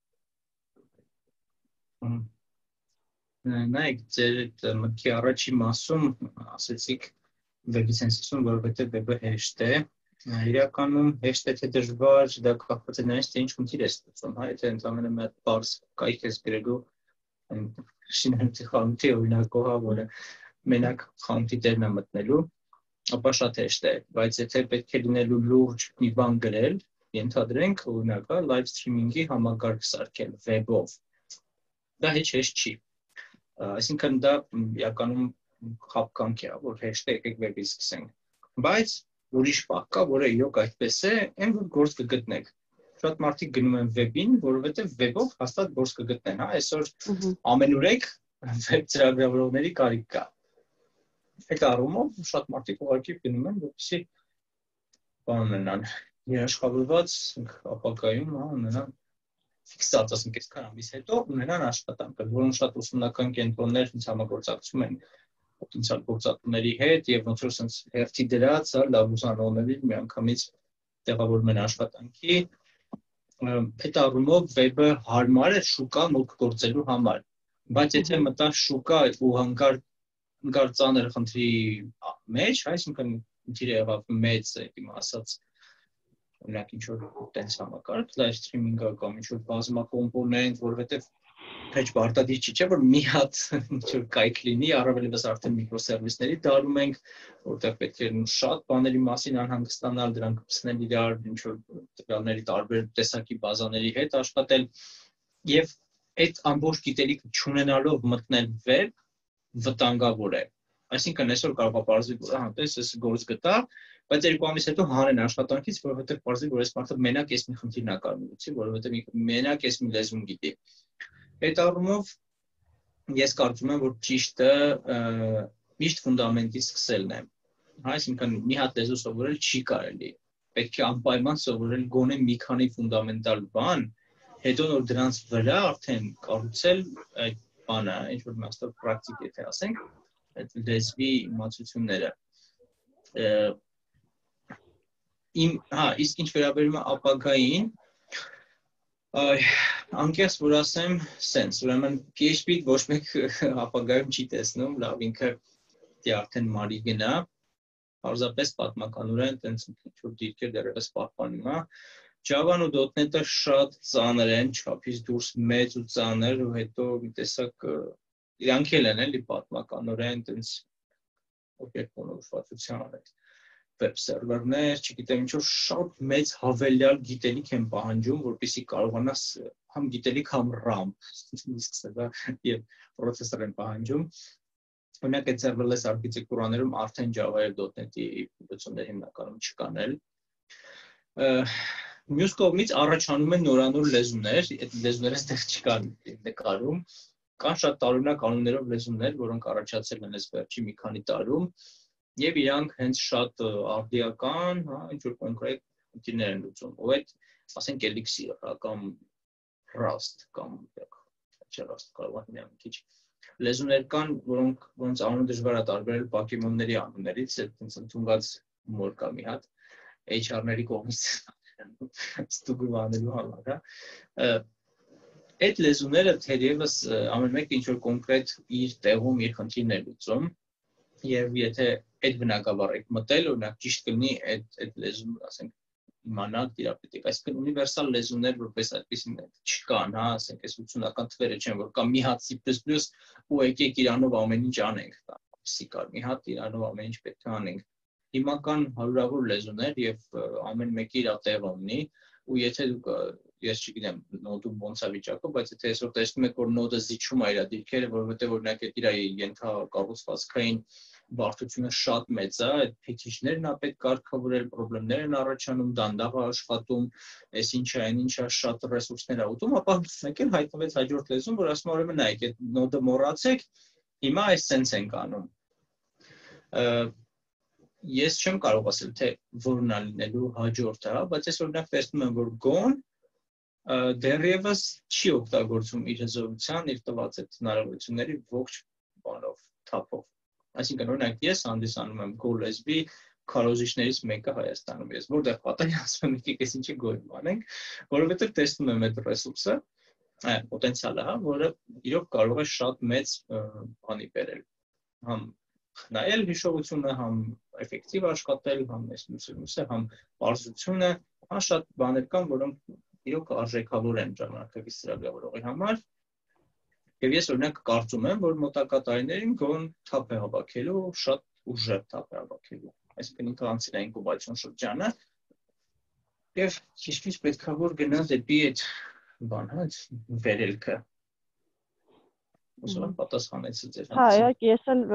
Նայեք, ձեր մտքի առաջի մասում ասեցիք վեբի սենսություն, որովհետև վեբը հեշտ է, իրականում հեշտ է թե դժվար, դա կախված է նրանից, թե ինչ խնդիր է ստացվում, հա, եթե ընդամենը մի հատ բարձ կայք ես գրելու շինանյութի խանութի օրինակով, որը մենակ խանութի տերն է մտնելու, ապա շատ հեշտ է, բայց եթե պետք է լինելու լուրջ մի բան գրել, ենթադրենք, օրինակ, live streaming-ի համակարգ սարքել web-ով, դա հեչ հեշտ չի, այսինքն դա իրականում խաբկանք է, որ հեշտ է եկեք web-ից սկսենք, բայց ուրիշ պահ կա, որը իրոք այդպես է, այն որ գործ կգտնեք, շատ մարդիկ գնում են web-ին, որովհետև web-ով հաստատ գործ կգտնեն, հա, այսօր ամենուրեք web ծրագրավորողների կարիք կա, այդ առումով շատ մարդիկ ուղղակի գնում են, որպեսզի բան ունենան, երաշխավորված ապագայում, հա, ունենան ֆիքսած, ասենք, այսքան ամիս հետո ունենան աշխատանք, որոնց շատ ուսումնական կենտրոններ ինձ համագործակցում են պոտենցիալ գործատուների հետ եւ ոնց որ sense հերթի դրած, հա, լավ ուսանողների միանգամից տեղավորում են աշխատանքի, այդ առումով web-ը հարմար է շուկա մուտք գործելու համար, բայց եթե մտա շուկա ու հանկարծ հանկարծ ծանր խնդրի մեջ, այսինքն խնդիրը եղավ մեծ, իմ ասած, օրինակ ինչ-որ տենց համակարգ, live streaming-ը կամ ինչ-որ բազմակոմպոնենտ, որովհետև հեչ պարտադիր չի, չէ՞ որ մի հատ ինչ-որ կայք լինի, առավելևս արդեն միկրոսերվիսների դարում ենք, որտեղ պետք է շատ բաների մասին անհանգստանալ, դրանք կպցնել իրար, ինչ-որ տվյալների տարբեր տեսակի բազաների հետ աշխատել, եւ այդ ամբողջ գիտելիքը չունենալով մտնել web վտանգավոր է, այսինքն այսօր կարող է պարզվի, որ հանդես ես գործ գտա, բայց երկու ամիս հետո հանեն աշխատանքից, որովհետև պարզվի, որ այս մարդը մենակ էս մի խնդիրն է կարող լուծի, որովհետև մենակ էս մի լեզուն գիտի։ Այդ առումով ես կարծում եմ, որ ճիշտը միշտ ֆունդամենտից սկսելն է, այսինքն մի հատ լեզու սովորել չի կարելի, պետք է անպայման սովորել գոնե մի քանի ֆունդամենտալ բան, հետո նոր դրանց վրա արդեն կառուցել այդ բանը, ինչ որ մասով պրակտիկ եթե ասենք, այդ լեզվի իմացությունները։ Իմ, հա, իսկ ինչ վերաբերում է ապագային, անկեղծ որ ասեմ, sense, ուրեմն PHP ոչ մեկ ապագայում չի տեսնում, լավ ինքը դե արդեն մարի գնա, պարզապես պատմականորեն տենց ինչ-որ դիրքեր դեռևս պահպանում է, Java-ն ու .NET-ը շատ ծանր են, չափից դուրս մեծ ու ծանր, ու հետո մի տեսակ իրանք էլ են էլի պատմականորեն տենց օբյեկտորոշվածության web server-ներ, չգիտեմ ինչ որ շատ մեծ հավելյալ գիտելիք են պահանջում, որպեսզի կարողանաս համ գիտելիք, համ RAM, իսկ սա եւ processor են պահանջում։ Օրինակ այդ serverless architecture-ներում արդեն Java եւ .NET-ի լուծումներ հիմնականում չկան էլ։ Մյուս կողմից առաջանում են նորանոր լեզուներ, այդ լեզուները այստեղ չկան նկարում, կան շատ տարօրինակ անուններով լեզուներ, որոնք առաջացել են այս վերջի մի քանի տարում, եւ իրանք հենց շատ արդիական, հա, ինչ-որ կոնկրետ խնդիրներ են լուծում, ու այդ, ասենք, Elixir, կամ Rust, կամ չէ Rust կարող է մի քիչ լեզուներ կան, որոնք որոնց անունը դժվար է տարբերել Pokemon-ների անուններից, այդպես ընդունված մոր կա մի հատ H R-ների կողմից ստուգում անելու համար, հա։ Այդ լեզուները թերևս ամեն մեկը ինչ-որ կոնկրետ իր տեղում իր խնդիրն է լուծում, եւ եթե այդ բնակավարեք մտել, օրինակ ճիշտ կլինի այդ այդ լեզուն, ասենք, իմանալ տիրապետեք, այսինքն ունիվերսալ լեզուներ որպես այդպեսին չկան, հա, ասենք, այս ութսունական թվերը չեն, որ կա մի հատ C plus plus ու եկեք իրանով ամեն ինչ անենք, C կար, մի հատ իրանով ամեն ինչ պետք է անենք։ Հիմա կան հարյուրավոր լեզուներ եւ ամեն մեկը իր տեղը ունի, ու եթե դուք ես չգիտեմ նոդում ոնց է վիճակը, բայց եթե այսօր տեսնում եք, որ նոդը զիջում է իր դիրքերը, որովհետեւ օրինակ այդ իր ենթակառուցվածքային բարդությունը շատ մեծ է, այդ փիքիչներն է պետք կարգավորել, խնդիրներ են առաջանում, դանդաղ է աշխատում, այս ինչը, այն ինչը շատ ռեսուրսներ է ուտում, ապա մեկ էլ հայտնվեց հաջորդ լեզուն, որ ասում է ուրեմն նայեք, այդ նոդը մոռացեք, հիմա այս sense ենք անում։ Ես չեմ կարող ասել, թե որն է լինելու հաջորդը, բայց ես օրինակ տեսնում եմ, որ Go-ն դեռևս չի օգտագործում իր հզորության, իր տված այդ հնարավորությունների ողջ բանով, թափով։ Այսինքն օրինակ ես հանդիսանում եմ Go լեզվի քարոզիչներից մեկը Հայաստանում, ես որտեղ պատահի ասում եմ, եկեք այս ինչի Go-ում անենք, որովհետև տեսնում եմ այդ ռեսուրսը, պոտենցիալը, հա, որը իրոք կարող է շատ մեծ բանի բերել։ Համ խնայել հիշողությունը, համ էֆեկտիվ աշխատել, համ այս մյուսը, համ բարձրությունը, հա շատ բաներ կան, որոնք իրոք արժեքավոր են ժամանակակից ծրագրավորողի համար։ Եվ ես օրինակ կարծում եմ, որ մոտակա տարիներին գոն թափ է հավաքելու, շատ ուժեղ թափ է հավաքելու։ Այսինքն ինքնանցին ինկուբացիոն շրջանը եւ քիչ-քիչ պետք է որ գնա դեպի այդ բան, հա, վերելքը։ Ուսում պատասխանեցի ձեր հարցին։ Հա, իհարկե, ես էլ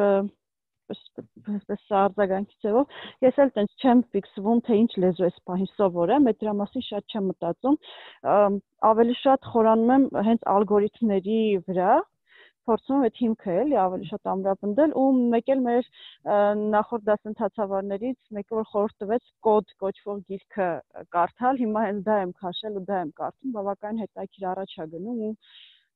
այսպես արձագանքի ձևով, ես էլ տենց չեմ ֆիքսվում, թե ինչ լեզու ես պահին սովորեմ, այդ դրա մասին շատ չեմ մտածում, ավելի շատ խորանում եմ հենց ալգորիթմների վրա, փորձում եմ այդ հիմքը էլի ավելի շատ ամրապնդել ու մեկ էլ մեր նախորդ դասընթացավարներից մեկը որ խորհուրդ տվեց կոդ կոչվող գիրքը կարդալ, հիմա հենց դա եմ քաշել ու դա եմ կարդում, բավականին հետաքրքիր առաջ է գնում ու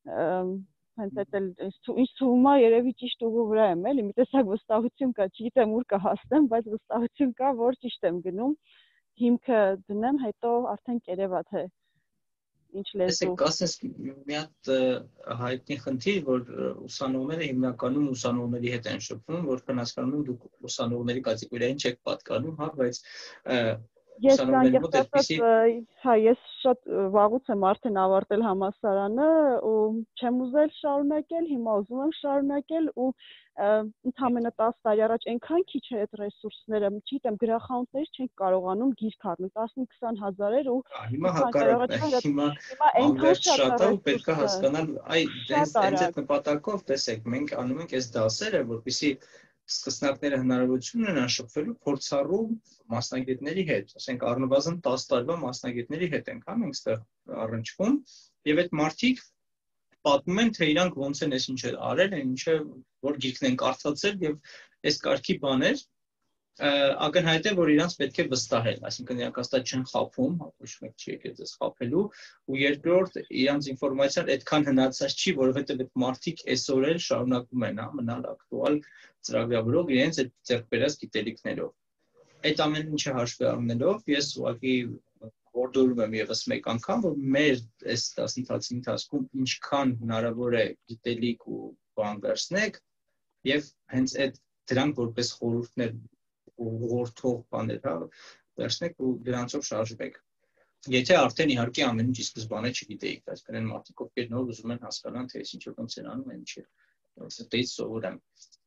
հենց այդ էլ ինչ թվում է երևի ճիշտ ուղու վրա եմ էլի, մի տեսակ վստահություն կա, չգիտեմ ուր կհասնեմ, բայց վստահություն կա, որ ճիշտ եմ գնում, հիմքը դնեմ, հետո արդեն կերևա թե ինչ լեզու։ Տեսեք, ասես մի հատ հայտնի խնդիր, որ ուսանողները հիմնականում ուսանողների հետ են շփվում, որքան հասկանում եմ դուք ուսանողների կատեգորիային չեք պատկանում, հա, բայց Ես անկեղծ, հա, ես շատ վաղուց եմ արդեն ավարտել համալսարանը ու չեմ ուզել շարունակել, հիմա ուզում եմ շարունակել ու ընդամենը տասը տարի առաջ այնքան քիչ էր այդ ռեսուրսները, չգիտեմ, գրախանութներից չենք կարողանում գիրք առնել, տասնինը-քսան հազար էր ու հիմա հակառակն է, հիմա անվերջ շատ է ու պետք է հասկանալ, այ դենց այդ նպատակով, տեսեք, մենք անում ենք այս դասերը, որպեսզի սկսնակները հնարավորություն ունենան շփվելու փորձառու մասնագետների հետ, ասենք առնվազն տասը տարվա մասնագետների հետ ենք, հա, մենք ստեղ առնչվում, եւ այդ մարդիկ պատմում են, թե իրանք ոնց են այս ինչ արել, ինչը որ գիրքն են կարդացել եւ այս կարգի բաներ ակնհայտ է, որ իրանք պետք է վստահել, այսինքն իրանք հաստատ չեն խափում, ոչ մեկ չի եկել ձեզ խափելու, ու երկրորդ իրանք ինֆորմացիան այդքան հնացած չի, որովհետեւ այդ մարդիկ այսօր էլ շարունակում են, հա, մնալ ակտուալ ծրագրավորող իրենց այդ ձեռքբերած գիտելիքներով։ Այդ ամեն ինչը հաշվի առնելով, ես ուղղակի որդորում եմ եւս մեկ անգամ, որ մեր այս դասընթացի ընթացքում ինչքան հնարավոր է գիտելիք ու բան վերցնեք, եւ հենց այդ դրանք որպես խորհուրդներ ուղղորդող բաներ, հա, վերցնեք ու դրանցով շարժվեք։ Եթե արդեն իհարկե ամեն ինչ սկզբանե չգիտեիք, բայց կներեն մարդիկ ովքեր նոր ուզում են հասկանալ, թե ինչ ոնց են անում, ինչ է, դից սովորեմ։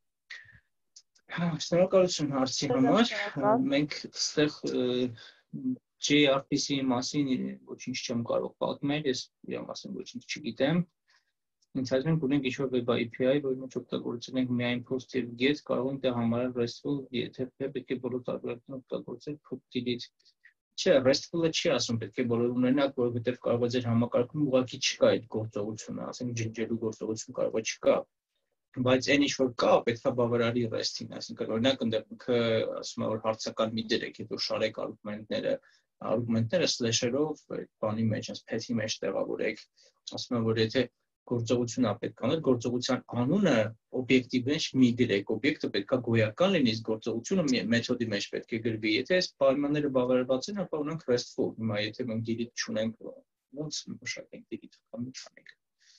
Շնորհակալություն հարցի համար։ Մենք այստեղ J R P C-ի մասին ոչինչ չեմ կարող պատմել, ես իրա մասին ոչինչ չգիտեմ։ Ինձ հայտնի է ունենք ինչ-որ web A P I, որի մեջ օգտագործել ենք միայն post եւ get, կարող ենք դա համարել RESTful, եթե պետք է բոլոր տարբերակներն օգտագործել put-delete։ Չէ, RESTful-ը չի ասում պետք է բոլոր ունենաք, որովհետեւ կարող է ձեր համակարգում ուղղակի չկա այդ գործողությունը, ասենք ջնջելու գործողություն կարող է չկա, բայց այն ինչ որ կա, պետք է բավարարի REST-ին, այսինքն օրինակ ընդդեմքը ասում է որ հարցական մի դրեք, հետո շարեք արգումենտները, արգումենտները slash-երով բանի մեջ, այս path-ի մեջ տեղավորեք, ասում է որ եթե գործողություն է պետք անել, գործողության անունը օբյեկտի մեջ մի գրեք, օբյեկտը պետք է գոյական լինի, իսկ գործողությունը մեթոդի մեջ պետք է գրվի։ Եթե այս պայմանները բավարարված են, ապա ունենք RESTful։ Հիմա եթե մենք delete չունենք, ոնց մշակենք delete կամ ինչ անենք։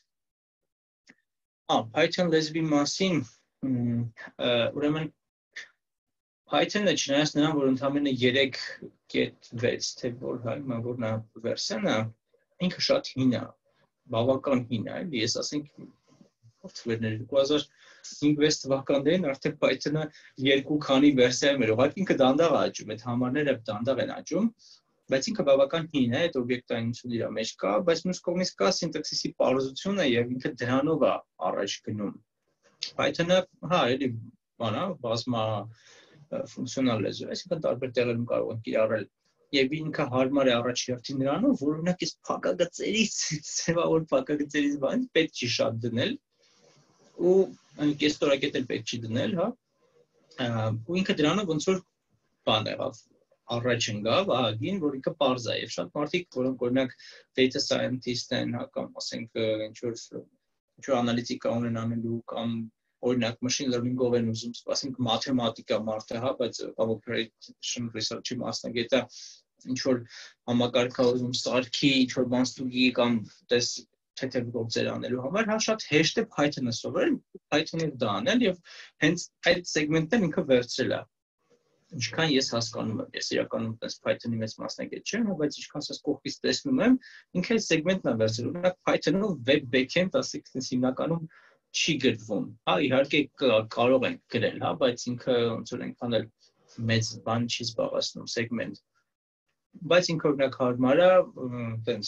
Ա, Python լեզվի մասին, ուրեմն Python-ը չնայած նրան, որ ընդամենը երեք կետ վեց, թե որ հայ, որ նա վերսիան է, ինքը շատ հին է, բավական հին է, ես ասենք փորձվերներ երկու հազար հինգ-վեց թվականներին արդեն Python-ը երկու քանի վերսիայում էր, ուղղակի ինքը դանդաղ է աճում, այդ համարները դանդաղ են աճում, բայց ինքը բավական հին է, այդ օբյեկտայինությունը իր մեջ կա, բայց մյուս կողմից կա սինտաքսիսի պարզությունը եւ ինքը դրանով է առաջ գնում։ Python-ը, հա, էլի բան է, բազմա ֆունկցիոնալ լեզու, այսինքն տարբեր տեղերում կարող ենք կիրառել եւ ինքը հարմար է առաջերտի նրանով, որ օրինակ այս փակագծերից, սեվավոր փակագծերից բան պետք չի շատ դնել ու կես ստորակետ էլ պետք չի դնել, հա։ Ու ինքը դրանով ոնց որ բան եղավ, առաջ ընկավ, ահագին, որ ինքը պարզ է եւ շատ մարդիկ, որոնք օրինակ data scientist են, հա, կամ ասենք ինչ որ ինչ որ անալիտիկա ունեն անելու կամ օրինակ machine learning-ով են ուզում, ասենք մաթեմատիկա մարդը, հա, բայց կամ operation research-ի մասնագետը ինչ որ համակարգը ուզում սարքի, ինչ որ բան ստուգի կամ տես թեթև գործեր անելու համար, հա, շատ հեշտ է Python-ը սովորել, Python-ով դա անել եւ հենց այդ սեգմենտն ինքը վերցրել է։ ինչքան ես հասկանում եմ, ես իրականում այս Python-ի մեծ մասնակից չեմ, բայց ինչքան ես կողքից տեսնում եմ, ինքը այս սեգմենտն է վերցրել, օրինակ Python-ով web backend, ասենք, այս հիմնականում չի գրվում։ Հա, իհարկե կարող ենք գրել, հա, բայց ինքը ոնց որ այնքան էլ մեծ բան չի զբաղեցնում սեգմենտ։ Բայց ինքը օրինակ հարմար է, այտենց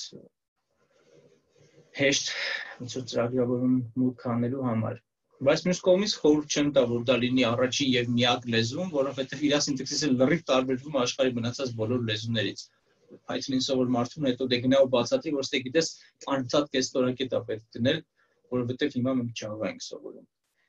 հեշտ ոնց որ ծրագրավորում մուտք անելու համար։ Բայց մյուս կողմից խորհուրդ չեմ տա, որ դա լինի առաջին եւ միակ լեզուն, որովհետեւ իր սինտեքսիսը լրիվ տարբերվում է աշխարհի մնացած բոլոր լեզուներից։ Python-ին սովոր մարդուն հետո դե գնա ու բացատրի, որ ստե գիտես անընդհատ կեստորակետ է պետք դնել, որովհետեւ հիմա մենք Java ենք սովորում։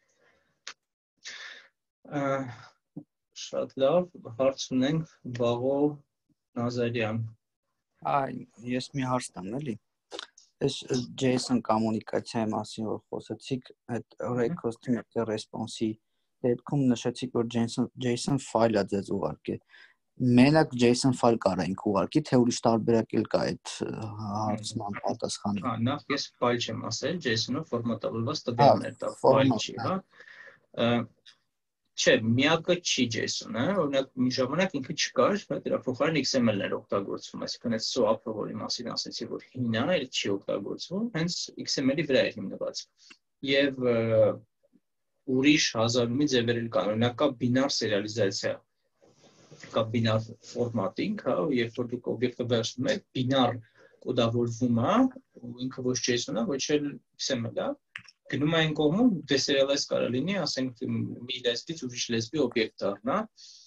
Շատ լավ, հարց ունենք Վաղո Նազարյան։ Այ, ես մի հարց տամ, էլի։ Այս JSON կոմունիկացիայի մասին որ խոսեցիք, այդ request-ի մեջ response-ի դեպքում նշեցիք, որ JSON JSON ֆայլ է ձեզ ուղարկել։ Մենակ JSON ֆայլ կարայինք ուղարկի, թե ուրիշ տարբերակ էլ կա այդ հարցման պատասխանը։ Հա, նախ ես ֆայլ չեմ ասել, JSON-ով ֆորմատավորված տվյալներ, դա ֆայլ չի, հա։ Չէ, միակը չի JSON-ը, օրինակ մի ժամանակ ինքը չկար, բայց դրա փոխարեն X M L-ներ օգտագործվում, այսինքն այդ swap-ը, որի մասին ասեցի, որ հին է, էլ չի օգտագործվում, հենց X M L-ի վրա է հիմնված։ Եվ ուրիշ հազարումի ձևեր էլ կան, օրինակ կա բինար սերիալիզացիա, կա բինար ֆորմատինգ, հա, երբ որ դուք օբյեկտը վերցնում եք, բինար կոդավորվում է, ու ինքը ոչ JSON-ը, ոչ էլ X M L-ը, գնում է այն կողմում, deserialize կարա լինի, ասենք մի լեզվից ուրիշ լեզվի օբյեկտ դառնա։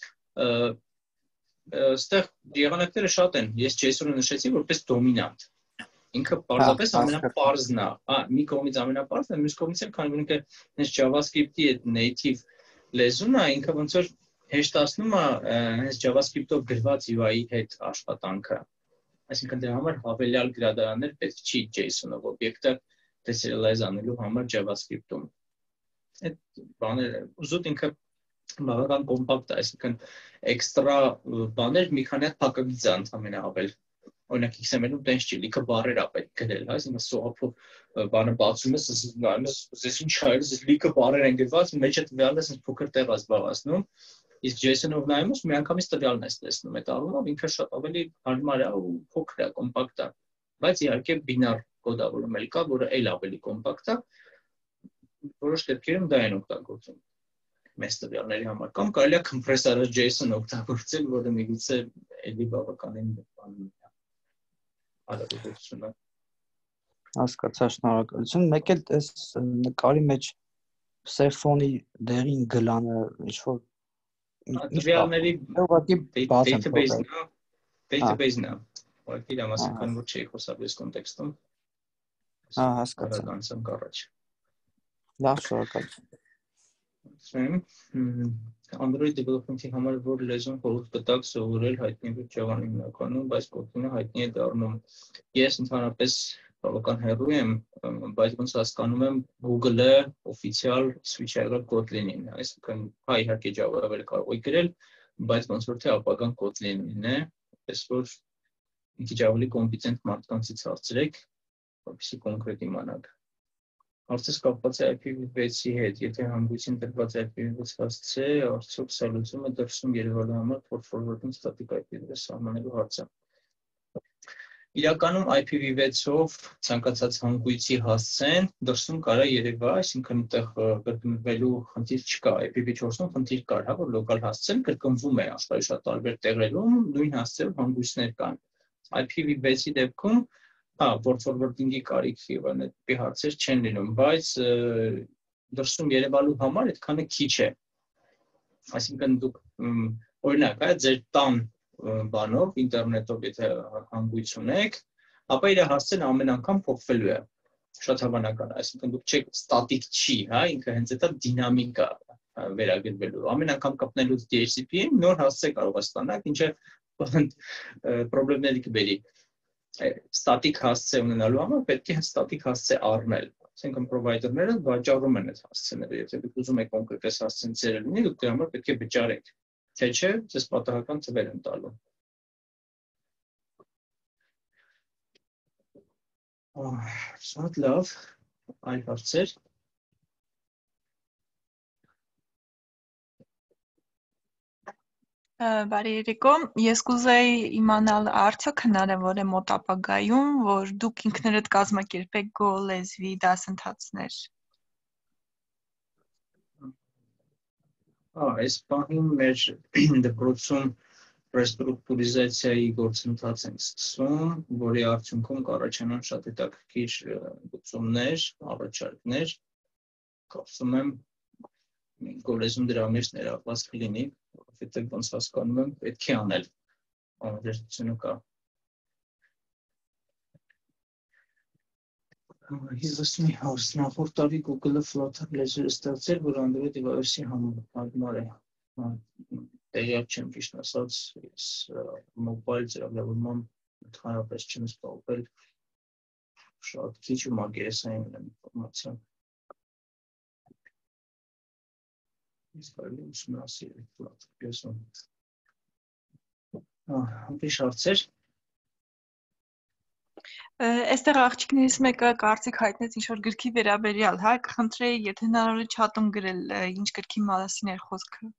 Այստեղ եղանակները շատ են, ես JSON-ը նշեցի որպես դոմինանտ։ Ինքը պարզապես ամենապարզն է, հա, մի կողմից ամենապարզն է, մյուս կողմից էլ քանի որ ինքը հենց JavaScript-ի այդ native լեզուն է, ինքը ոնց որ հեշտացնում է հենց JavaScript-ով գրված U I-ի հետ աշխատանքը։ Այսինքն դրա համար հավելյալ գրադարաններ պետք չի JSON-ով օբյեկտը deserialize անելու համար JavaScript-ում։ Այդ բաները ուզուտ ինքը բավական կոմպակտ է, այսինքն էքստրա բաներ մի քանի հատ փակագիծ է ընդամենը ավել։ Օրինակ X M L-ում տենց չի, լիքը բառեր է պետք գրել, հա, այսինքն swap-ով բանը բացում ես, նայում ես, ես ինչ այլ, լիքը բառեր են գրված, մեջը տվյալը ասես փոքր տեղ է զբաղեցնում, իսկ JSON-ով նայում ես, միանգամից տվյալն ես տեսնում, այդ առումով ինքը շատ ավելի հարմար է ու փոքր է, կոմպակտ է, բայց իհարկե բինար կոդավորում էլ կա, որը էլ ավելի կոմպակտ է, որոշ դեպքերում դա են օգտագործում մեծ տվյալների համար, կամ կարելի է compressor JSON օգտագործել, որը միգուցե էլի բավականին բան է։ Արագությունը։ Հասկացա, շնորհակալություն։ Մեկ էլ այս նկարի մեջ սեֆոնի դերին գլանը ինչ-որ տվյալների database-ն է, database-ն է։ Ուղղակի դա մասը քան որ չի խոսալ այս կոնտեքստում։ Հա, հասկացա։ Կանցանք առաջ։ Լավ, շնորհակալություն։ Android development-ի համար որ լեզուն խորհուրդ կտակ սովորել հայտնի է Java-ն հիմնականում, բայց Kotlin-ը հայտնի է դառնում։ Ես ընդհանրապես բավական հեռու եմ, բայց ոնց հասկանում եմ Google-ը օֆիցիալ switch է եղել Kotlin-ին, այսինքն հա իհարկե Java-ով էլ կարող է գրել, բայց ոնց որ թե ապագան Kotlin-ին է, այսօր մի քիչ ավելի կոմպետենտ մարդկանցից հարցրեք, որպեսզի կոնկրետ իմանաք։ Հարցս կապված է I P v six-ի հետ, եթե հանգույցին տրված I P v six հասցե, արդյոք սա լուծում է դրսում Երևանի համար for forwarding static I P address սահմանելու հարցը։ Իրականում I P v six-ով ցանկացած հանգույցի հասցեն, դրսում կարա Երևա, այսինքն այդտեղ կրկնվելու խնդիր չկա, I P v four-ում խնդիր կար, հա, որ լոկալ հասցեն կրկնվում է աշխարհի շատ տարբեր տեղերում, նույն հասցեով հանգույցներ կան։ I P v six-ի դեպքում հա, for forwarding-ի կարիք եւ այդպիսի հարցեր չեն լինում, բայց դրսում Երևանու համար այդքանը քիչ է։ Այսինքն դուք օրինակ, հա, ձեր տան բանով, ինտերնետով եթե հանգույց ունեք, ապա իր հասցեն ամեն անգամ փոխվելու է։ Շատ հավանական է, այսինքն դուք չեք ստատիկ չի, հա, ինքը հենց դա դինամիկ է վերագրվելու։ Ամեն անգամ կապնելուց D H C P-ին նոր հասցե կարող է ստանալ, ինչը խնդիրներ կբերի։ Static հասցե ունենալու համար պետք է static հասցե առնել։ Այսինքն provider-ները վաճառում են այդ հասցեները, եթե դուք ուզում եք կոնկրետ այս հասցեն ձերը լինի, դուք դրա համար պետք է վճարեք, թե չէ, ձեզ պատահական թվեր են տալու։ Շատ լավ, այլ հարցեր։ Բարի երեկո, ես կուզեի իմանալ արդյոք հնարավոր է մոտ ապագայում, որ դուք ինքներդ կազմակերպեք Go լեզվի դասընթացներ։ Ահա, այս պահին մեր դպրոցում ռեստրուկտուրիզացիայի գործընթաց ենք սկսում, որի արդյունքում կառաջանան շատ հետաքրքիր լուծումներ, առաջարկներ, կարծում եմ Go լեզուն դրա մեջ ներառված կլինի, որովհետև ոնց հասկանում եմ, պետք է անել, անհրաժեշտությունը կա։ Ես մի հարցնախորդ տարի Google-ը Flutter լեզու ստեղծել, որ Android iOS-ի համար է։ Տեղյակ չեմ ճիշտ ասած, ես մոբայլ ծրագրավորման ընդհանրապես չեմ զբաղվել, շատ քիչ ու մակերեսային ունեմ ինֆորմացիա։ Ես կարելի ուսումնասիրել Flutter լեզուն։ Ուրիշ հարցեր։ Այստեղ աղջիկներից մեկը կարծիք հայտնեց ինչ-որ գրքի վերաբերյալ, հա, կխնդրեի, եթե հնարավոր է չաթում գրել, ինչ գրքի մասին էր խոսքը։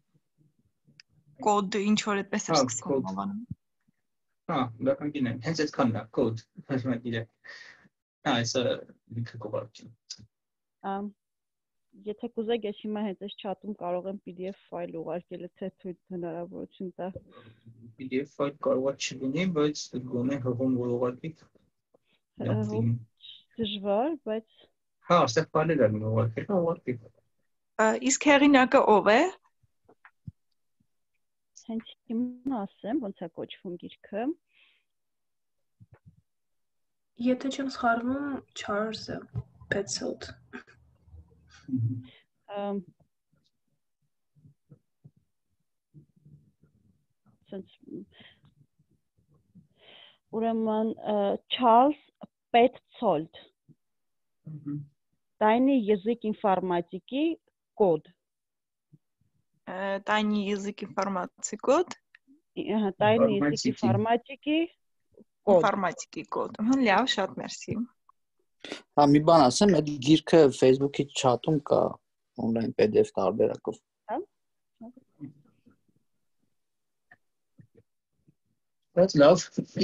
Կոդ ինչ-որ այդպես էր սկսվում հավանում։ Հա, բակագին եմ, հենց այդքանն է, կոդ, բազմագիր է։ Հա, այսը լիքը կողարկին։ Եթե կուզեք, ես հիմա հենց այս չաթում կարող եմ P D F ֆայլ ուղարկել, թե թույլ հնարավորություն տա։ P D F ֆայլ կարող է չլինի, բայց գոնե հղում որ ուղարկիք։ Դժվար, բայց հա, այստեղ ֆայլեր են ուղարկել, ուղարկիք։ Իսկ հեղինակը ով է։ Հենց հիմա ասեմ, ոնց է կոչվում գիրքը։ Եթե չեմ սխալվում, Charles Petzold։ Ուրեմն Charles Petzold Тайный язык информатики код. Тайный язык информатики код. Тайный язык информатики կոդ։ Ինֆորմատիկի կոդ։ Լավ, շատ մերսի։ Հա, մի բան ասեմ, այդ գիրքը Facebook-ի chat-ում կա, on-line P D F տարբերակով։ Հա։ Բայց լավ։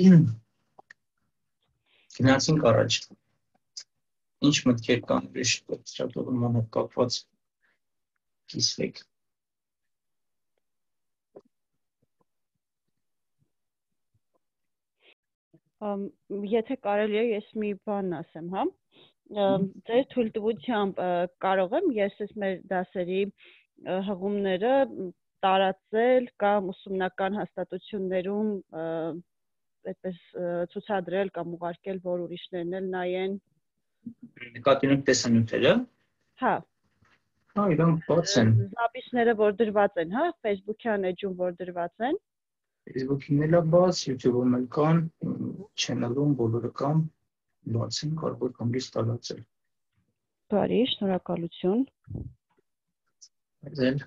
Գնացինք առաջ։ Ինչ մտքեր կան ուրիշ ստրատեգիաման հետ կապված կիսվեք։ Եթե կարելի է, ես մի բան ասեմ, հա։ Ձեր թույլտվությամբ կարող եմ ես այս մեր դասերի հղումները տարածել կամ ուսումնական հաստատություններում այդպես ցուցադրել կամ ուղարկել, որ ուրիշներն էլ նայեն։ Նկատի ունեք տեսանյութերը։ Հա։ Հա, իրանք բաց են։ Զապիսները, որ դրված են, հա, Facebook-յան էջում, որ դրված են։ Facebook-ին էլ է բաց, YouTube-ում էլ կան, channel-ում բոլորը կան, բաց են, կարող եք ամբողջ տարածել։ Բարի, շնորհակալություն։ Ձեր։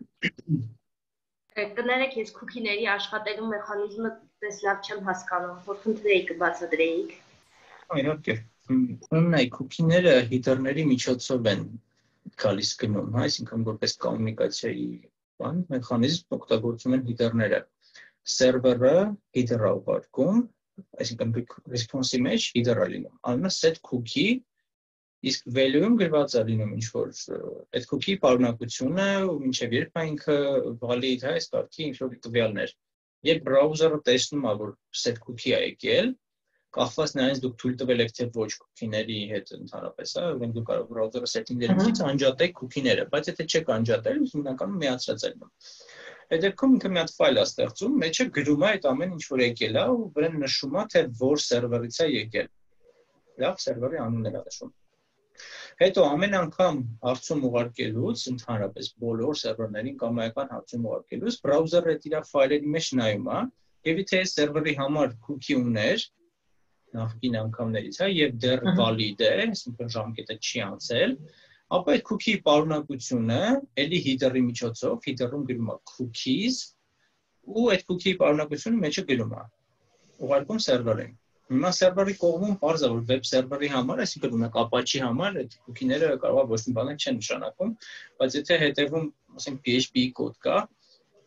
Կներեք, ես cookie-ների աշխատելու մեխանիզմը դες լավ չեմ հասկանում, որ խնդրեի կբացատրեիք։ Իհարկե, ունենայ cookie-ները header-ների միջոցով են գալիս գնում, հա, այսինքն որպես կոմունիկացիայի բան, մեխանիզմ օգտագործում են header-ները։ Server-ը header-ը ուղարկում, այսինքն response-ի մեջ header-ը լինում, անում է set cookie, իսկ value-ում գրված է լինում ինչ-որ այդ cookie-ի պարունակությունը ու մինչև երբ է ինքը valid է, այս կարգի ինչ-որ տվյալներ։ Երբ browser-ը տեսնում է, որ set cookie է եկել, կախված նրանից դուք թույլ տվել եք թե ոչ cookie-ների հետ ընդհանրապես, հա, ուրեմն դուք կարող browser-ը setting-երից անջատեք cookie-ները, բայց եթե չեք անջատել, հիմնականում միացրած է լինում։ Այդ դեպքում ինքը մի հատ ֆայլ է ստեղծում, մեջը գրում է այդ ամեն ինչ որ եկել է ու վրան նշում է թե որ սերվերից է եկել։ Լավ, սերվերի անունն է նշում։ Հետո ամեն անգամ հարցում ուղարկելուց, ընդհանրապես բոլոր սերվերներին կամ այական հարցում ուղարկելուց, browser-ը իր ֆայլերի մեջ նայում է, եւ եթե այս սերվերի համար cookie ուներ, նախկին անգամներից, հա, եւ դեռ valid է, այսինքն ժամկետը չի անցել, ապա այդ cookie-ի պարունակությունը էլի header-ի միջոցով, header-ում գրում է cookies, ու այդ cookie-ի պարունակությունը մեջը գրում է, ուղարկում սերվերին։ Հիմա սերվերի կողմում պարզ է, որ web սերվերի համար, այսինքն ունեք Apache համար, այդ cookie-ները կարող է ոչ մի բան չեն նշանակում, բայց եթե հետևում, ասենք P H P-ի կոդ կա,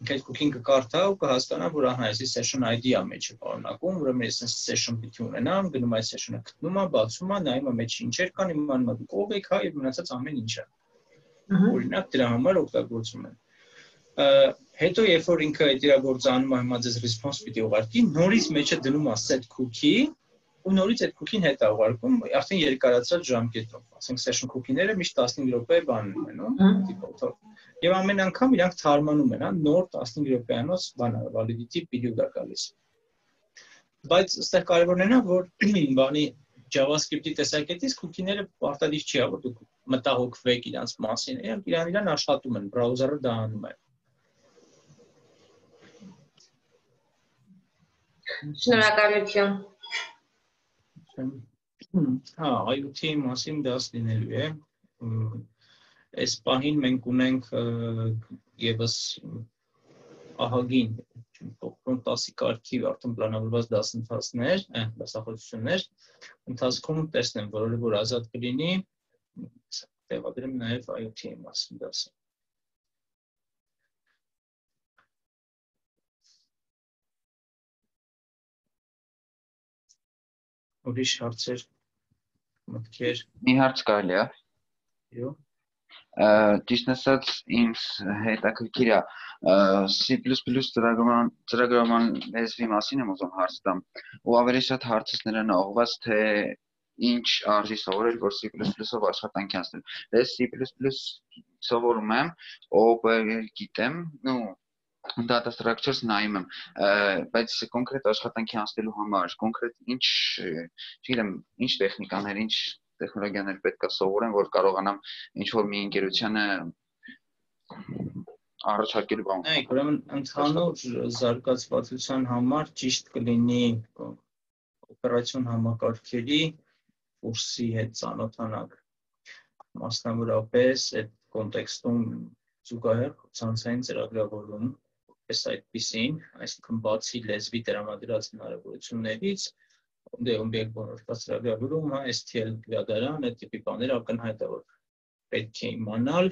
Այդ cooking-ը կարդա ու կհասկանա, որ ահա այսի session I D-ը մեջը պարունակում, ուրեմն ես այս session պիտի ունենամ, գնում այս session-ը գտնում եմ, բացում եմ, նայում եմ մեջը ինչեր կան, իմանում եմ դուք ով եք, հա, եւ մնացած ամեն ինչը։ Օրինակ դրա համար օգտագործում եմ։ Հետո երբ որ ինքը այդ իր գործը անում է, հիմա ձեզ response պիտի ուղարկի, նորից մեջը դնում է set cookie ու նորից այդ cookie-ն հետ է ուղարկում, արդեն երկարացած ժամկետով։ Ասենք session cookie-ները միշտ տասնհինգ րոպե բան ունենում, տիպով։ Եվ ամեն անգամ իրանք թարմանում են, հա, նոր տասնհինգ րոպեանոց բան է, validity period-ը գալիս։ Բայց այստեղ կարևորն է, որ բանի JavaScript-ի տեսակետից cookie-ները պարտադիր չի, որ դուք մտահոգվեք իրանց մասին, իրանք իրան իրան աշխատում են, բրաուզերը դա անում է։ Շնորհակալություն։ Հա, IoT-ի մասին դաս լինելու է։ Այս պահին մենք ունենք եւս ահագին փոքրուն տասի կարգի արդեն պլանավորված դասընթացներ, դասախոսություններ, ընթացքում տեսնեմ, որը որ ազատ կլինի, տեղադրեմ նաեւ IoT-ի մասին դասը։ Ուրիշ հարցեր, մտքեր։ Մի հարց կարելի է։ Այո։ Ճիշտ ասած, ինձ հետաքրքիր է C++ ծրագրման ծրագրման լեզվի մասին եմ ուզում հարց տամ։ Ու ավելի շատ հարցս նրան ուղղված, թե ինչ արժի սովորել, որ C++-ով աշխատանքի անցնել։ Ես C++ սովորում եմ, O O P գիտեմ, ну data structures նայում եմ, բայց կոնկրետ աշխատանքի անցնելու համար կոնկրետ ինչ, չգիտեմ, ինչ տեխնիկաներ, ինչ տեխնոլոգիաներ պետք է սովորեմ, որ կարողանամ ինչ-որ մի ընկերությանը առաջարկելու բան։ Նայեք, ուրեմն ընդհանուր զարգացվածության համար ճիշտ կլինի օպերացիոն համակարգերի կուրսի հետ ծանոթանալ։ Մասնավորապես այդ կոնտեքստում զուգահեռ ցանցային ծրագրավորում պես այդպիսին, այսինքն բացի լեզվի տրամադրած հնարավորություններից, դե օբյեկտ բնորոշված ծրագրավորում, S T L գրադարան, այդ տիպի բաներ ակնհայտ է, որ պետք է իմանալ,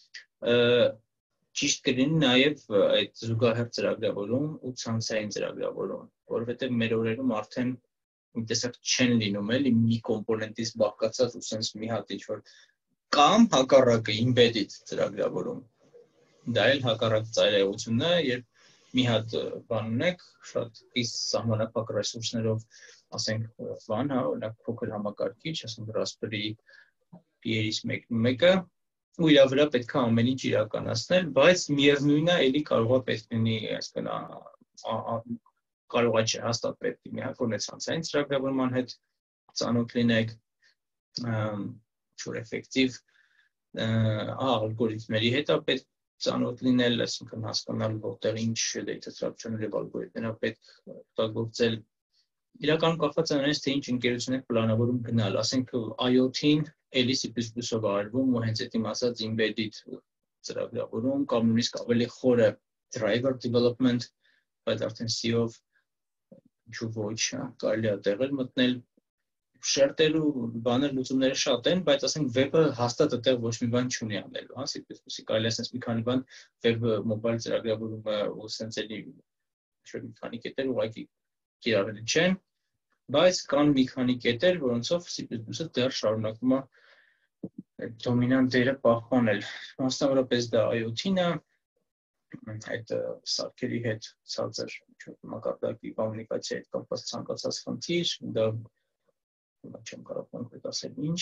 ճիշտ կլինի նաև այդ զուգահեռ ծրագրավորում ու ցանցային ծրագրավորում, որովհետև մեր օրերում արդեն մի տեսակ չեն լինում էլի մի կոմպոնենտից բաղկացած ու sense մի հատ ինչ-որ կամ հակառակը embedded ծրագրավորում։ Դա էլ հակառակ ծայրահեղությունն է, երբ մի հատ բան ունեք, շատ իսկ սահմանափակ ռեսուրսներով, ասենք, բան, հա, օրինակ փոքր համակարգիչ, ասենք Raspberry Pi-ից մեկը, ու իր վրա պետք է ամեն ինչ իրականացնել, բայց միևնույնն է, էլի կարող է պետք լինի, այսինքն կարող է չէ, հաստատ պետք է մի հատ ցանցային ծրագրավորման հետ ծանոթ լինեք, ինչ-որ էֆեկտիվ ալգորիթմերի հետ է պետք ծանոթ լինել, այսինքն հասկանալ որտեղ ինչ data structure-ներ եւ ալգորիթմներ պետք օգտագործել։ Իրականում կախված է նրանից, թե ինչ ընկերություն եք պլանավորում գնալ, ասենք IoT-ին էլի C++-ով արվում ու հենց այդ իմ ասած embedded ծրագրավորում կամ նույնիսկ ավելի խորը driver development, բայց արդեն C-ով ինչու ոչ, կարելի է տեղեր մտնել, շերտեր ու բաներ լուծումները շատ են, բայց ասենք վեբը հաստատ այդտեղ ոչ մի բան չունի անելու, հա, C++-ի կարելի է ասես մի քանի բան վեբը մոբայլ ծրագրավորումը ու սենց էլի ինչ-որ մի քանի կետեր ուղղակի կիրառելի չեն, բայց կան մի քանի կետեր, որոնցով C++-ը դեռ շարունակում է այդ դոմինանտ դերը պահպանել։ Մասնավորապես դա IoT-ն է, այդ սարքերի հետ ցածր մակարդակի կոմունիկացիայի հետ կապված ցանկացած խնդիր, դա չեմ կարող կոնկրետ ասել ինչ,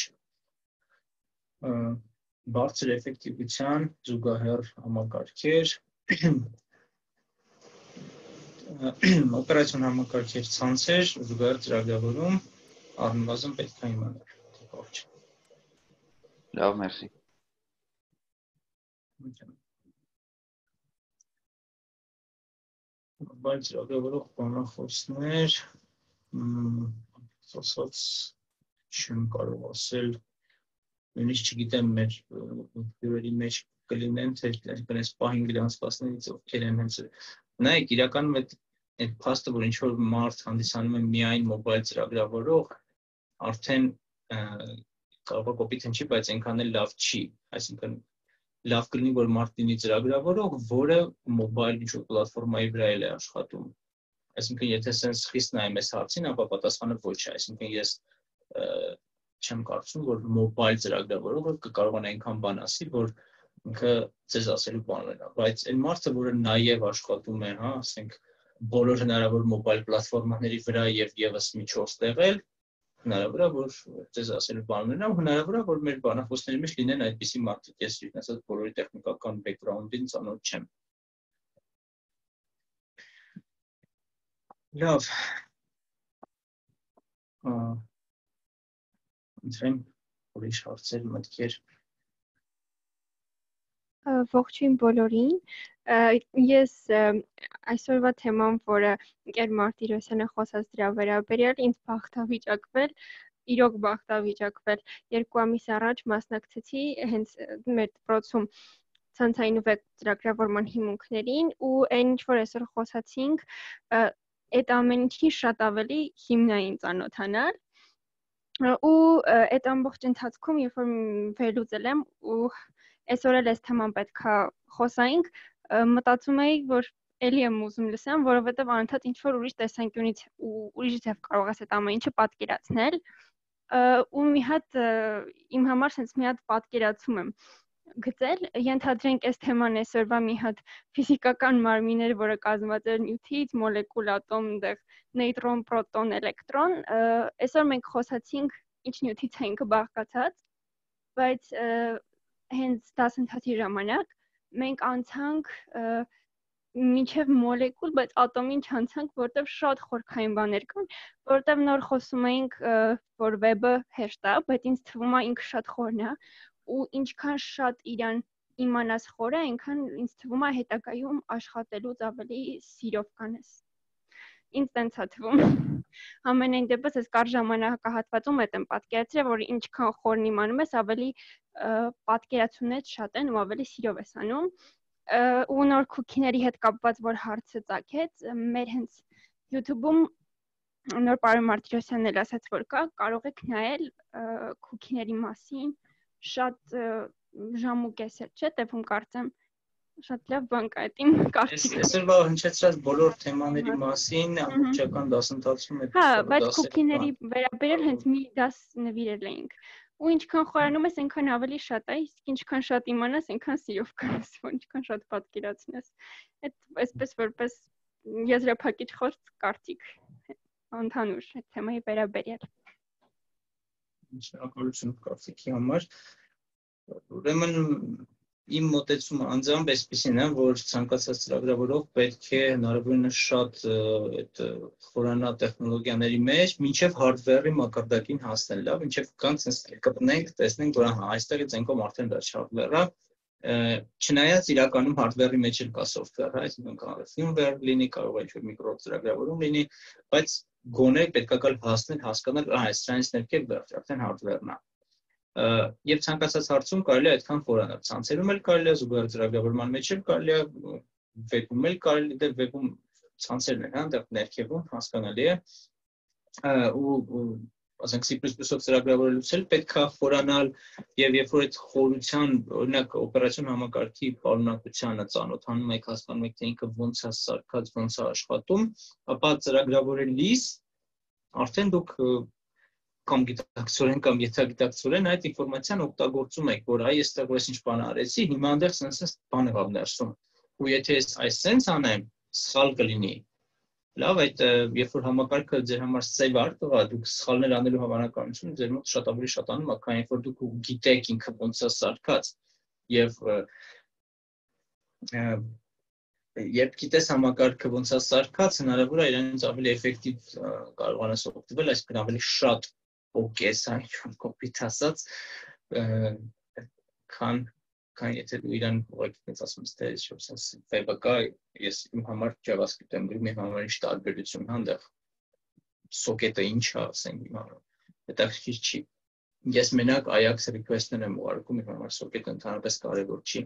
բարձր էֆեկտիվության զուգահեռ համակարգեր, օպերացիոն համակարգեր, ցանցեր, զուգահեռ ծրագրավորում, առնվազն պետք է իմանալ։ Լավ, մերսի։ Բայց ծրագրավորող բանախոսներ, ասած չեմ կարող ասել, նույնիսկ չգիտեմ մեր հյուրերի մեջ կլինեն, թե այս պահին գրանցվածներից ովքեր են հենց։ Նայեք, իրականում այդ փաստը, որ ինչ-որ մարդ հանդիսանում է միայն մոբայլ ծրագրավորող, արդեն կարող է կոպիտ հնչի, բայց այնքան էլ լավ չի, այսինքն լավ կլինի որ մարդ լինի ծրագրավորող, որը մոբայլ ինչ-որ պլատֆորմայի վրա է աշխատում։ Այսինքն եթե sense խիստ նայեմ այս հարցին, ապա պատասխանը ոչ է, այսինքն ես չեմ կարծում, որ մոբայլ ծրագրավորողը կկարողանա այնքան բան ասի, որ ինքը ձեզ ասելու բաներ է, բայց այն մարդը, որը նաև աշխատում է, հա, ասենք բոլոր հնարավոր մոբայլ պլատֆորմաների վրա եւ եւս մի չորս տեղել, հնարավոր է, որ ձեզ ասելու բաներն են, հնարավոր է, որ մեր բանախոսների մեջ լինեն այդպիսի մարդիկ, ես ասած բոլորի տեխնիկական բեքգրաունդին ծանոթ չեմ։ Լավ։ Ընտրեմ ուրիշ հարցեր, մտքեր։ Ողջույն բոլորին։ Ես այսօրվա թեման, որը Ընկեր Մարտիրոսյանը խոսած դրա վերաբերյալ, ինձ բախտավիճակվել, իրոք բախտավիճակվել։ Երկու ամիս առաջ մասնակցեցի հենց մեր դպրոցում ցանցային վեբ ծրագրավորման հիմունքներին ու այն ինչ որ այսօր խոսացինք, այդ ամեն ինչի շատ ավելի հիմնային ծանոթանալ։ Ու այդ ամբողջ ընթացքում, երբ որ վերլուծել եմ ու այսօր էլ այս թեման պետքա խոսայինք, մտածում էի, որ էլի եմ ուզում լսեմ, որովհետև անընդհատ ինչ-որ ուրիշ տեսանկյունից ու ուրիշ ձև կարող ես այդ ամեն ինչը պատկերացնել, ու մի հատ իմ համար sense մի հատ պատկերացում եմ գծել, ենթադրենք այս թեման այսօրվա մի հատ ֆիզիկական մարմին էր, որը կազմված էր նյութից, մոլեկուլ, ատոմ, այնտեղ նեյտրոն, պրոտոն, էլեկտրոն, այսօր մենք խոսացինք ինչ նյութից է ինքը բաղկացած, բայց հենց դասընթացի ժամանակ մենք անցանք մինչև մոլեկուլ, բայց ատոմին չանցանք, որտեղ շատ խորքային բաներ կան, որտեղ նոր խոսում էինք, որ վեբը հեշտ է, բայց ինձ թվում է ինքը շատ խորն է, ու ինչքան շատ իրան իմանաս խորը, այնքան ինձ թվում է հետագայում աշխատելուց ավելի սիրով կանես։ Ինձ տենց է թվում։ Ամենայն դեպս ես կար ժամանակահատվածում այդ եմ պատկերացրել, որ ինչքան խորն իմանում ես, ավելի պատկերացումներից շատ են ու ավելի սիրով ես անում։ Ու նոր քուքիների հետ կապված որ հարցը ծագեց, մեր հենց YouTube-ում նոր պարոն Մարտիրոսյանն էլ ասաց, որ կա, կարող եք նայել քուքիների մասին, շատ ժամ ու կես էր, չէ՞, տևում կարծեմ, շատ լավ բան կա այդ իմ կարծիքով։ Այսօրվա հնչեցրած բոլոր թեմաների մասին ամբողջական դասընթացում է։ Հա, բայց քուքիների վերաբերյալ հենց մի դաս նվիրել էինք։ Ու ինչքան խորանում ես, այնքան ավելի շատ է, իսկ ինչքան շատ իմանաս, այնքան սիրով կանես, ինչքան շատ պատկերացնես։ Այդ այսպես որպես եզրափակիչ խոսք կարծիք ընդհանուր այդ թեմայի վերաբերյալ։ Շնորհակալություն կարծիքի համար։ Ուրեմն իմ մոտեցումը անձամբ այսպեսին է, որ ցանկացած ծրագրավորող պետք է հնարավորինս շատ այդ խորանա տեխնոլոգիաների մեջ մինչև hardware-ի մակարդակին հասնել, լավ, մինչև կան sense կպնենք, տեսնենք, որ ահա այստեղից այնքան արդեն դա hardware-ը, չնայած իրականում hardware-ի մեջ էլ կա software-ը, այսինքն կարող է firmware լինի, կարող է ինչ-որ միկրո ծրագրավորում լինի, բայց գոնե պետք է գալ հասնել, հասկանալ, ահա սրանից ներքև վերջ արդեն hardware-ն է։ Եվ ցանկացած հարցում կարելի է այդքան խորանալ, ցանցերում էլ կարելի է, զուգահեռ ծրագրավորման մեջ էլ կարելի է, վեբում էլ կարելի է, վեբում ցանցերն են, հա, այնտեղ ներքևում հասկանալի է, ու ասենք C++-ով ծրագրավորելուց էլ պետք է խորանալ, եւ երբ որ այդ խորության, օրինակ օպերացիոն համակարգի պարունակությանը ծանոթանում եք, հասկանում եք, թե ինքը ոնց է սարքած, ոնց է աշխատում, ապա ծրագրավորելիս արդեն դուք կամ գիտակցորեն կամ եթագիտակցորեն այդ ինֆորմացիան օգտագործում եք, որ այ այստեղ որ ես ինչ բան արեցի, հիմա այնտեղ sense բան եղավ ներսում։ Ու եթե ես այս sense անեմ, սխալ կլինի։ Լավ, այդ երբ որ համակարգը ձեր համար save արտվա, դուք սխալներ անելու հավանականությունը ձեր մոտ շատ ավելի շատանում է, քան երբ որ դուք գիտեք ինքը ոնց է սարքած։ Եվ երբ գիտես համակարգը ոնց է սարքած, հնարավոր է իրանից ավելի էֆեկտիվ կարողանաս օգտվել, այսինքն ավելի շատ օկես, այն կոպիտ ասած, քան քան եթե դու իրան ուղղակի ինձ ասում ես, թե sense web-ը կա, ես իմ համար JavaScript եմ գրում, իմ համար ինչ տարբերություն հա այնտեղ socket-ը ինչ է, ասենք իմ համար, հետաքրքիր չի։ Ես մենակ Ajax request-ներ եմ ուղարկում, իմ համար socket-ը ընդհանրապես կարևոր չի։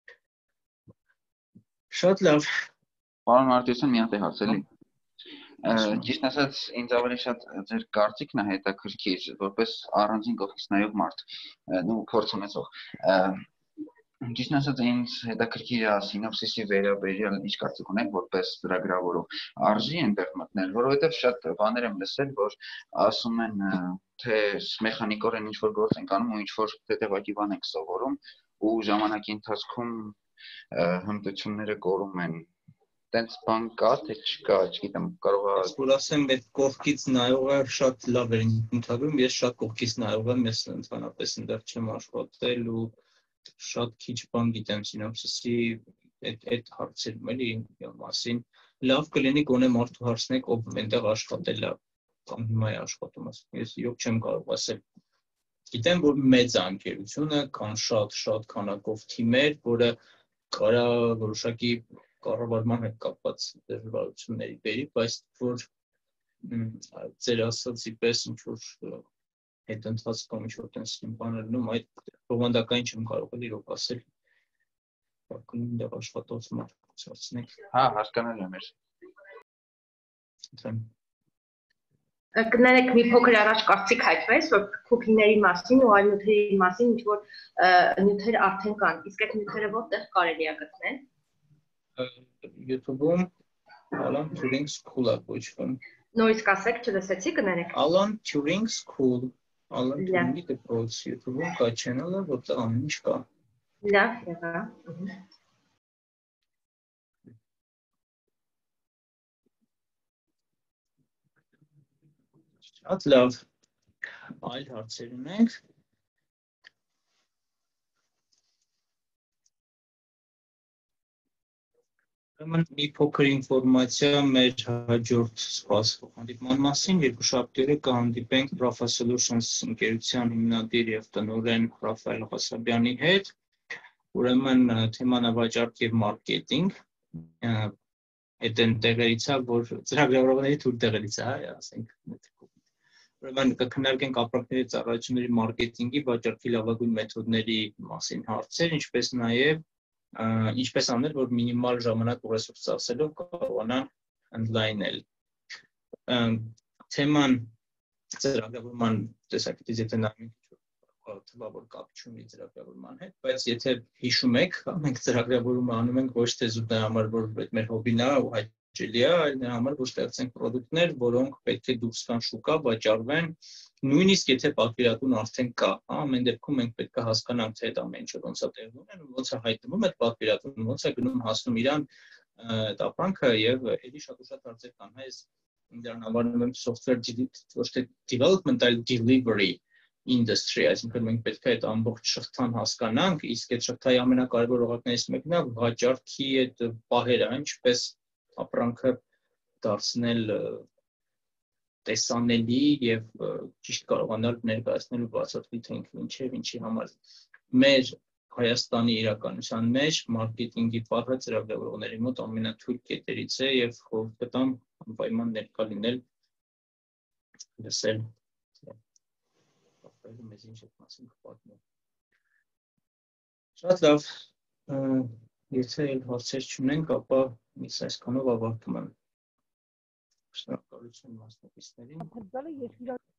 Շատ լավ։ Պարոն Մարտիրոսյան, մի հատ է հարց էլի։ Ճիշտ ասած, ինձ ավելի շատ ձեր կարծիքն է հետաքրքիր, որպես առանձին կողքից նայող մարդ, նու փորձ ունեցող։ Ճիշտ ասած, ինձ հետաքրքիր է սինոպսիսի վերաբերյալ ինչ կարծիք ունեք որպես ծրագրավորող արժի այնտեղ մտնել, որովհետև շատ բաներ եմ լսել, որ ասում են թե մեխանիկորեն ինչ որ գործ ենք անում ու ինչ որ հետևակի բան ենք սովորում ու ժամանակի ընթացքում հմտությունները կորում են։ Տենց բան կա, թե չկա, չգիտեմ, կարող է որ ասեմ, այդ կողքից նայողը շատ լավ էր ընդհանրում, ես շատ կողքից նայող եմ, ես ընդհանրապես այնտեղ չեմ աշխատել ու շատ քիչ բան գիտեմ սինոպսիսի այդ այդ հարցերում էլի մասին։ Լավ կլինի գոնե մարդու հարցնեք, ով այնտեղ աշխատել է, կամ հիմա է աշխատում, ես իրոք չեմ կարող ասել։ Գիտեմ, որ մեծ է ընկերությունը, կան շատ-շատ քանակով թիմեր, որը կարա որոշակի կառավարման հետ կապված դժվարությունների բերի, բայց որ ձեր ասացի պես ինչ որ հետընթաց կամ ինչ որ տես բաներ լինում, այդ բովանդակային չեմ կարող էլ իրոք ասել։ Բակում դեռ աշխատող մարդկանցնեք։ Հա, հասկանալի եմ։ Կներեք մի փոքր առաջ կարծիք հայտնվեց, որ քուքիների մասին ու այլ նյութերի մասին ինչ որ նյութեր արդեն կան, իսկ այդ նյութերը որտեղ կարելի է գտնել։ YouTube-ում Alan Turing School-ը կոչվում։ Նորից կասեք, չլսեցի, կներեք։ Alan Turing School, Alan Turing-ի դպրոց YouTube-ում կա channel-ը, որտեղ ամեն ինչ կա։ Լավ, եղա։ Շատ լավ։ Այլ հարցեր ունենք։ Ուրեմն մի փոքր ինֆորմացիա մեր հաջորդ սպասվող հանդիպման մասին, երկուշաբթի օրը կհանդիպենք Rafa Solutions ընկերության հիմնադիր եւ տնօրեն Ռաֆայել Ղասաբյանի հետ։ Ուրեմն թեման վաճառք եւ մարքեթինգ։ Այդ այն տեղերից է, որ ծրագրավորողների թույլ տեղերից է, ասենք։ Ուրեմն կքննարկենք ապրանքների ծառայությունների մարքեթինգի, վաճառքի լավագույն մեթոդների մասին հարցեր, ինչպես նաև ինչպես անել, որ մինիմալ ժամանակ ու ռեսուրս ծախսելով կարողանան ընդլայնել։ Թեման ծրագրավորման տեսակետից եթե նայենք թվավոր կապ չունի ծրագրավորման հետ, բայց եթե հիշում եք, մենք ծրագրավորումը անում ենք ոչ թե զուտ համար, որ մեր հոբին է ու հաճելի է, այլ նրա համար, որ ստեղծենք պրոդուկտներ, որոնք պետք է դուրս գան շուկա, վաճառվեն, նույնիսկ եթե պատվիրատուն արդեն կա, ամեն դեպքում մենք պետք է հասկանանք, թե այդ ամեն ինչը ոնց է տեղի ունենում, ոնց է հայտնվում այդ պատվիրատունը, ոնց է գնում հասնում իրան այդ ապրանքը եւ էլի շատ ու շատ հարցեր կան, հա, ես դրան անվանում եմ software ոչ թե development, այլ delivery industry, այսինքն մենք պետք է այդ ամբողջ շղթան հասկանանք, իսկ այդ շղթայի ամենակարևոր օղակներից մեկն է վաճառքի այդ պահերը, ինչպես ապրանքը դարձնել տեսանելի եւ ճիշտ կարողանալ ներկայացնել ու բացատրել թե ինքը ինչ է, ինչի համար։ Մեր Հայաստանի իրականության մեջ մարքեթինգի պահը ծրագրավորողների մոտ ամենաթույլ կետերից է եւ խորհուրդ կտամ անպայման ներկա լինել լսել մեզ ինչ է մասին կպատմում։ Շատ լավ, եթե այլ հարցեր չունենք, ապա ես այսքանով ավարտում եմ։ Շնորհակալություն մասնակիցներին։